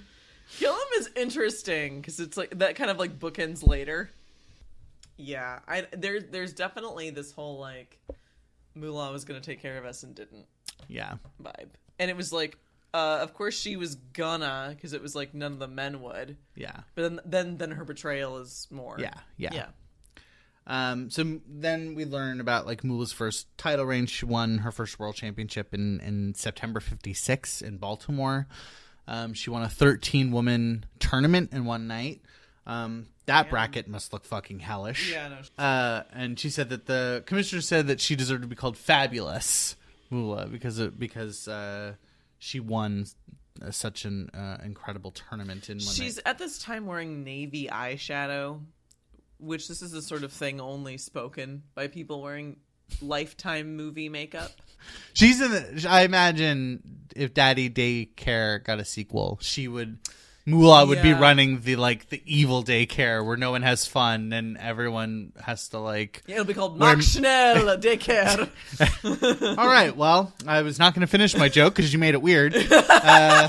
Gillem is interesting because it's like that kind of like bookends later. Yeah, I there there's definitely this whole like Moolah was gonna take care of us and didn't. Yeah. Vibe, and it was like, uh, of course she was gonna because it was like none of the men would. Yeah. But then then then her betrayal is more. Yeah. Yeah. Yeah. Um, so then we learn about like Moolah's first title reign. She won her first world championship in, in September fifty-six in Baltimore. Um, she won a thirteen woman tournament in one night. Um, that Damn. bracket must look fucking hellish. Yeah, no. Uh, and she said that the commissioner said that she deserved to be called Fabulous Moolah because of, because uh, she won uh, such an uh, incredible tournament in one She's night. at this time wearing navy eyeshadow, which this is the sort of thing only spoken by people wearing Lifetime movie makeup. She's in the, I imagine if Daddy Daycare got a sequel, she would Moolah would Yeah. be running the like the evil daycare where no one has fun and everyone has to like Yeah, it'll be called Where- Mark Schnell Daycare. All right, well, I was not going to finish my joke because you made it weird. Uh,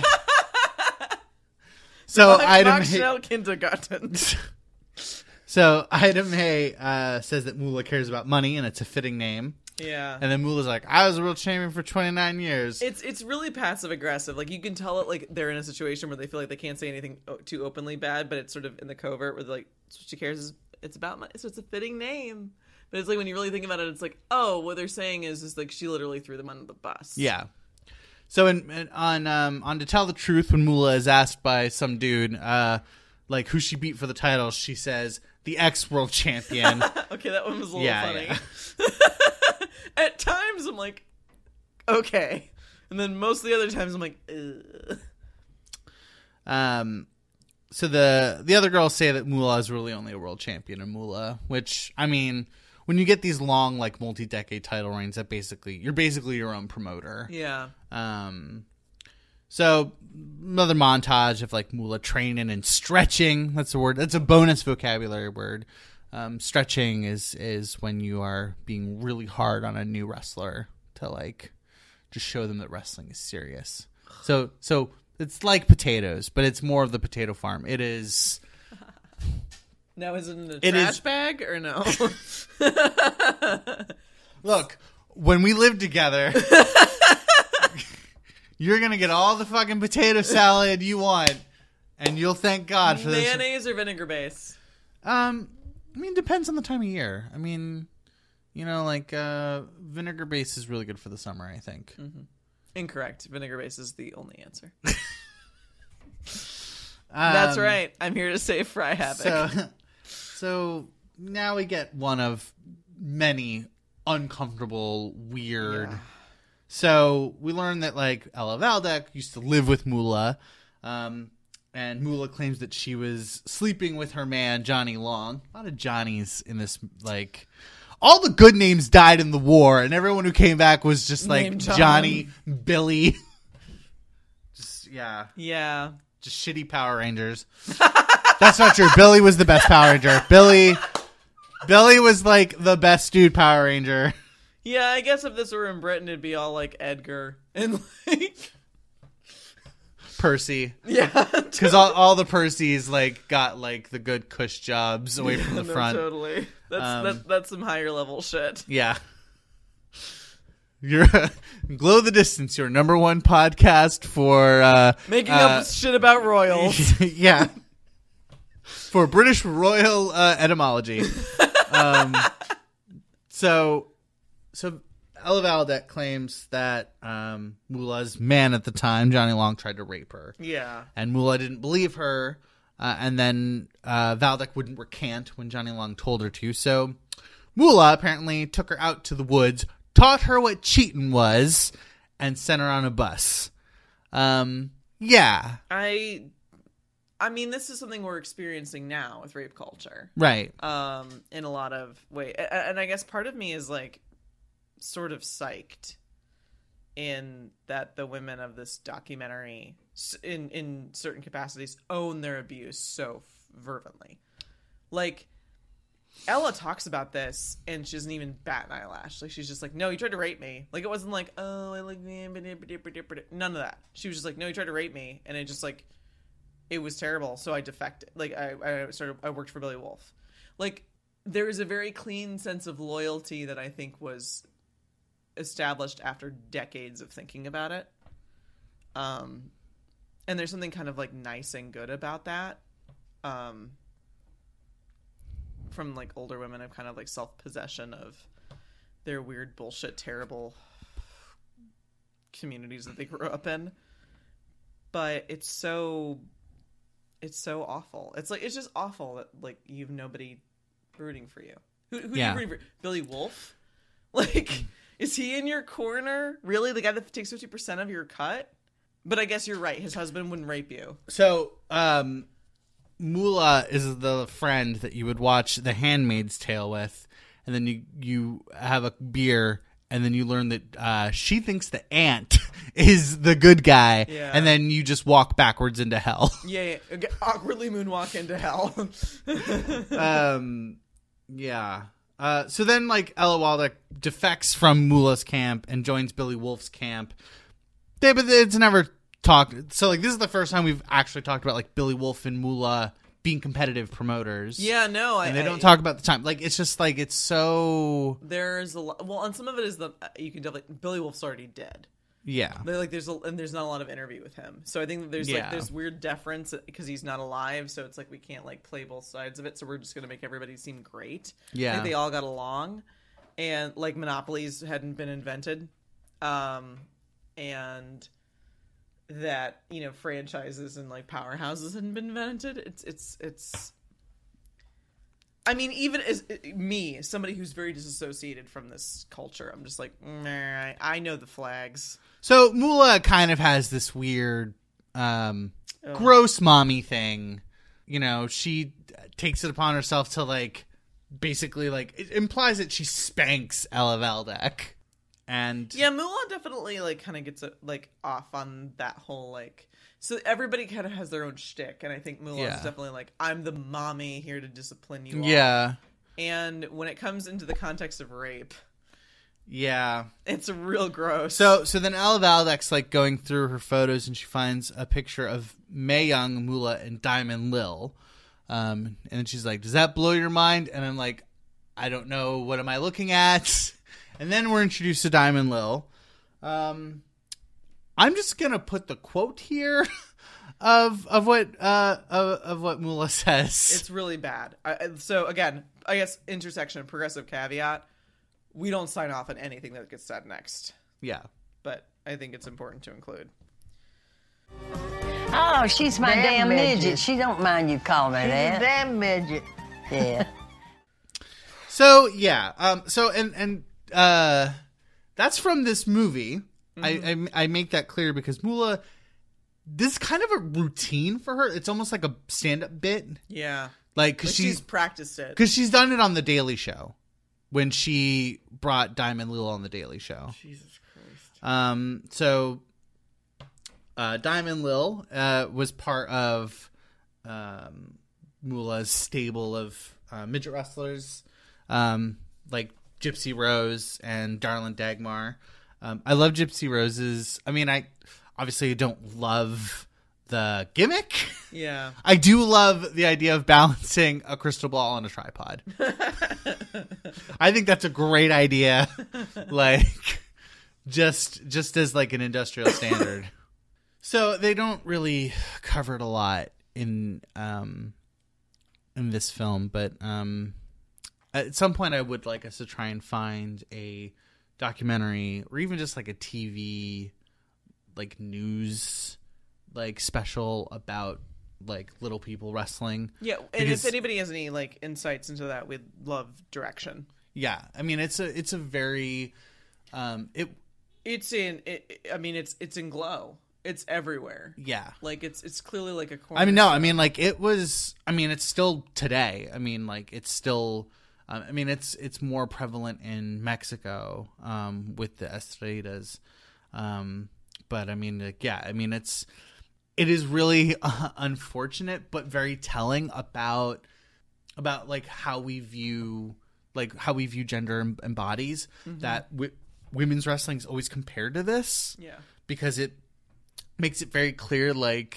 so Mark, item Mark A- Schnell Kindergarten. so item A uh, says that Moolah cares about money and it's a fitting name. Yeah. And then Moolah's like, I was a world champion for twenty-nine years. It's it's really passive aggressive. Like you can tell it like they're in a situation where they feel like they can't say anything o- too openly bad, but it's sort of in the covert where they're like, that's what she cares is it's about money. So it's a fitting name. But it's like when you really think about it, it's like, oh, what they're saying is is like she literally threw them under the bus. Yeah. So in, in on um on To Tell the Truth, when Moolah is asked by some dude uh like who she beat for the title, she says the ex world champion. Okay, that one was a little Yeah, funny. yeah. At times I'm like, okay, and then most of the other times I'm like, ugh. Um, so the the other girls say that Moolah is really only a world champion in Moolah, which I mean, when you get these long like multi-decade title reigns, that basically you're basically your own promoter. Yeah. Um, so another montage of like Moolah training and stretching. That's a word. That's a bonus vocabulary word. Um, stretching is is when you are being really hard on a new wrestler to like just show them that wrestling is serious. So so it's like potatoes, but it's more of the potato farm. It is. Now is it in a It trash is- bag or no? Look, when we live together, you're gonna get all the fucking potato salad you want, and you'll thank God for this. Mayonnaise or vinegar base? Um, I mean, depends on the time of year. I mean, you know, like uh, vinegar base is really good for the summer, I think. Mm-hmm. Incorrect. Vinegar base is the only answer. Um, That's right. I'm here to save Fry Havoc. So, so now we get one of many uncomfortable, weird. Yeah. So we learn that like Ella Valdek used to live with Moolah, um, and Moolah claims that she was sleeping with her man Johnny Long. A lot of Johnnies in this, like. All the good names died in the war, and everyone who came back was just like Named John. Johnny, Billy. Just yeah. Yeah. Just shitty Power Rangers. That's not true. Billy was the best Power Ranger. Billy Billy was like the best dude Power Ranger. Yeah, I guess if this were in Britain, it'd be all like Edgar and like Percy. yeah, Because all, all the Percys like got like the good cush jobs away from the no, front. Totally, that's Um, that, that's some higher level shit. Yeah. You're Glow the Distance, your number one podcast for uh Making uh, up shit about royals. yeah. For British royal uh, etymology. Um, so, so Ella Valdek claims that um, Moolah's man at the time, Johnny Long, tried to rape her. Yeah. And Moolah didn't believe her. Uh, and then uh, Valdek wouldn't recant when Johnny Long told her to. So Moolah apparently took her out to the woods, taught her what cheating was, and sent her on a bus. Um, yeah. I I mean, this is something we're experiencing now with rape culture. Right. Um, in a lot of ways. And I guess part of me is like sort of psyched in that the women of this documentary in in certain capacities own their abuse so fervently. Like Ella talks about this and she doesn't even bat an eyelash. Like she's just like, no, he tried to rape me. Like it wasn't like, oh, I like me. None of that. She was just like, no, he tried to rape me, and it just like it was terrible. So I defected. Like I, I started, I worked for Billy Wolf. Like there is a very clean sense of loyalty that I think was established after decades of thinking about it. Um, and there's something kind of like nice and good about that. Um, from like older women have kind of like self-possession of their weird bullshit, terrible communities that they grew up in. But it's so, it's so awful. It's like, it's just awful that like you have nobody rooting for you. Who, who yeah. are you rooting for? Billy Wolf? Like, is he in your corner? Really? The guy that takes fifty percent of your cut? But I guess you're right. His husband wouldn't rape you. So, um, Moolah is the friend that you would watch The Handmaid's Tale with, and then you, you have a beer, and then you learn that uh, she thinks the aunt is the good guy, yeah. and then you just walk backwards into hell. Yeah, yeah. Awkwardly moonwalk into hell. um, yeah. Uh, so then, like, Ella Waldek defects from Moolah's camp and joins Billy Wolf's camp. They, but it's never talked. So, like, this is the first time we've actually talked about, like, Billy Wolf and Moolah being competitive promoters. Yeah, no. And I, they don't I, talk about the time. Like, it's just, like, it's so... There's a lot... Well, and some of it is the... You can definitely... Billy Wolf's already dead. Yeah. They're like, there's a, and there's not a lot of interview with him. So I think that there's, yeah. like, there's weird deference because he's not alive. So it's like, we can't, like, play both sides of it. So we're just going to make everybody seem great. Yeah. Like, they all got along. And, like, monopolies hadn't been invented. Um, and... that, you know, franchises and like powerhouses hadn't been invented. It's it's it's I mean, even as me, somebody who's very disassociated from this culture, I'm just like, nah, I know the flags. So Moolah kind of has this weird um oh. gross mommy thing. You know, she takes it upon herself to like basically like it implies that she spanks Ella Waldek. And yeah, Moolah definitely like kind of gets a, like off on that whole like. So everybody kind of has their own shtick, and I think Moolah yeah. is definitely like, I'm the mommy here to discipline you. Yeah. All. And when it comes into the context of rape, yeah, it's real gross. So so then Ella Waldek's like going through her photos, and she finds a picture of Mae Young, Moolah, and Diamond Lil. Um, and then she's like, "Does that blow your mind?" And I'm like, "I don't know. What am I looking at?" And then we're introduced to Diamond Lil. Um, I'm just gonna put the quote here of of what uh of, of what Moolah says. It's really bad. I, so again, I guess intersection progressive caveat. We don't sign off on anything that gets said next. Yeah, but I think it's important to include. Oh, she's my damn, damn midget. midget. She don't mind you calling her She's that. a damn midget. Yeah. So yeah, um, so and and. Uh, that's from this movie. Mm-hmm. I, I I make that clear because Moolah, this is kind of a routine for her. It's almost like a stand-up bit. Yeah, like because like she's, she's practiced it. Because she's done it on the Daily Show when she brought Diamond Lil on the Daily Show. Jesus Christ. Um. So, uh, Diamond Lil uh was part of um Moolah's stable of uh, midget wrestlers, um like. Gypsy Rose and Darlin Dagmar. Um, I love Gypsy Rose's. I mean, I obviously don't love the gimmick. Yeah. I do love the idea of balancing a crystal ball on a tripod. I think that's a great idea. Like, just just as like an industrial standard. So they don't really cover it a lot in um in this film, but um. At some point, I would like us to try and find a documentary or even just like a T V, like news, like special about like little people wrestling. Yeah, and because, if anybody has any like insights into that, we'd love direction. Yeah, I mean it's a it's a very, um, it it's in. It, I mean it's it's in Glow. It's everywhere. Yeah, like it's it's clearly like a corner. I mean no, I mean like it was. I mean it's still today. I mean like it's still. Um, I mean, it's it's more prevalent in Mexico um, with the Estrellas, um, but I mean, like, yeah, I mean, it's it is really uh, unfortunate, but very telling about about like how we view like how we view gender and, and bodies. Mm-hmm. That w- women's wrestling is always compared to this, yeah, because it makes it very clear, like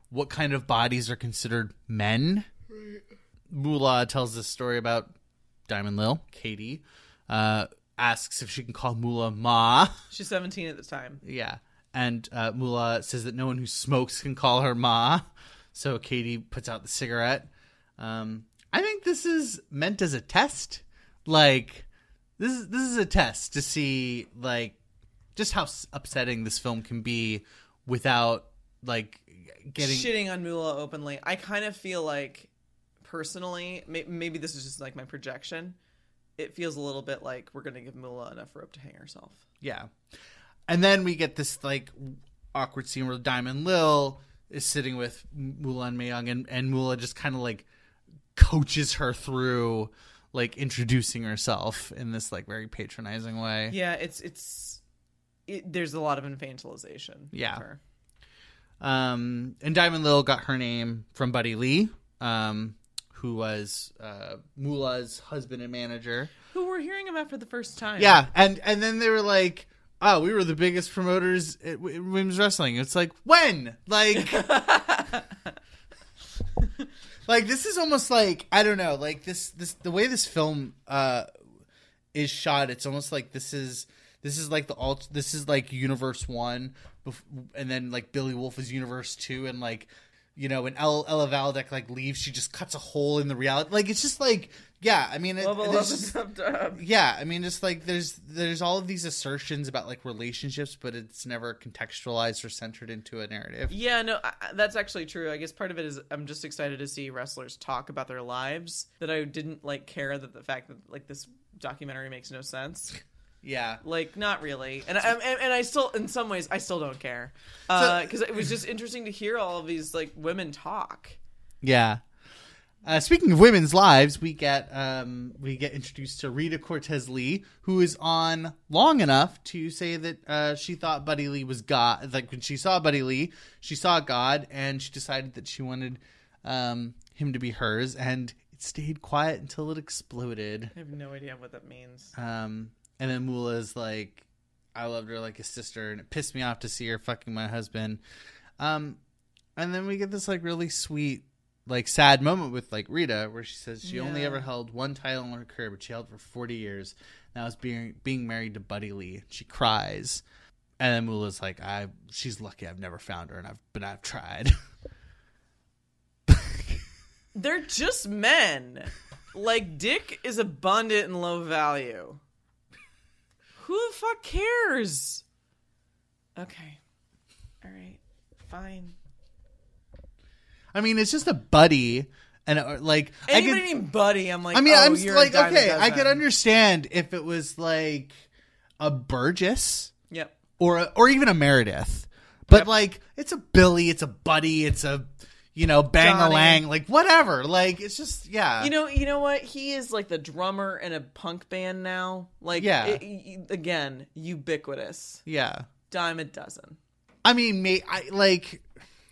what kind of bodies are considered men. Moolah tells this story about Diamond Lil. Katie uh, asks if she can call Moolah Ma. She's seventeen at the time. Yeah. And uh, Moolah says that no one who smokes can call her Ma. So Katie puts out the cigarette. Um, I think this is meant as a test. Like, this is, this is a test to see, like, just how upsetting this film can be without, like, getting... Shitting on Moolah openly. I kind of feel like, personally, may- maybe this is just, like, my projection. It feels a little bit like we're going to give Moolah enough rope to hang herself. Yeah. And then we get this, like, awkward scene where Diamond Lil is sitting with Moolah and Mae Young, and, and Moolah just kind of, like, coaches her through, like, introducing herself in this, like, very patronizing way. Yeah, it's... it's it, there's a lot of infantilization. Yeah. Of her. Um, and Diamond Lil got her name from Buddy Lee, um, who was uh, Moolah's husband and manager. Who we're hearing about for the first time. Yeah, and, and then they were like... Oh, we were the biggest promoters in women's wrestling. It's like, when? Like, like this is almost like, I don't know, like this, this, the way this film uh, is shot, it's almost like this is, this is like the alt, this is like Universe One, and then like Billy Wolf is Universe Two, and like, you know, when Ella, Ella Valdek like leaves, she just cuts a hole in the reality. Like, it's just like, yeah, I mean, it, Level there's up just, and dub dub. yeah, I mean, just like there's there's all of these assertions about like relationships, but it's never contextualized or centered into a narrative. Yeah, no, I, that's actually true. I guess part of it is I'm just excited to see wrestlers talk about their lives. That I didn't like care that the fact that like this documentary makes no sense. Yeah, Like, not really. And I, and, and I still, in some ways, I still don't care. Because uh, it was just interesting to hear all of these, like, women talk. yeah. Uh, speaking of women's lives, we get um, we get introduced to Rita Cortez Lee, who is on long enough to say that uh, she thought Buddy Lee was God. Like, when she saw Buddy Lee, she saw God, and she decided that she wanted um, him to be hers, and it stayed quiet until it exploded. I have no idea what that means. Um... And then Moolah's like, I loved her like a sister, and it pissed me off to see her fucking my husband. Um, and then we get this like really sweet, like sad moment with like Rita, where she says she Yeah. only ever held one title in her career, but she held for forty years. Now it's being being married to Buddy Lee. She cries, and then Moolah's like, I she's lucky I've never found her, and I've but I've tried. They're just men. Like, dick is abundant and low value. Who the fuck cares? Okay. All right. Fine. I mean, it's just a buddy, and uh, like Anybody I could, named Buddy, I'm like, I mean, oh, I'm you're like, a dime a okay, I could dozen. understand if it was like a Burgess, Yep. or a, or even a Meredith, but Yep. like it's a Billy, it's a Buddy, it's a you know Bang-a-Lang, like whatever, like it's just yeah, You know, you know what? He is like the drummer in a punk band now. Like, Yeah. it- it- again, ubiquitous. yeah. Dime a dozen. I mean, may I like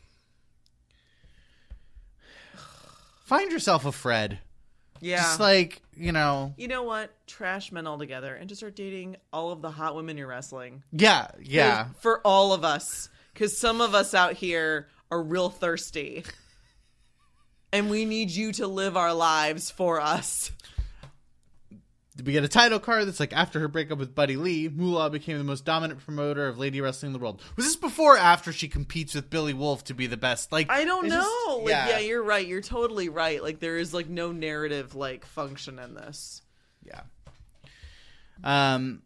find yourself a Fred, Yeah. just like you know, You know what? Trash men altogether and just start dating all of the hot women you're wrestling. yeah, yeah. For all of us. Because some of us out here are real thirsty. And we need you to live our lives for us. We get a title card that's like, after her breakup with Buddy Lee, Moolah became the most dominant promoter of lady wrestling in the world. Was this before or after she competes with Billy Wolf to be the best? Like, I don't it's know. just- like, yeah. you're right. You're totally right. Like, there is like no narrative like function in this. Yeah. Um.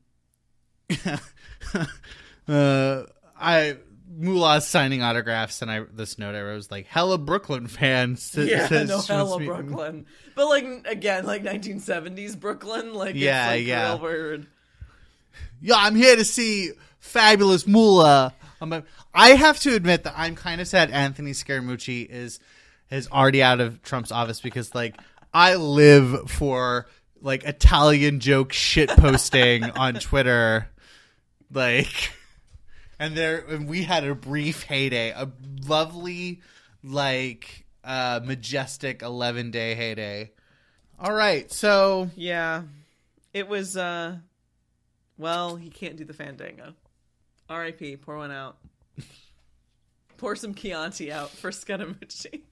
uh, I Moolah's signing autographs, and I this note I wrote was like, "Hella Brooklyn fans." It Yeah, says no she hella wants me- Brooklyn. But like again, like nineteen seventies Brooklyn. Like Yeah, it's like yeah. real weird. Yeah, I'm here to see Fabulous Moolah. I'm a, I have to admit that I'm kind of sad Anthony Scaramucci is is already out of Trump's office, because like I live for like Italian joke shit posting on Twitter, like, and there and we had a brief heyday, a lovely, like, uh, majestic eleven day heyday. All right, so Yeah, it was. uh Well, he can't do the Fandango. R I P Pour one out. Pour some Chianti out for Scaramucci.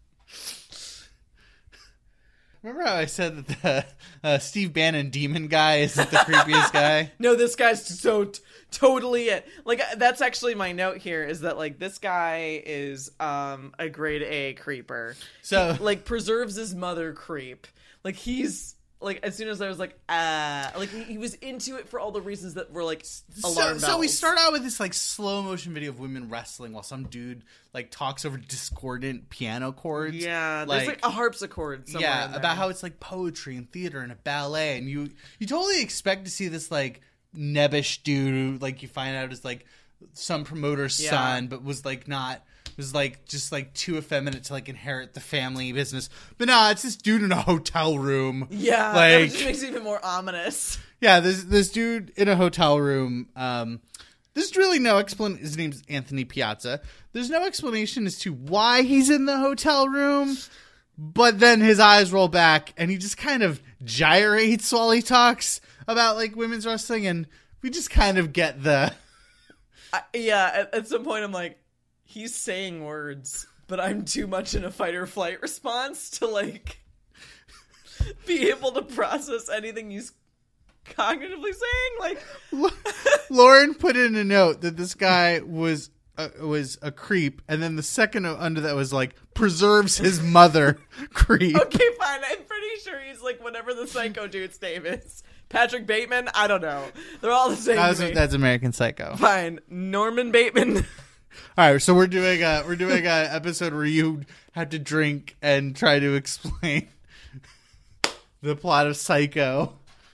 Remember how I said that the uh, Steve Bannon demon guy isn't the creepiest guy? No, this guy's so t- totally it. Like, that's actually my note here, is that, like, this guy is um a grade A creeper. So, he, like, preserves his mother creep. Like, he's... Like, as soon as I was like, ah, like, he, he was into it for all the reasons that were, like, alarm so, bells. so we start out with this, like, slow motion video of women wrestling while some dude, like, talks over discordant piano chords. Yeah, like, there's, like, a harpsichord somewhere yeah, in there. about how it's, like, poetry and theater and a ballet. And you, you totally expect to see this, like, nebbish dude who, like, you find out is, like, some promoter's Yeah. son, but was, like, not... was like just like too effeminate to like inherit the family business. But nah, it's this dude in a hotel room. Yeah, like that just makes it even more ominous. Yeah, this this dude in a hotel room. Um, there's really no explanation. His name's Anthony Piazza. There's no explanation as to why he's in the hotel room. But then his eyes roll back and he just kind of gyrates while he talks about like women's wrestling, and we just kind of get the. I, yeah, at, at some point I'm like, he's saying words, but I'm too much in a fight or flight response to, like, be able to process anything he's cognitively saying. Like, Lauren put in a note that this guy was uh, was a creep, and then the second note under that was like preserves his mother creep. Okay, fine. I'm pretty sure he's like whatever the psycho dude's name is. Patrick Bateman? I don't know. They're all the same. That's, to me. that's American Psycho. Fine. Norman Bateman. All right, so we're doing a we're doing a episode where you have to drink and try to explain the plot of Psycho.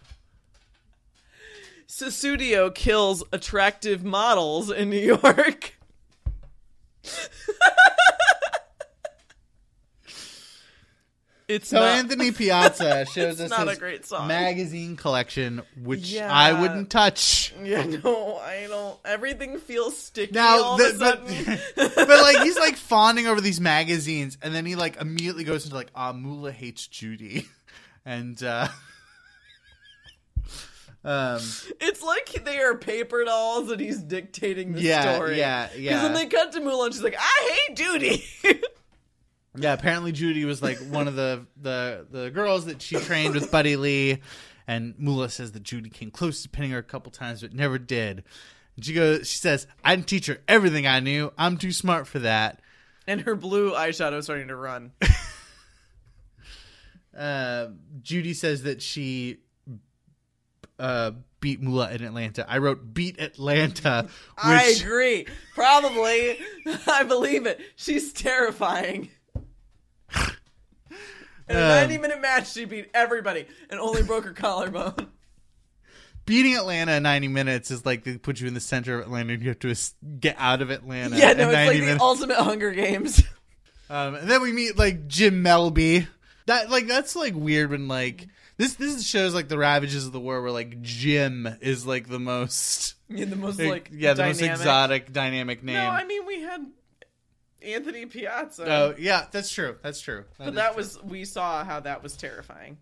Susudio kills attractive models in New York. It's So not, Anthony Piazza shows us not his a great song. magazine collection, which Yeah. I wouldn't touch. Yeah, no, I don't. Everything feels sticky Now, all the, of a sudden. but, but like he's like fawning over these magazines, and then he like immediately goes into like, "Ah, Moolah hates Judy," and uh, um, It's like they are paper dolls and he's dictating the yeah, story. yeah, Because yeah. then they cut to Moolah and she's like, I hate Judy. Yeah, apparently Judy was like one of the, the, the girls that she trained with Buddy Lee, and Moolah says that Judy came close to pinning her a couple times but never did. And she goes, she says, "I didn't teach her everything I knew. I'm too smart for that." And her blue eyeshadow is starting to run. Uh, Judy says that she uh, beat Moolah in Atlanta. I wrote "beat Atlanta," which I agree. Probably. I believe it. She's terrifying. In a Um, ninety minute match, she beat everybody and only broke her collarbone. beating Atlanta in ninety minutes is like they put you in the center of Atlanta and you have to es- get out of Atlanta. Yeah, in no, it's ninety like minutes. the ultimate Hunger Games. Um, and then we meet like Jim Melby. That like that's like weird when like this this shows like the ravages of the war where like Jim is like the most Yeah, the most like, like yeah the dynamic. most exotic dynamic name. No, I mean we had Anthony Piazza. Oh yeah, that's true. That's true. but is that true. was we saw how that was terrifying.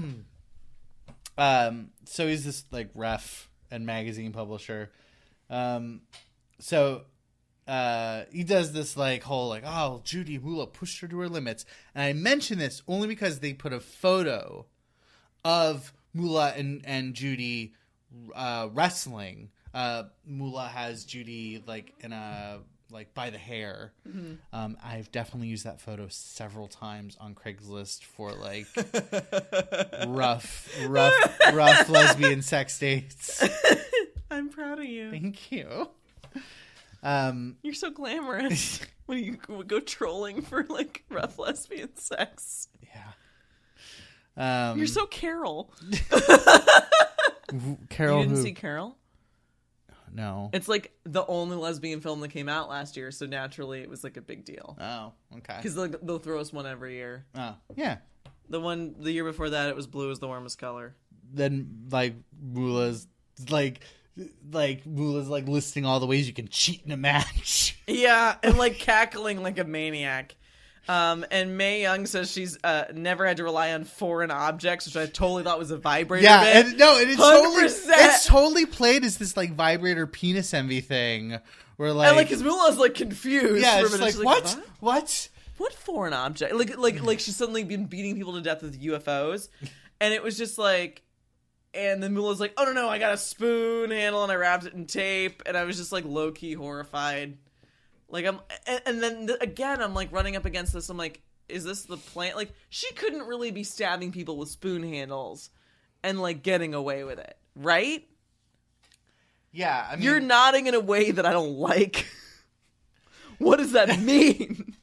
Um, so he's this like ref and magazine publisher. Um, so uh, he does this like whole like, oh, Judy Moolah pushed her to her limits, and I mention this only because they put a photo of Moolah and and Judy uh, wrestling. Uh, Moolah has Judy like in a like by the hair. Mm-hmm. Um, I've definitely used that photo several times on Craigslist for like rough, rough, rough lesbian sex dates. I'm proud of you. Thank you. Um, You're so glamorous. When you go- go trolling for like rough lesbian sex. yeah. Um, You're so Carol. Carol. You didn't who? see Carol? No. It's like the only lesbian film that came out last year, so naturally it was like a big deal. Oh, okay. Because they'll, they'll throw us one every year. Oh, yeah. The one the year before that, it was blue as the warmest color. Then like Moolah's like like Moolah's like listing all the ways you can cheat in a match. Yeah, and like cackling like a maniac. Um, and Mae Young says she's uh, never had to rely on foreign objects, which I totally thought was a vibrator. Yeah, bit. and no, and it's one hundred totally percent. it's totally played as this like vibrator penis envy thing, Where like, and like, his Moolah's like confused. yeah, for a it's minute. like, She's what? what? What? What foreign object? Like, like, like she's suddenly been beating people to death with U F Os, and it was just like, and then Moolah's like, oh no no, I got a spoon handle and I wrapped it in tape, and I was just like low key horrified. Like I'm, and, and then th- again, I'm like running up against this. I'm like, is this the plan? Like, she couldn't really be stabbing people with spoon handles and like getting away with it, right? Yeah, I mean, You're nodding in a way that I don't like. What does that mean?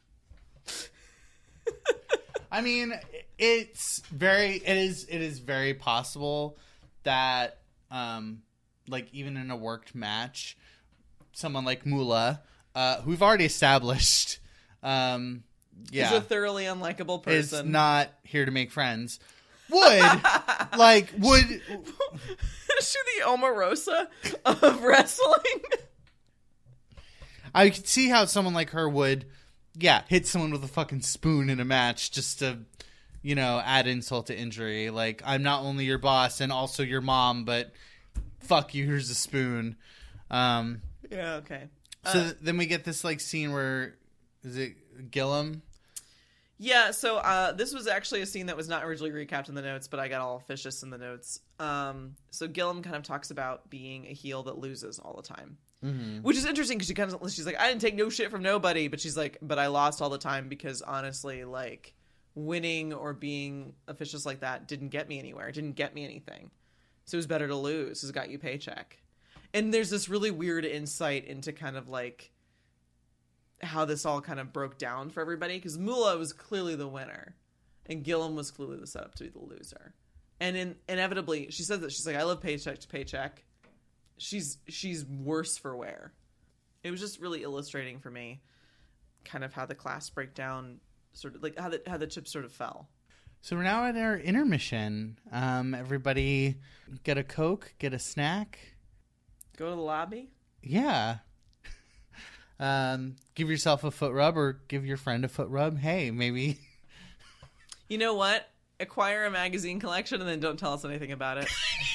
I mean, it's very, it is, it is very possible that, um, like even in a worked match, someone like Moolah, uh, who we've already established, um, yeah, Is a thoroughly unlikable person. is not here to make friends. Would like would Is she the Omarosa of wrestling? I could see how someone like her would, yeah, hit someone with a fucking spoon in a match just to, you know, add insult to injury. Like, I'm not only your boss and also your mom, but fuck you, here's a spoon. Um, Yeah, okay. so Uh, th- then we get this like scene where, is it Gillem? Yeah, so uh, this was actually a scene that was not originally recapped in the notes, but I got all officious in the notes. Um, so Gillem kind of talks about being a heel that loses all the time. Mm-hmm. Which is interesting because she kind of, she's like, I didn't take no shit from nobody, but she's like, but I lost all the time because honestly, like, winning or being officious like that didn't get me anywhere. It didn't get me anything. So it was better to lose. It's got you a paycheck. And there's this really weird insight into kind of like how this all kind of broke down for everybody, because Moolah was clearly the winner and Gillem was clearly the setup to be the loser. And in, inevitably, she says that she's like, I live paycheck to paycheck. She's she's worse for wear. It was just really illustrating for me kind of how the class breakdown sort of like how the how the chips sort of fell. So we're now at our intermission. Um, everybody get a Coke, get a snack. Go to the lobby. Yeah. Um, give yourself a foot rub or give your friend a foot rub. Hey, maybe. You know what? Acquire a magazine collection and then don't tell us anything about it.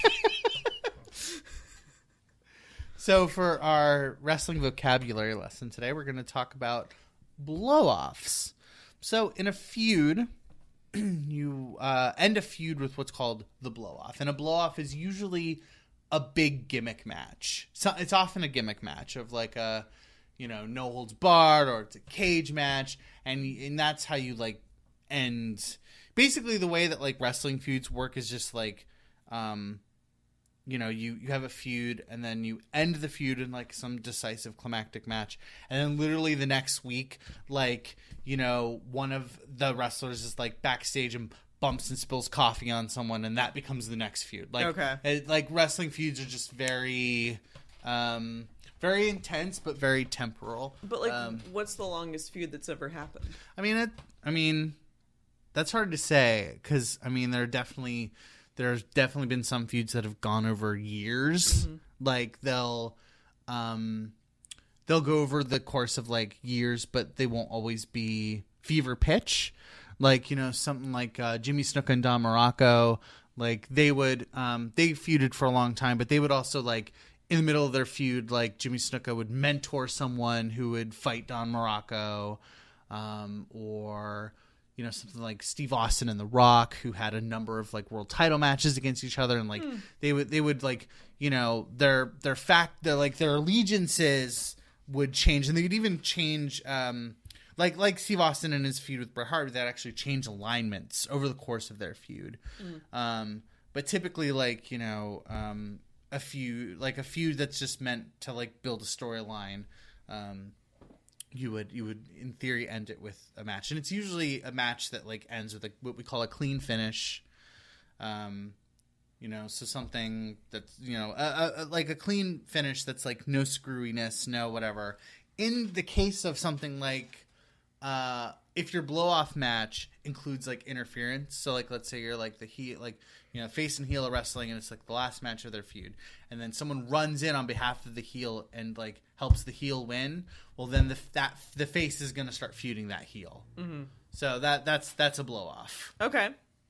So for our wrestling vocabulary lesson today, we're going to talk about blow-offs. So in a feud, you uh, end a feud with what's called the blow-off. And a blow-off is usually a big gimmick match. So it's often a gimmick match of like a, you know, no holds barred, or it's a cage match. And, and that's how you like end. Basically the way that like wrestling feuds work is just like, um, you know, you, you have a feud and then you end the feud in like some decisive climactic match. And then literally the next week, like, you know, one of the wrestlers is like backstage and bumps and spills coffee on someone, and that becomes the next feud. Like, okay. it, like wrestling feuds are just very, um, very intense, but very temporal. But like, um, what's the longest feud that's ever happened? I mean, it, I mean, that's hard to say because I mean, there are definitely. There's definitely been some feuds that have gone over years. Mm-hmm. Like they'll, um, they'll go over the course of like years, but they won't always be fever pitch. Like, you know, something like uh, Jimmy Snuka and Don Morocco. Like they would, um, they feuded for a long time, but they would also like in the middle of their feud, like Jimmy Snuka would mentor someone who would fight Don Morocco, um, or. You know, something like Steve Austin and The Rock, who had a number of like world title matches against each other, and like mm. they would they would like you know their their fact their like their allegiances would change, and they would even change um like like Steve Austin and his feud with Bret Hart, that actually change alignments over the course of their feud. Mm. Um, but typically, like you know, um, a feud like a feud that's just meant to like build a storyline. Um, You would, you would, in theory, end it with a match, and it's usually a match that like ends with a, what we call a clean finish. Um, you know, so something that's you know, a, a, like a clean finish that's like no screwiness, no whatever. In the case of something like, uh, if your blow off match includes like interference, so like let's say you're like the heel, like you know, face and heel of wrestling, and it's like the last match of their feud, and then someone runs in on behalf of the heel and like helps the heel win. Well, then the that the face is going to start feuding that heel. Mm-hmm. So that that's that's a blow off. Okay.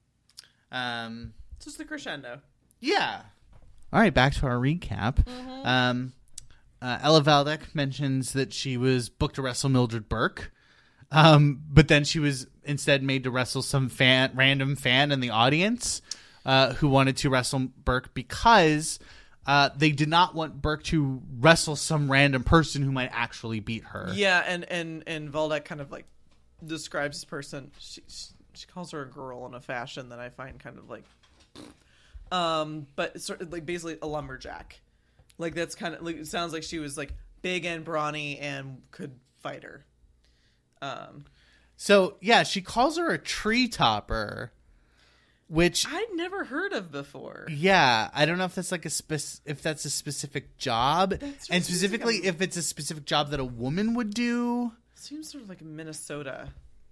Um, so it's the crescendo. Yeah. All right, back to our recap. Mm-hmm. Um, uh, Ella Valdek mentions that she was booked to wrestle Mildred Burke, um, but then she was instead made to wrestle some fan, random fan in the audience uh, who wanted to wrestle Burke because uh, they did not want Burke to wrestle some random person who might actually beat her. Yeah, and and and Valdek kind of like describes this person. She she calls her a girl in a fashion that I find kind of like, um, but it's sort of like basically a lumberjack. Like that's kind of like, it sounds like she was like big and brawny and could fight her. Um, so yeah, she calls her a tree topper, which I'd never heard of before. Yeah, I don't know if that's like a spec- if that's a specific job, That's and specifically like if it's a specific job that a woman would do. Seems sort of like Minnesota.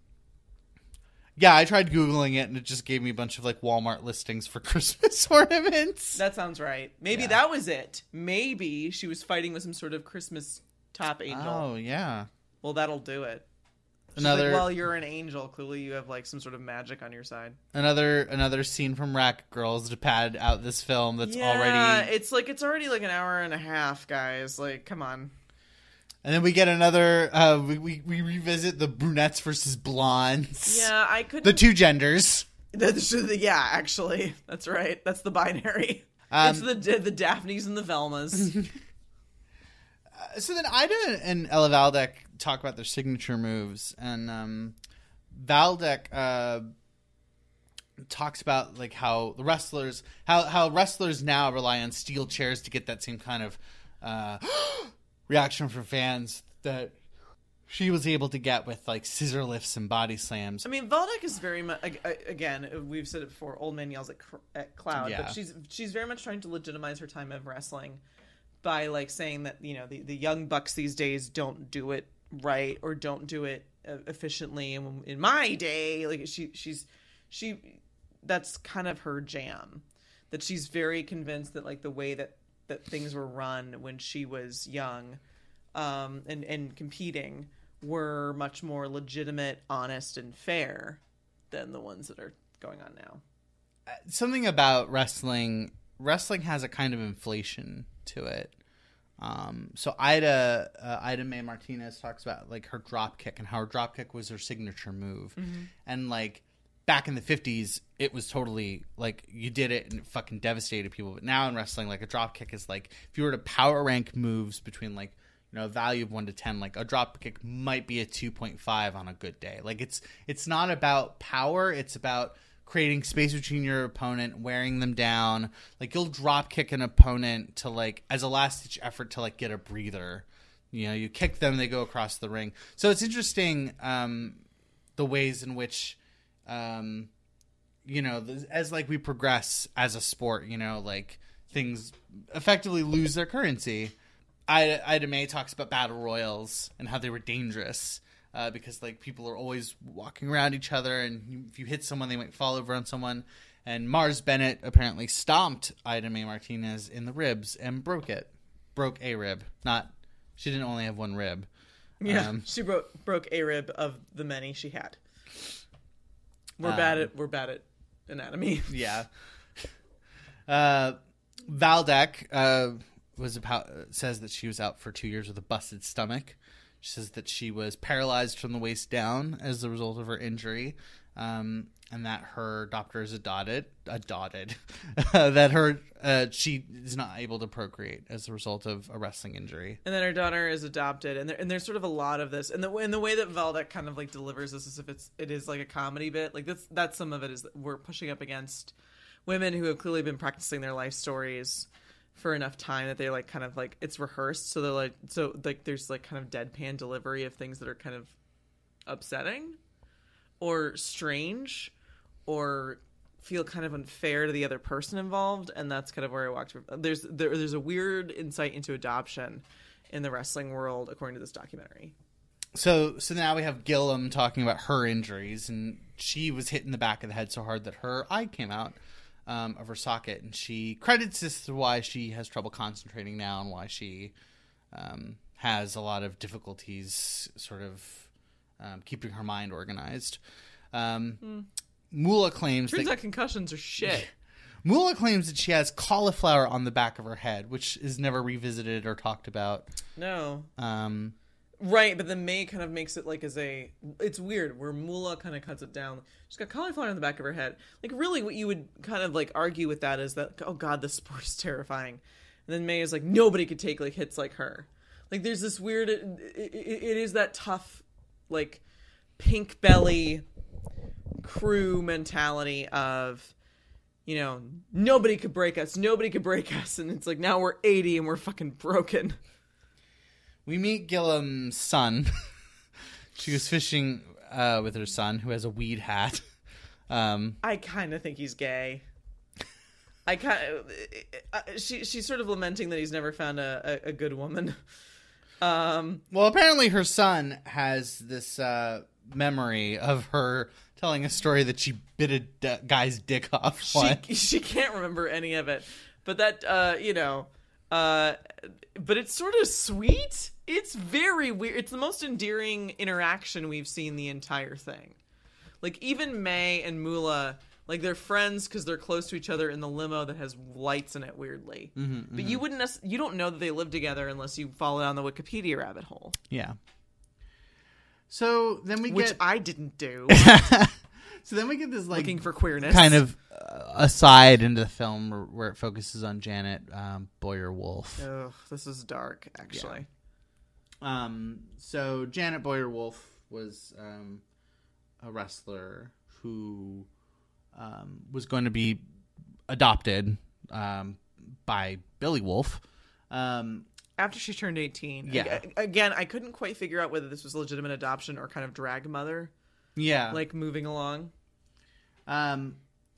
Yeah, I tried Googling it and it just gave me a bunch of like Walmart listings for Christmas ornaments. That sounds right. Maybe Yeah. that was it. Maybe she was fighting with some sort of Christmas top angel. Oh yeah, Well, that'll do it. She's another like, well, you're an angel. Clearly, you have like some sort of magic on your side. another another scene from Racket Girls to pad out this film that's yeah, already. it's like it's already like an hour and a half, guys. Like, come on. And then we get another. Uh, we, we we revisit the brunettes versus blondes. Yeah, I couldn't. The two genders. That's the- yeah, actually, that's right. That's the binary. Um, it's the the Daphnes and the Velmas. So then Ida and Ella Valdek talk about their signature moves, and um, Valdek uh, talks about like how the wrestlers, how how wrestlers now rely on steel chairs to get that same kind of uh, reaction from fans that she was able to get with like scissor lifts and body slams. I mean, Valdek is very much again. We've said it before. Old man yells at, at cloud, Yeah. but she's she's very much trying to legitimize her time of wrestling by like saying that you know the, the young bucks these days don't do it right or don't do it uh, efficiently. And in my day, like she she's she that's kind of her jam. That she's very convinced that like the way that that things were run when she was young, um, and and competing were much more legitimate, honest, and fair than the ones that are going on now. Something about wrestling wrestling has a kind of inflation to it. Um, so Ida uh, Ida Mae Martinez talks about like her drop kick and how her drop kick was her signature move. Mm-hmm. And like back in the fifties it was totally like you did it and it fucking devastated people. But now in wrestling, like a drop kick is like if you were to power rank moves between like you know, a value of one to ten, like a drop kick might be a two point five on a good day. Like it's it's not about power, it's about creating space between your opponent, wearing them down. Like you'll drop kick an opponent to like as a last ditch effort to like get a breather. You know, you kick them, they go across the ring. So it's interesting um, the ways in which um, you know, as like we progress as a sport, you know, like things effectively lose their currency. Ida, Ida Mae talks about battle royals and how they were dangerous uh, because like people are always walking around each other, and you, if you hit someone, they might fall over on someone. And Mars Bennett apparently stomped Ida Mae Martinez in the ribs and broke it, broke a rib. Not she didn't only have one rib. Yeah, Um, she broke broke a rib of the many she had. We're Um, bad at we're bad at anatomy. Yeah. Uh, Valdek uh, was about, says that she was out for two years with a busted stomach. She says that she was paralyzed from the waist down as a result of her injury, um, and that her doctor is adopted, adopted, that her uh, she is not able to procreate as a result of a wrestling injury. And then her daughter is adopted, and there, and there's sort of a lot of this, and the and the way that Valdek kind of like delivers this is if it's it is like a comedy bit, like that's that's some of it is that we're pushing up against women who have clearly been practicing their life stories for enough time that they're like kind of like it's rehearsed, so they're like so like there's like kind of deadpan delivery of things that are kind of upsetting or strange or feel kind of unfair to the other person involved, and that's kind of where I walked through. There's there, there's a weird insight into adoption in the wrestling world according to this documentary. So so now we have Gillem talking about her injuries, and she was hit in the back of the head so hard that her eye came out um, of her socket, and she credits this to why she has trouble concentrating now and why she um, has a lot of difficulties sort of um, keeping her mind organized. Um, mm. Moolah claims Turns that out concussions are shit. Moolah claims that she has cauliflower on the back of her head, which is never revisited or talked about. No. Um, Right, but then Mae kind of makes it like as a... It's weird, where Moolah kind of cuts it down. She's got cauliflower in the back of her head. Like, really what you would kind of, like, argue with that is that, oh god, this sport is terrifying. And then Mae is like, nobody could take, like, hits like her. Like, there's this weird... It, it, it is that tough, like, pink belly crew mentality of, you know, nobody could break us, nobody could break us. And it's like, now we're eighty and we're fucking broken. we meet Gillem's son. She was fishing uh, with her son, who has a weed hat. Um, I kind of think he's gay. I kind of... Uh, she, she's sort of lamenting that he's never found a, a, a good woman. Um, well, apparently her son has this uh, memory of her telling a story that she bit a d- guy's dick off she, once. she can't remember any of it. But that, uh, you know... Uh, but it's sort of sweet. It's very weird. It's the most endearing interaction we've seen the entire thing. Like, even Mae and Moolah, like, they're friends because they're close to each other in the limo that has lights in it, weirdly. Mm-hmm, but mm-hmm. you wouldn't, nec- you don't know that they live together unless you follow down the Wikipedia rabbit hole. Yeah. So then we Which get... I didn't do. So then we get this, like... Looking for queerness. Kind of uh, aside into the film where, where it focuses on Janet um, Boyer-Wolf. Oh, this is dark, actually. Yeah. Um, so Janet Boyer-Wolf was um, a wrestler who um, was going to be adopted um, by Billy Wolf. Um, After she turned eighteen. Yeah. I, again, I couldn't quite figure out whether this was legitimate adoption or kind of drag mother. Yeah. Like, moving along. Um.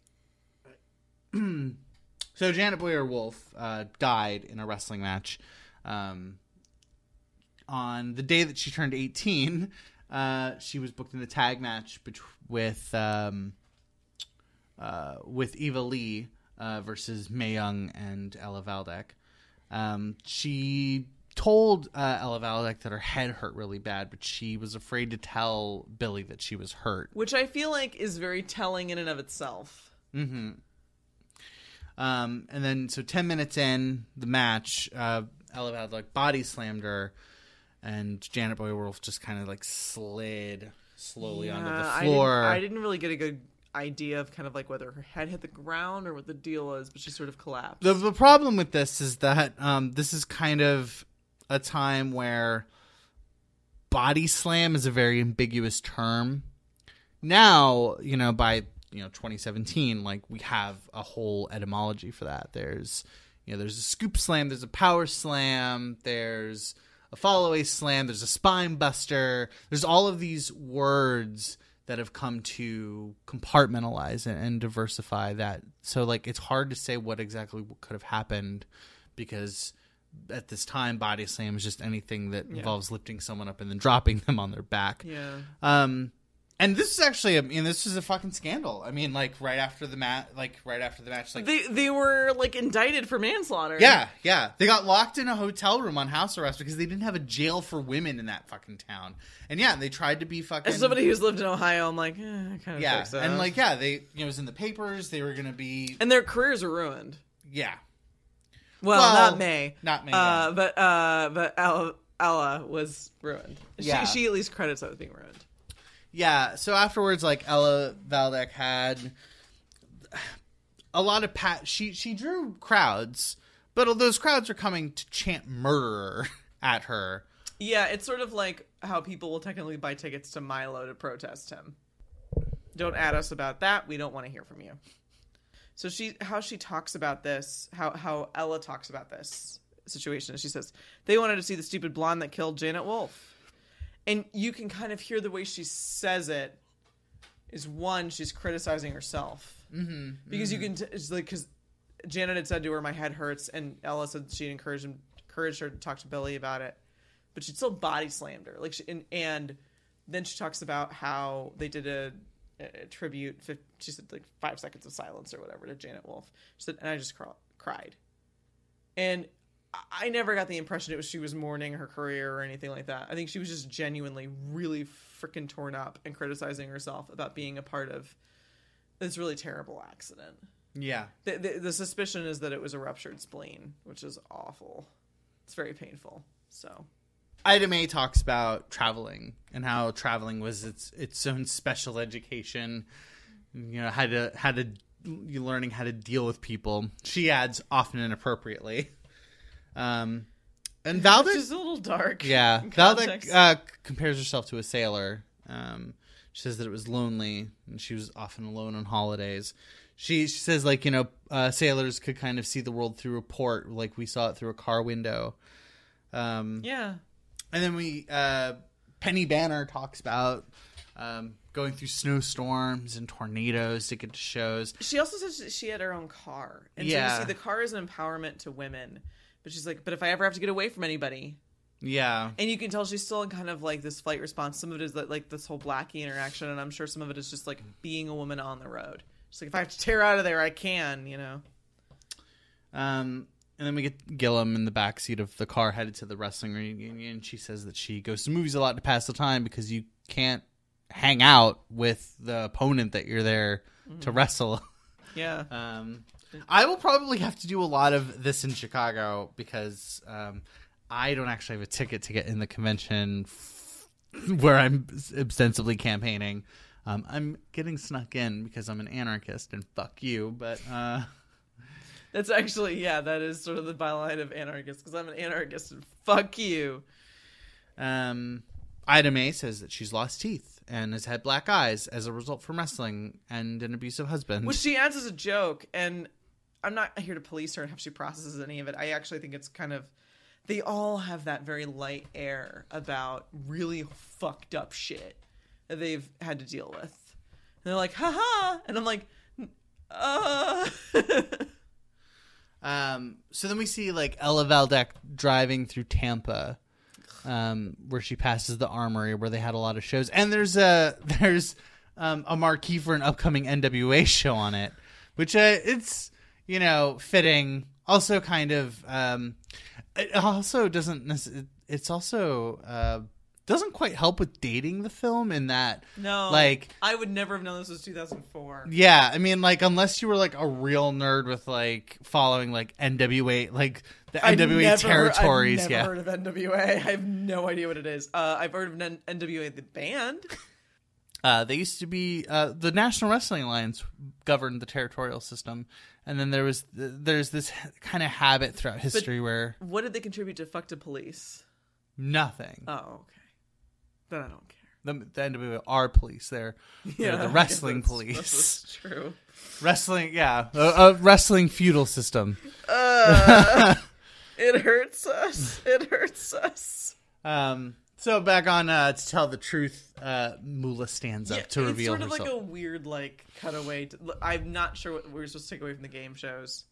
So Janet Boyer-Wolf uh, died in a wrestling match. Um, on the day that she turned eighteen, uh, she was booked in a tag match bet- with um, uh, with Eva Lee uh, versus Mae Young and Ella Valdek. Um, she told uh, Ella Valdek that her head hurt really bad, but she was afraid to tell Billy that she was hurt. Which I feel like is very telling in and of itself. Mm-hmm. Um, and then, so ten minutes in the match, uh, Ella Valdek body slammed her, and Janet Boyer-Wolf just kind of like slid slowly Yeah, onto the I floor. didn't, I didn't really get a good idea of kind of like whether her head hit the ground or what the deal was, but she sort of collapsed. The, the problem with this is that um, this is kind of a time where body slam is a very ambiguous term. Now, you know, by you know twenty seventeen, like we have a whole etymology for that. There's you know there's a scoop slam, there's a power slam, there's a follow away slam, there's a spine buster. There's all of these words that have come to compartmentalize and, and diversify that. So like it's hard to say what exactly could have happened because at this time body slam is just anything that Yeah. involves lifting someone up and then dropping them on their back. Yeah. Um, and this is actually, I mean, this is a fucking scandal. I mean, like right after the match, like right after the match, like They they were like indicted for manslaughter. yeah, yeah, they got locked in a hotel room on house arrest because they didn't have a jail for women in that fucking town. And yeah, they tried to be fucking. As somebody who's lived in Ohio, I'm like, eh, I kind of yeah, think so. and like yeah, they you know it was in the papers. They were gonna be and their careers are ruined. yeah. Well, Well, not Mae, not Mae, uh, yeah. but uh, but Ella, Ella was ruined. Yeah. She she at least credits that with being ruined. Yeah, so afterwards, like, Ella Valdek had a lot of pat. She she drew crowds, but those crowds are coming to chant murderer at her. Yeah, it's sort of like how people will technically buy tickets to Milo to protest him. Don't add us about that. We don't want to hear from you. So she, how she talks about this, how how Ella talks about this situation. She says they wanted to see the stupid blonde that killed Janet Wolf. And you can kind of hear the way she says it is one, she's criticizing herself. Mm-hmm, because mm-hmm. you can, t- it's like, because Janet had said to her, my head hurts, and Ella said she'd encouraged, him, encouraged her to talk to Billy about it. But she still body slammed her. Like, she, and, and then she talks about how they did a, a tribute, she said like five seconds of silence or whatever to Janet Wolf. She said, and I just cr- cried. And I never got the impression it was she was mourning her career or anything like that. I think she was just genuinely really freaking torn up and criticizing herself about being a part of this really terrible accident. Yeah. The, the, the suspicion is that it was a ruptured spleen, which is awful. It's very painful. So Ida Mae talks about traveling and how traveling was its its own special education. You know, how to how to you learning how to deal with people. She adds often inappropriately. Um, and Valdick, which is a little dark. yeah, in Valdick context. uh, compares herself to a sailor. Um, she says that it was lonely and she was often alone on holidays. She she says like you know uh, sailors could kind of see the world through a port, like we saw it through a car window. Um, Yeah. And then we, uh, Penny Banner talks about um, going through snowstorms and tornadoes to get to shows. She also says that she had her own car. And so Yeah. you see, the car is an empowerment to women. But she's like, but if I ever have to get away from anybody. Yeah. And you can tell she's still in kind of like this flight response. Some of it is like, like this whole Blackie interaction. And I'm sure some of it is just like being a woman on the road. She's like, if I have to tear out of there, I can, you know. Um, and then we get Gillem in the backseat of the car headed to the wrestling reunion. She says that she goes to movies a lot to pass the time because you can't hang out with the opponent that you're there mm-hmm. to wrestle. Yeah. Um, I will probably have to do a lot of this in Chicago because um, I don't actually have a ticket to get in the convention f- where I'm ostensibly campaigning. Um, I'm getting snuck in because I'm an anarchist and fuck you, but... Uh, That's actually, yeah, that is sort of the byline of anarchist because I'm an anarchist and fuck you. Um, Ida Mae says that she's lost teeth and has had black eyes as a result from wrestling and an abusive husband. Which she adds as a joke, and I'm not here to police her and how she processes any of it. I actually think it's kind of, they all have that very light air about really fucked up shit that they've had to deal with. And they're like, haha, and I'm like, uh... Um, so then we see like Ella Valdeck driving through Tampa, um, where she passes the Armory where they had a lot of shows. And there's a, there's, um, a marquee for an upcoming N W A show on it, which, uh, it's, you know, fitting. Also kind of, um, it also doesn't, necess- it's also, uh, doesn't quite help with dating the film in that No, like I would never have known this was two thousand four. Yeah, I mean, like, unless you were like a real nerd with like following like N W A, like the N W A I've never, territories. I've never yeah, heard of N W A. I have no idea what it is. Uh, I've heard of N- NWA the band. uh, they used to be uh, the National Wrestling Alliance governed the territorial system, and then there was there's this kind of habit throughout history but where what did they contribute to Fuck to Police? nothing. Oh, okay. Then I don't care. The, the N W A are police. They're, they're Yeah, the wrestling that's, police. That's true. Wrestling, yeah, a, a wrestling feudal system. Uh, it hurts us. It hurts us. Um. So back on uh, to tell the truth, uh, Moolah stands up Yeah, to reveal it's sort of herself. like a weird like cutaway. To, I'm not sure what we're supposed to take away from the game shows.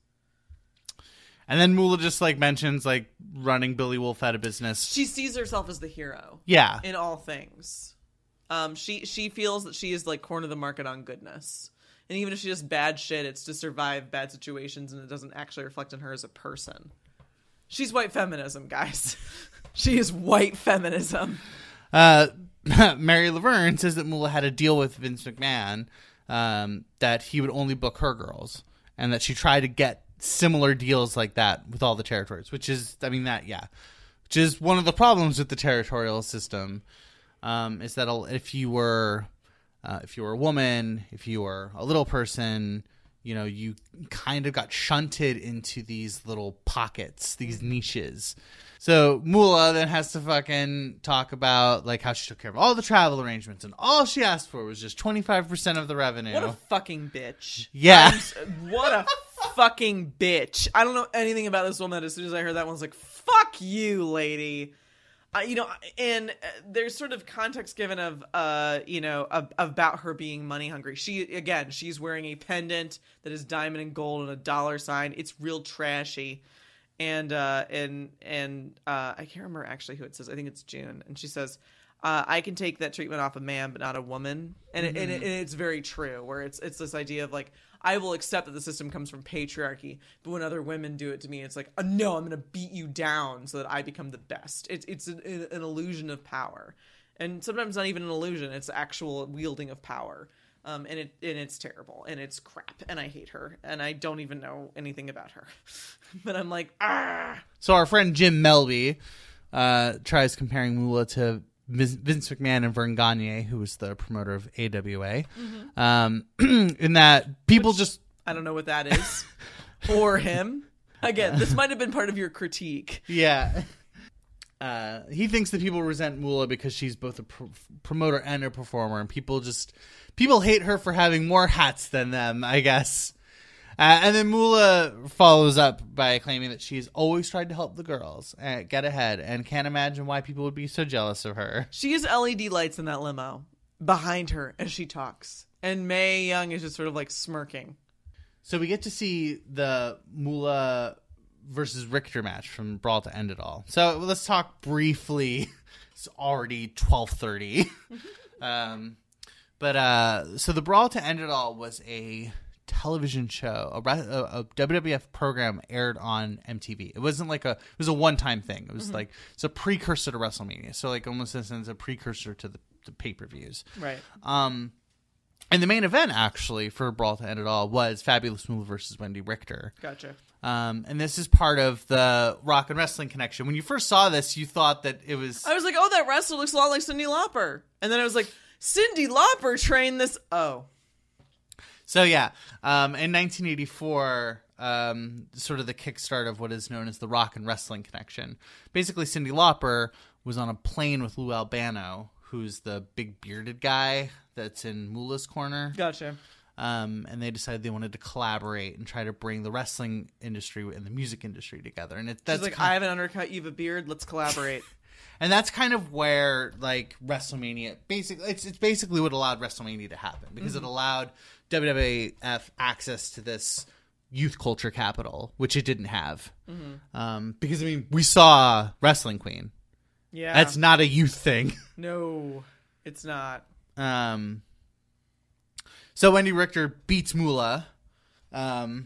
And then Moolah just like mentions like running Billy Wolf out of business. She sees herself as the hero. Yeah. In all things. Um, she she feels that she is like corner of the market on goodness. And even if she does bad shit, it's to survive bad situations and it doesn't actually reflect on her as a person. She's white feminism, guys. She is white feminism. Uh, Mary Laverne says that Moolah had a deal with Vince McMahon um, that he would only book her girls. And that she tried to get similar deals like that with all the territories, which is, I mean, that, yeah, which is one of the problems with the territorial system, um, is that if you were, uh, if you were a woman, if you were a little person, you know, you kind of got shunted into these little pockets, these niches. So Moolah then has to fucking talk about like how she took care of all the travel arrangements and all she asked for was just twenty-five percent of the revenue. What a fucking bitch. Yeah. I'm, what a fucking bitch. I don't know anything about this woman. As soon as I heard that one, I was like, fuck you, lady. Uh, you know, and uh, there's sort of context given of, uh, you know, of, about her being money hungry. She, again, she's wearing a pendant that is diamond and gold and a dollar sign. It's real trashy. And, uh, and, and, uh, I can't remember actually who it says. I think it's June. And she says, uh, I can take that treatment off a man, but not a woman. And, mm-hmm. it, and, it, and it's very true, where it's, it's this idea of like, I will accept that the system comes from patriarchy, but when other women do it to me, it's like, oh, no, I'm going to beat you down so that I become the best. It's it's an, an illusion of power, and sometimes not even an illusion; it's actual wielding of power. Um, and it and it's terrible, and it's crap, and I hate her, and I don't even know anything about her, but I'm like, ah. So our friend Jim Melby uh, tries comparing Moolah to Vince McMahon and Vern Gagne, who was the promoter of A W A. Mm-hmm. Um, in that people Which, just... I don't know what that is. Or him. Again, this might have been part of your critique. Yeah. Uh, he thinks that people resent Moolah because she's both a pr- promoter and a performer, and people just people hate her for having more hats than them, I guess. Uh, and then Moolah follows up by claiming that she's always tried to help the girls uh, get ahead and can't imagine why people would be so jealous of her. She has L E D lights in that limo behind her as she talks, and Mae Young is just sort of like smirking. So we get to see the Moolah versus Richter match from Brawl to End It All. So let's talk briefly. It's already twelve thirty. um, but uh, so the Brawl to End It All was a television show, a, a, a W W F program aired on M T V. It wasn't like a, it was a one-time thing. It was mm-hmm. like, it's a precursor to WrestleMania. So like almost in a sense, a precursor to the, the pay-per-views. Right. Um, and the main event actually for Brawl to End It All was Fabulous Moolah versus Wendy Richter. Gotcha. Um, and this is part of the Rock and Wrestling connection. When you first saw this, you thought that it was... I was like, oh, that wrestler looks a lot like Cyndi Lauper. And then I was like, Cyndi Lauper trained this... Oh. So, yeah. Um, in nineteen eighty-four, um, sort of the kickstart of what is known as the Rock and Wrestling connection. Basically, Cyndi Lauper was on a plane with Lou Albano, who's the big bearded guy that's in Moolah's corner. Gotcha. Um, and they decided they wanted to collaborate and try to bring the wrestling industry and the music industry together. And it, that's She's like, kind I have an undercut, you have a beard, let's collaborate. And that's kind of where, like, WrestleMania, basically, it's, it's basically what allowed WrestleMania to happen. Because mm-hmm. it allowed W W F access to this youth culture capital, which it didn't have. Mm-hmm. Um, because, I mean, we saw Wrestling Queen. Yeah. That's not a youth thing. No, it's not. Um... So Wendy Richter beats Moolah, um,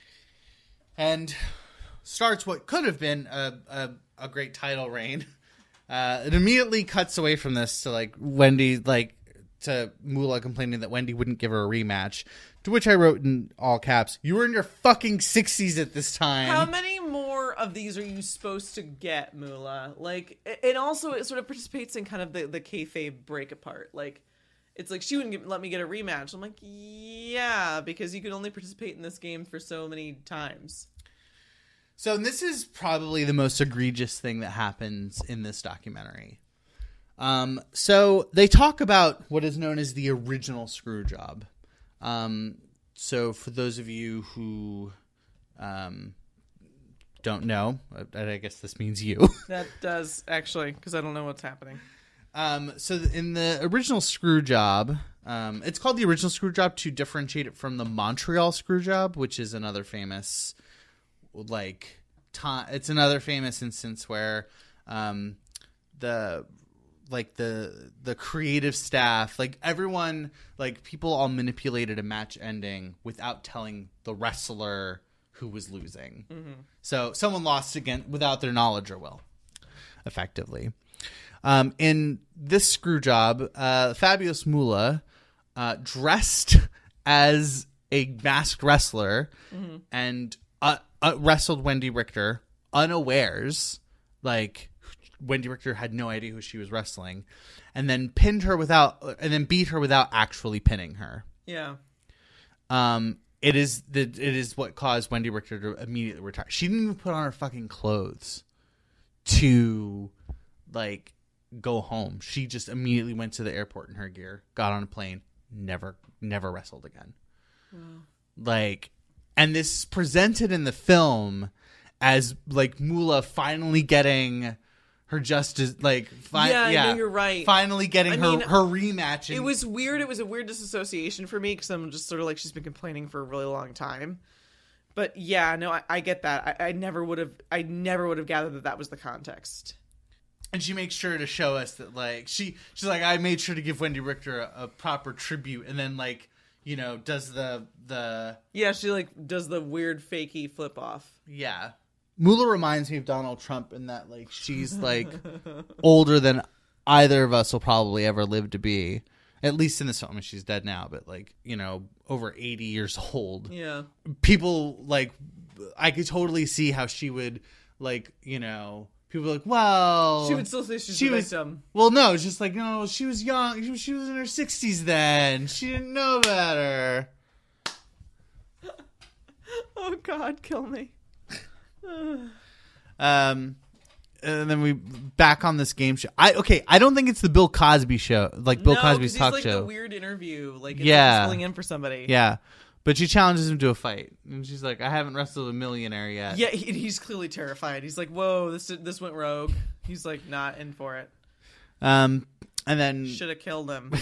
and starts what could have been a, a, a great title reign. Uh, it immediately cuts away from this to like Wendy, like to Moolah complaining that Wendy wouldn't give her a rematch. To which I wrote in all caps, "You were in your fucking sixties at this time." How many more of these are you supposed to get, Moolah? Like, it also it sort of participates in kind of the the kayfabe break apart, like. It's like, she wouldn't get, let me get a rematch. I'm like, yeah, because you can only participate in this game for so many times. So this is probably the most egregious thing that happens in this documentary. Um, so they talk about what is known as the original screw job. Um, so for those of you who um, don't know, I guess this means you. That does, actually, because I don't know what's happening. Um, so in the original screw job, um, it's called the original screw job to differentiate it from the Montreal screw job, which is another famous, like, time. It's another famous instance where, um, the, like the, the creative staff, like everyone, like people all manipulated a match ending without telling the wrestler who was losing. Mm-hmm. So someone lost again without their knowledge or will, effectively. Um, in this screw job, uh, Fabulous Moolah uh, dressed as a masked wrestler mm-hmm. and uh, uh, wrestled Wendy Richter unawares. Like, Wendy Richter had no idea who she was wrestling, and then pinned her without, and then beat her without actually pinning her. Yeah. Um, it is the it is what caused Wendy Richter to immediately retire. She didn't even put on her fucking clothes to, like, go home. She just immediately went to the airport in her gear, got on a plane, never never wrestled again. Wow. Like, and this is presented in the film as like Moolah finally getting her justice, like fi- yeah, yeah, no, you're right. Finally getting I her mean, her rematch. And- it was weird. It was a weird disassociation for me because I'm just sort of like, she's been complaining for a really long time. But yeah, no, I, I get that. I, I never would have. I never would have gathered that that was the context. And she makes sure to show us that, like, she she's like, I made sure to give Wendy Richter a, a proper tribute, and then, like, you know, does the the yeah, she like does the weird fakey flip off. Yeah, Moolah reminds me of Donald Trump in that, like, she's like older than either of us will probably ever live to be. At least in this film, I mean, she's dead now, but like, you know, over eighty years old. Yeah, people like, I could totally see how she would, like, you know. people were like, well, She would still say she's she the was, victim. Well, no, it's just like, no, she was young. She was, she was in her sixties then. She didn't know better. Oh, God, kill me. um, and then we back on this game show. I okay. I don't think it's the Bill Cosby show, like Bill no, Cosby's he's talk like show. The weird interview, like it's Yeah. like filling in for somebody. Yeah, but she challenges him to a fight, and she's like, "I haven't wrestled a millionaire yet." Yeah, he, he's clearly terrified. He's like, "Whoa, this this went rogue." He's like, not in for it. Um, and then Should have killed him.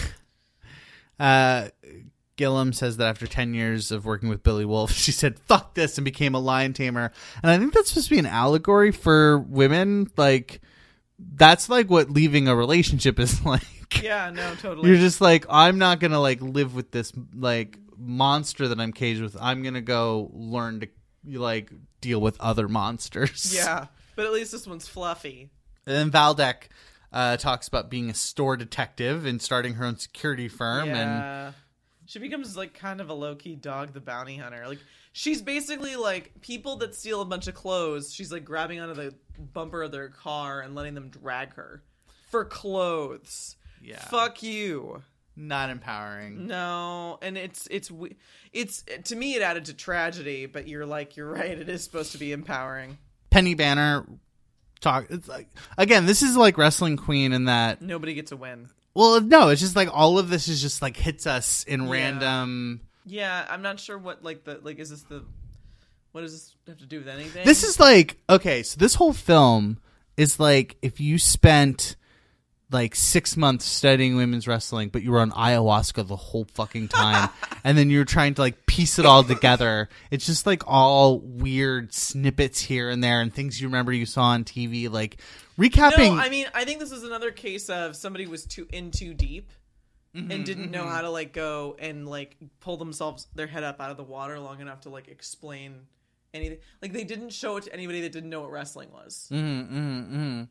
uh, Gillem says that after ten years of working with Billy Wolf, she said, "Fuck this," and became a lion tamer. And I think that's supposed to be an allegory for women. Like, that's like what leaving a relationship is like. Yeah, no, totally. You're just like, I'm not gonna like live with this like monster that I'm caged with. I'm gonna go learn to like deal with other monsters. Yeah, but at least this one's fluffy. And then Valdek uh, talks about being a store detective and starting her own security firm. Yeah. And She becomes like kind of a low-key Dog the Bounty Hunter. Like she's basically like people that steal a bunch of clothes. She's like grabbing onto the bumper of their car and letting them drag her for clothes. Yeah. Fuck you. not empowering. No, and it's it's it's to me it added to tragedy, but you're like you're right. It is supposed to be empowering. Penny Banner talk. It's like again, this is like Wrestling Queen in that Nobody gets a win. Well, no, it's just like all of this is just like hits us in Yeah. random. Yeah, I'm not sure what like the like is this the what does this have to do with anything? This is like okay, so this whole film is like if you spent like six months studying women's wrestling, but you were on ayahuasca the whole fucking time, and then you're trying to like piece it all together. It's just like all weird snippets here and there, and things you remember you saw on T V, like recapping. No, I mean I think this is another case of somebody was too in too deep. Mm-hmm, and didn't mm-hmm. know how to like go and like pull themselves their head up out of the water long enough to like explain anything. Like they didn't show it to anybody that didn't know what wrestling was. Mm-hmm, mm-hmm, mm-hmm.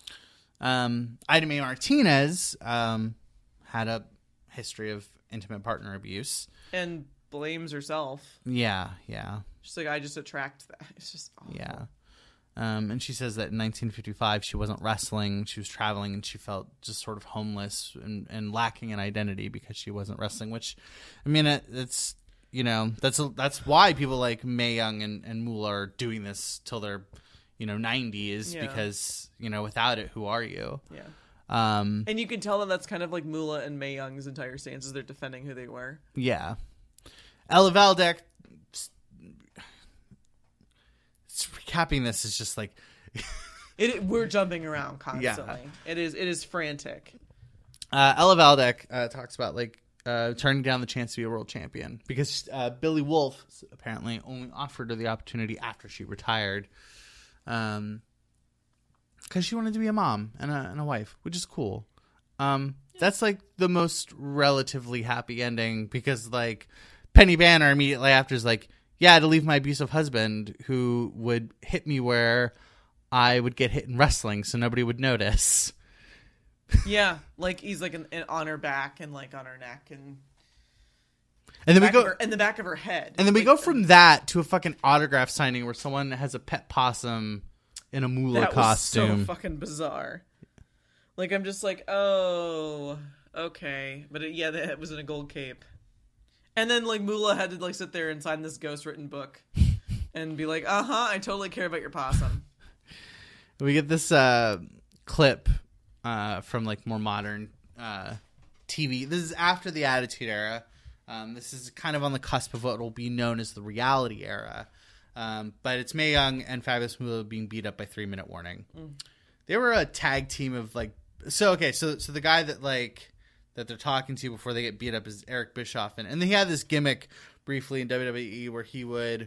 Um, Ida Mae Martinez um, had a history of intimate partner abuse. And blames herself. Yeah, yeah. She's like, I just attract that. It's just awful. Yeah. Um, and she says that in nineteen fifty-five she wasn't wrestling, she was traveling, and she felt just sort of homeless and, and lacking an identity because she wasn't wrestling, which, I mean, it, it's, you know, that's that's why people like Mae Young and, and Moolah are doing this till they're, you know, ninety is Yeah. because, you know, without it, who are you? Yeah. Um, And you can tell that that's kind of like Moolah and Mae Young's entire stance is they're defending who they were. yeah. Ella Valdek, recapping this is just like It we're jumping around constantly. Yeah. It is it is frantic. uh, Ella Valdek uh, talks about like uh, turning down the chance to be a world champion because uh, Billy Wolf apparently only offered her the opportunity after she retired, um, because she wanted to be a mom and a, and a wife, which is cool. Um, that's like the most relatively happy ending because like Penny Banner immediately after is like, yeah, to leave my abusive husband who would hit me where I would get hit in wrestling so nobody would notice. Yeah, like he's like an, an on her back and like on her neck and And then we back go of her, in the back of her head. And then we Like, go from that to a fucking autograph signing where someone has a pet possum in a Moolah that costume. was so fucking bizarre. Like I'm just like, oh, okay, but it, yeah, that was in a gold cape. And then, like, Moolah had to, like, sit there and sign this ghost-written book and be like, uh-huh, I totally care about your possum. We get this uh, clip uh, from, like, more modern uh, T V. This is after the Attitude Era. Um, this is kind of on the cusp of what will be known as the reality era. Um, but it's Mae Young and Fabulous Moolah being beat up by Three Minute Warning. Mm. They were a tag team of, like... So, okay, so so the guy that, like... that they're talking to before they get beat up is Eric Bischoff. And, and he had this gimmick briefly in W W E where he would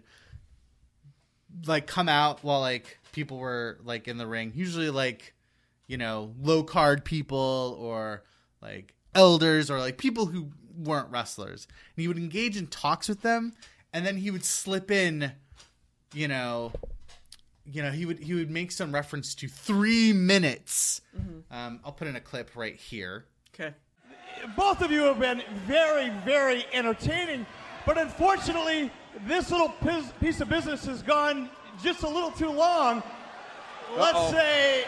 like come out while like people were like in the ring, usually like, you know, low card people or like elders or like people who weren't wrestlers. And he would engage in talks with them. And then he would slip in, you know, you know, he would, he would make some reference to three minutes. Mm-hmm. Um, I'll put in a clip right here. Okay. Both of you have been very, very entertaining, but unfortunately, this little piece of business has gone just a little too long. let's Uh-oh. say,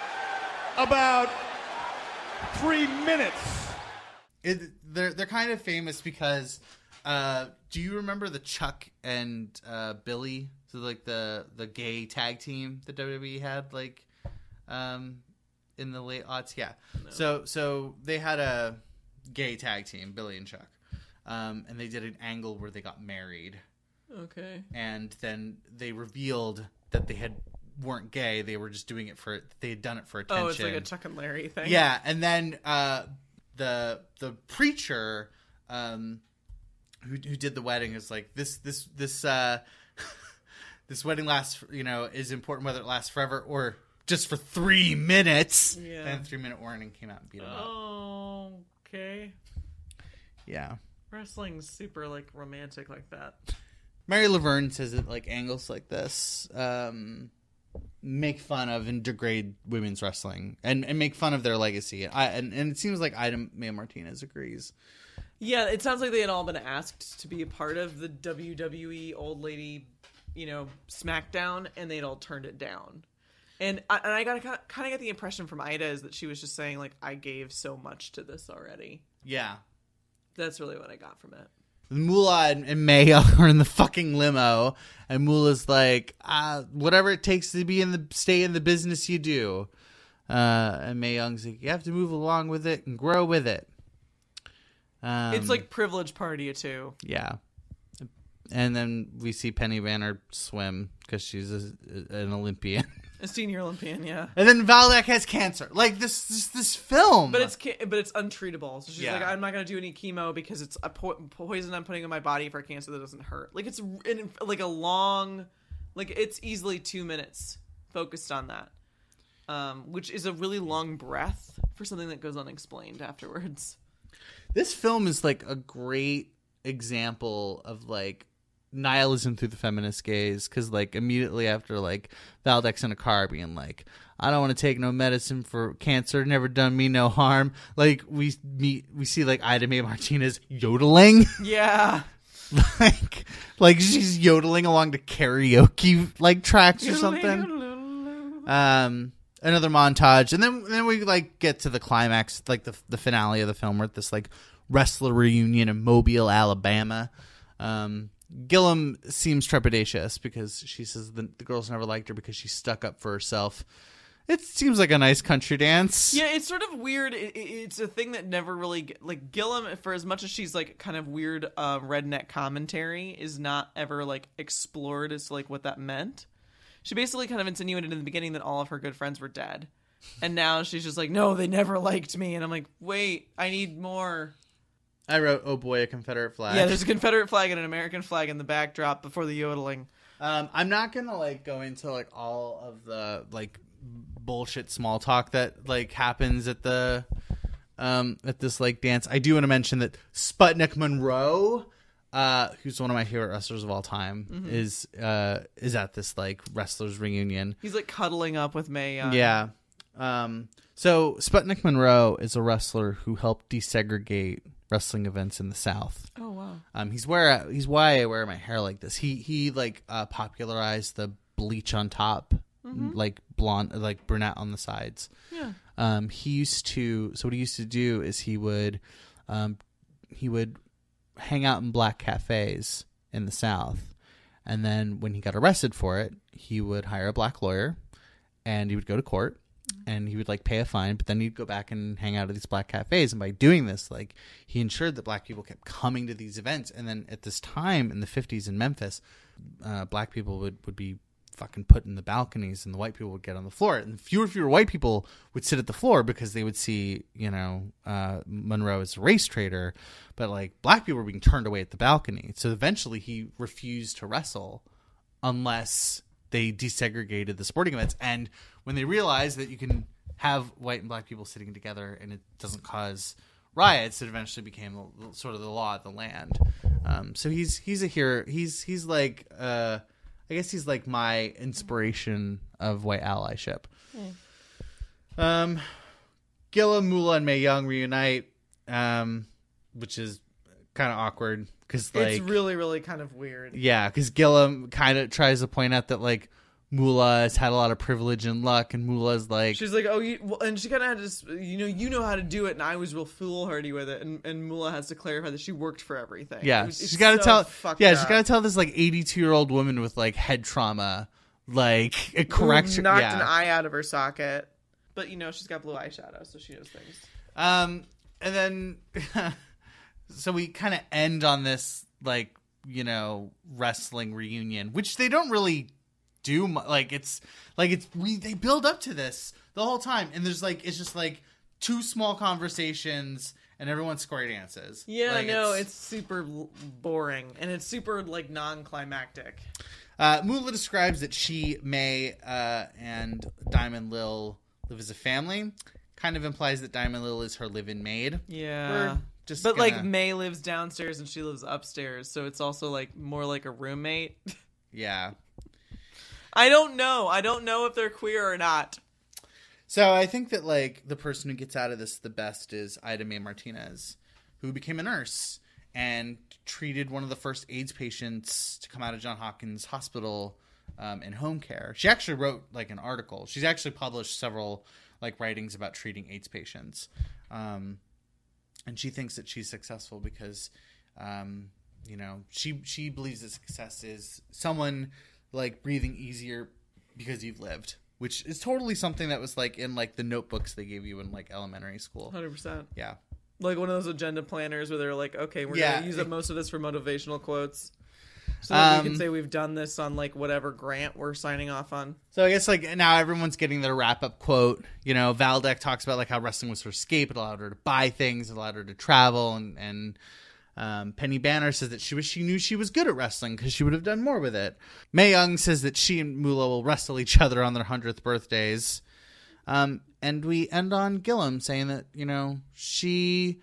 about three minutes. It, they're they're kind of famous because uh, do you remember the Chuck and uh, Billy? So like the the gay tag team that W W E had like um, in the late aughts. Yeah. No. So so they had a gay tag team, Billy and Chuck, um, and they did an angle where they got married. Okay. And then they revealed that they had weren't gay. They were just doing it for they had done it for attention. Oh, it's like a Chuck and Larry thing. Yeah, and then uh, the the preacher um, who who did the wedding is like this this this uh, this wedding lasts, you know, is important whether it lasts forever or just for three minutes. Yeah. And three minute warning came out and beat him up. Oh, okay. Yeah. Wrestling's super like romantic like that. Mary Laverne says that like angles like this um, make fun of and degrade women's wrestling and, and make fun of their legacy. I, and, and it seems like Ida Mae Martinez agrees. Yeah, it sounds like they had all been asked to be a part of the W W E old lady, you know, SmackDown, and they'd all turned it down. And I, and I got kind of get the impression from Ida is that she was just saying like, I gave so much to this already. Yeah. That's really what I got from it. Moolah and, and Mae Young are in the fucking limo, and Moolah's like, uh, whatever it takes to be in the stay in the business, you do. Uh, and Mae Young's like, you have to move along with it and grow with it. Um, It's like privilege party too. Yeah. And then we see Penny Banner swim because she's a, an Olympian. A senior Olympian, yeah. And then Valak has cancer. Like this, this, this film. But it's but it's untreatable. So she's Yeah. like, I'm not gonna do any chemo because it's a po- poison I'm putting in my body for cancer that doesn't hurt. Like it's in, like a long, like it's easily two minutes focused on that, um, which is a really long breath for something that goes unexplained afterwards. This film is like a great example of like nihilism through the feminist gaze, because like immediately after like Valdek's in a car being like, I don't want to take no medicine for cancer, never done me no harm, like we meet we see like Ida Mae Martinez yodeling. Yeah. like like she's yodeling along to karaoke like tracks or something. Um another montage, and then then we like get to the climax, like the the finale of the film. We're at this like wrestler reunion in Mobile, Alabama. um Gillem seems trepidatious because she says the, the girls never liked her because she stuck up for herself. It seems like a nice country dance. Yeah, it's sort of weird. It, it, it's a thing that never really, like, Gillem, for as much as she's like kind of weird uh, redneck commentary, is not ever like explored as to like what that meant. She basically kind of insinuated in the beginning that all of her good friends were dead, and now she's just like, no, they never liked me, and I'm like, wait, I need more. I wrote, oh boy, a Confederate flag. Yeah, there's a Confederate flag and an American flag in the backdrop before the yodeling. Um, I'm not gonna like go into like all of the like bullshit small talk that like happens at the um at this like dance. I do want to mention that Sputnik Monroe, uh, who's one of my favorite wrestlers of all time, mm-hmm. is uh is at this like wrestlers reunion. He's like cuddling up with Mae Young. Yeah. Um. So Sputnik Monroe is a wrestler who helped desegregate wrestling events in the South. Oh wow. Um, he's where he's why I wear my hair like this. He he like uh, popularized the bleach on top, mm-hmm. like blonde, like brunette on the sides. Yeah. Um, he used to. So what he used to do is he would, um, he would hang out in black cafes in the South, and then when he got arrested for it, he would hire a black lawyer, and he would go to court. And he would like pay a fine, but then he'd go back and hang out at these black cafes. And by doing this, like he ensured that black people kept coming to these events. And then at this time in the fifties in Memphis, uh, black people would, would be fucking put in the balconies, and the white people would get on the floor. And fewer and fewer white people would sit at the floor because they would see, you know, uh, Monroe as a race traitor. But like black people were being turned away at the balcony. So eventually he refused to wrestle unless they desegregated the sporting events. And when they realized that you can have white and black people sitting together and it doesn't cause riots, it eventually became the, sort of the law of the land. Um, so he's he's a hero. He's he's like uh, I guess he's like my inspiration of white allyship. Mm. Um, Gillem, Moolah, and Mae Young reunite, um, which is kind of awkward. Cause, like, it's really, really kind of weird. Yeah, because Gillem kind of tries to point out that like Moolah has had a lot of privilege and luck, and Moolah's like, she's like, oh, you, well, and she kind of had to, just, you know, you know how to do it, and I was real foolhardy with it, and, and Moolah has to clarify that she worked for everything. yeah, it was, she's got to so tell, yeah, up. she's got to tell this like eighty-two year old woman with like head trauma, like a correction, knocked yeah. an eye out of her socket, but you know she's got blue eyeshadow, so she knows things. Um, and then so we kind of end on this like you know wrestling reunion, which they don't really do mu- like it's like it's we they build up to this the whole time, and there's like it's just like two small conversations and everyone square dances. Yeah, like, no, it's, it's super l- boring, and it's super like non-climactic. uh Moolah describes that she, Mae, uh and Diamond Lil live as a family. Kind of implies that Diamond Lil is her live-in maid. Yeah, We're just but gonna... like Mae lives downstairs and she lives upstairs, so it's also like more like a roommate. yeah. I don't know. I don't know if they're queer or not. So I think that like the person who gets out of this the best is Ida Mae Martinez, who became a nurse and treated one of the first AIDS patients to come out of Johns Hopkins Hospital um, in home care. She actually wrote like an article. She's actually published several like writings about treating AIDS patients. Um, and she thinks that she's successful because, um, you know, she, she believes that success is someone like breathing easier because you've lived, which is totally something that was like in like the notebooks they gave you in like elementary school. one hundred percent. Yeah. Like one of those agenda planners where they're like, okay, we're Yeah. going to use up most of this for motivational quotes. So that we Um, can say we've done this on like whatever grant we're signing off on. So I guess like now everyone's getting their wrap up quote. You know, Valdek talks about like how wrestling was her escape. It allowed her to buy things. It allowed her to travel. And, and um, Penny Banner says that she was she knew she was good at wrestling because she would have done more with it. Mae Young says that she and Moolah will wrestle each other on their hundredth birthdays. Um, and we end on Gillem saying that, you know, she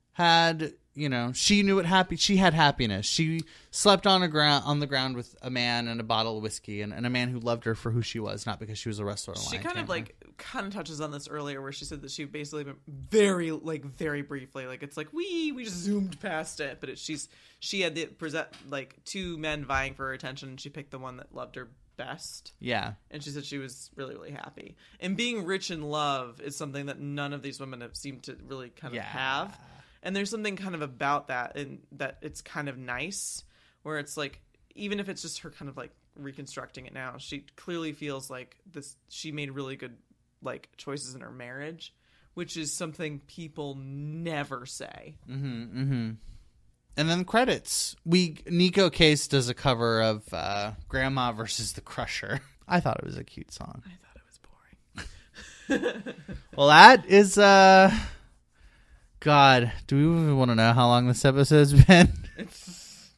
had, you know, she knew what happy, she had happiness. She slept on a ground, on the ground with a man and a bottle of whiskey and, and a man who loved her for who she was, not because she was a wrestler. She kind of like kind of touches on this earlier where she said that she basically been very like very briefly, like it's like we we just zoomed past it, but it, she's she had the present like two men vying for her attention and she picked the one that loved her best. Yeah. And she said she was really, really happy. And being rich in love is something that none of these women have seemed to really kind of Yeah. have. And there's something kind of about that, and that it's kind of nice, where it's like, even if it's just her kind of like reconstructing it now, she clearly feels like this. She made really good like choices in her marriage, which is something people never say. Mm-hmm. Mm-hmm. And then credits. We Nico Case does a cover of uh, "Grandma versus the Crusher." I thought it was a cute song. I thought it was boring. Well, that is. Uh... God, do we even want to know how long this episode's been? It's,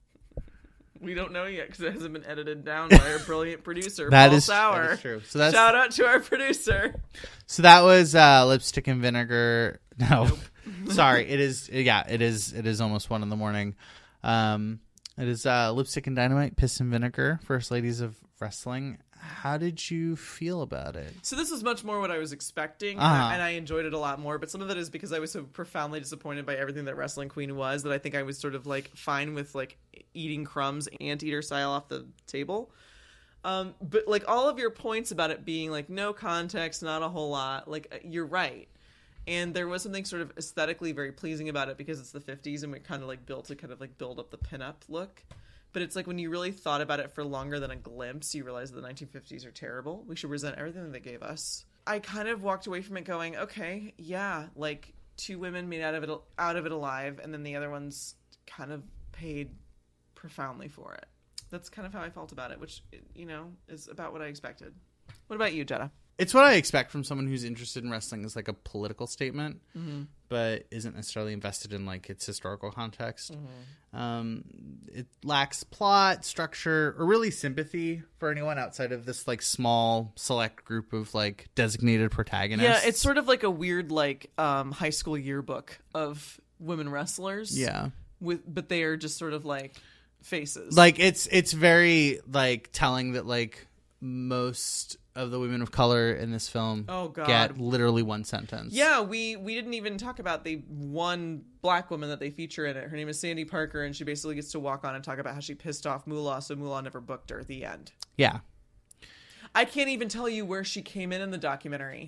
we don't know yet because it hasn't been edited down by our brilliant producer, That Paul is- Sauer. that is true. So that's- Shout out to our producer. So that was uh, Lipstick and Vinegar. No, sorry. It is. Yeah, it is. It is almost one in the morning. Um, it is uh, Lipstick and Dynamite, Piss and Vinegar, First Ladies of Wrestling. How did you feel about it? So this was much more what I was expecting, Uh-huh. and I enjoyed it a lot more. But some of it is because I was so profoundly disappointed by everything that Wrestling Queen was that I think I was sort of like fine with like eating crumbs, anteater style off the table. Um, but like all of your points about it being like no context, not a whole lot, like you're right. And there was something sort of aesthetically very pleasing about it because it's the fifties and we kind of like built to kind of like build up the pinup look. But it's like when you really thought about it for longer than a glimpse, you realize that the nineteen fifties are terrible. We should resent everything that they gave us. I kind of walked away from it going, okay, yeah, like two women made out of it out of it alive, and then the other ones kind of paid profoundly for it. That's kind of how I felt about it, which, you know, is about what I expected. What about you, Jetta? It's what I expect from someone who's interested in wrestling as like a political statement, Mm-hmm. but isn't necessarily invested in like its historical context. Mm-hmm. Um, it lacks plot, structure, or really sympathy for anyone outside of this like small select group of like designated protagonists. Yeah, it's sort of like a weird like um, high school yearbook of women wrestlers. yeah. with but they are just sort of like faces. Like it's it's very like telling that like most of the women of color in this film Oh, God. get literally one sentence. Yeah, we we didn't even talk about the one black woman that they feature in it. Her name is Sandy Parker, and she basically gets to walk on and talk about how she pissed off Moolah, so Moolah never booked her at the end. Yeah. I can't even tell you where she came in in the documentary.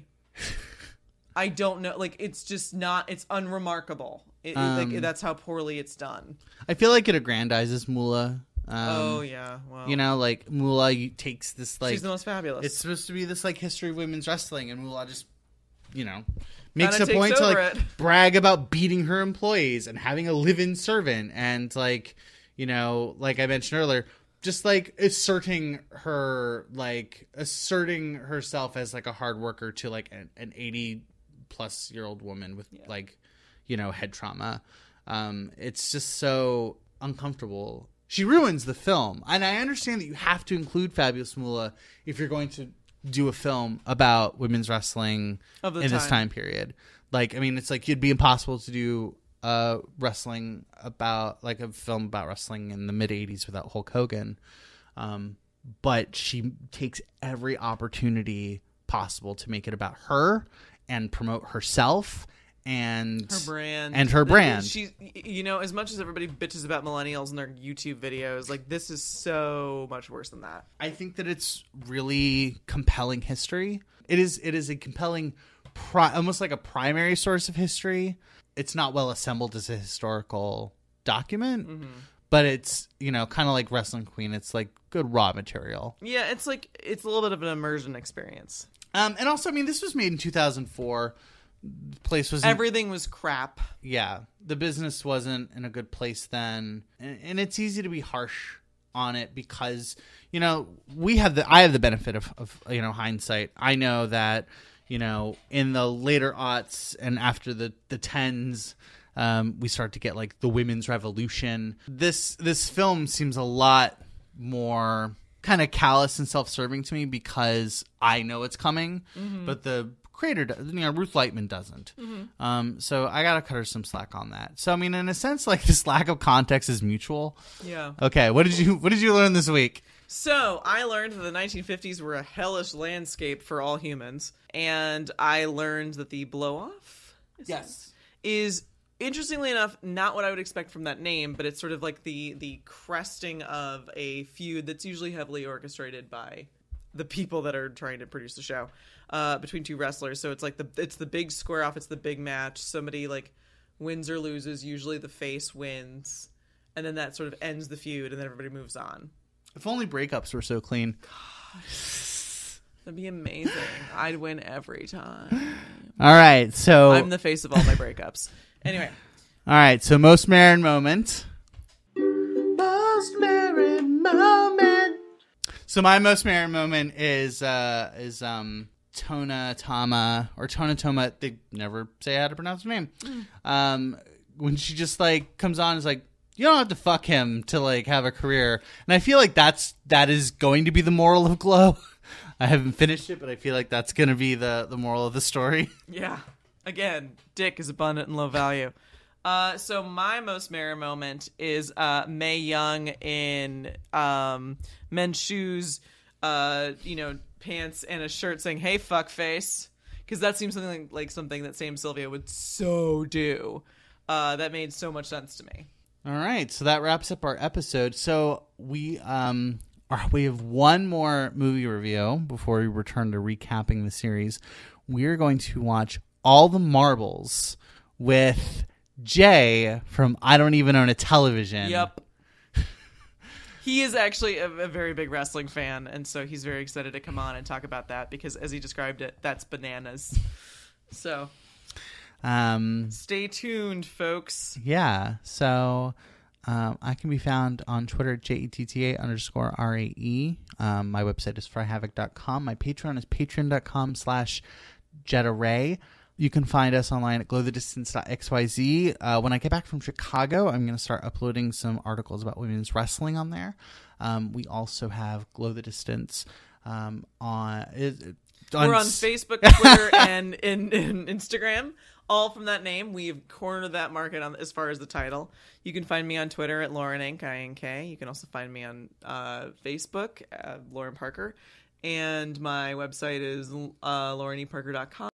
I don't know. Like, it's just not, it's unremarkable. It, Um, like, that's how poorly it's done. I feel like it aggrandizes Moolah. Um, oh, yeah. Well, You know, like, Moolah you, takes this, like... she's the most fabulous. It's supposed to be this, like, history of women's wrestling, and Moolah just, you know, makes Kinda a point takes to, over like, it. brag about beating her employees and having a live-in servant and, like, you know, like I mentioned earlier, just, like, asserting her, like, asserting herself as, like, a hard worker to, like, an, an eighty-plus-year-old woman with, yeah. like, you know, head trauma. Um, it's just so uncomfortable. She ruins the film. And I understand that you have to include Fabulous Moolah if you're going to do a film about women's wrestling of the in time. this time period. Like, I mean, it's like it'd be impossible to do uh, wrestling about, like, a film about wrestling in the mid-eighties without Hulk Hogan. Um, but she takes every opportunity possible to make it about her and promote herself and her brand and her brand. She, you know, as much as everybody bitches about millennials and their YouTube videos, like, this is so much worse than that. I think that it's really compelling history. It is. It is a compelling, pri- almost like a primary source of history. It's not well assembled as a historical document, mm-hmm. but it's, you know, kind of like Wrestling Queen. It's like good raw material. Yeah, it's like it's a little bit of an immersion experience. Um, and also, I mean, this was made in two thousand four. The place was everything was crap. Yeah, the business wasn't in a good place then, and, and it's easy to be harsh on it because, you know, we have the I have the benefit of, of you know, hindsight. I know that, you know, in the later aughts and after the the tens, um, we start to get like the women's revolution. This this film seems a lot more kind of callous and self-serving to me because I know it's coming, mm-hmm. but the creator, you know, Ruth Lightman doesn't. Mm-hmm. Um, so I gotta cut her some slack on that. So I mean, in a sense, like, this lack of context is mutual. Yeah. Okay. What did you What did you learn this week? So I learned that the nineteen fifties were a hellish landscape for all humans, and I learned that the blow off. Is yes. Is interestingly enough not what I would expect from that name, but it's sort of like the the cresting of a feud that's usually heavily orchestrated by the people that are trying to produce the show. Uh, between two wrestlers, so it's like the it's the big square off, it's the big match. Somebody like wins or loses. Usually the face wins, and then that sort of ends the feud, and then everybody moves on. If only breakups were so clean. Gosh, that'd be amazing. I'd win every time. All right, so I'm the face of all my breakups. Anyway, all right, so most Marin moment. Most Marin moment. So my most Marin moment is uh, is um. Tona Tama or Tona Toma, they never say how to pronounce her name. Mm. Um, when she just like comes on, is like, you don't have to fuck him to like have a career, and I feel like that's that is going to be the moral of Glow. I haven't finished it, but I feel like that's going to be the the moral of the story. Yeah, again, dick is abundant and low value. Uh, so my most Marin moment is uh, Mae Young in um, men's shoes. Uh, you know. Pants and a shirt saying, "Hey, fuckface," because that seems something like, like something that Sam Sylvia would so do. Uh, that made so much sense to me. All right, so that wraps up our episode. So we um are, we have one more movie review before we return to recapping the series. We are going to watch All the Marbles with Jay from I Don't Even Own a Television. Yep. He is actually a, a very big wrestling fan, and so he's very excited to come on and talk about that because, as he described it, that's bananas. So, um, stay tuned, folks. Yeah. So, um, I can be found on Twitter at J E T T A underscore R A E. Um, my website is fry havoc dot com. My Patreon is patreon dot com slash Jetta Ray. You can find us online at glow the distance dot x y z. Uh, when I get back from Chicago, I'm going to start uploading some articles about women's wrestling on there. Um, we also have Glow the Distance um, on, it, on... We're on Facebook, Twitter, and in, in Instagram. All from that name. We've cornered that market on as far as the title. You can find me on Twitter at Lauren Inc. I N K. You can also find me on uh, Facebook, uh, Lauren Parker. And my website is uh, lauren e parker dot com.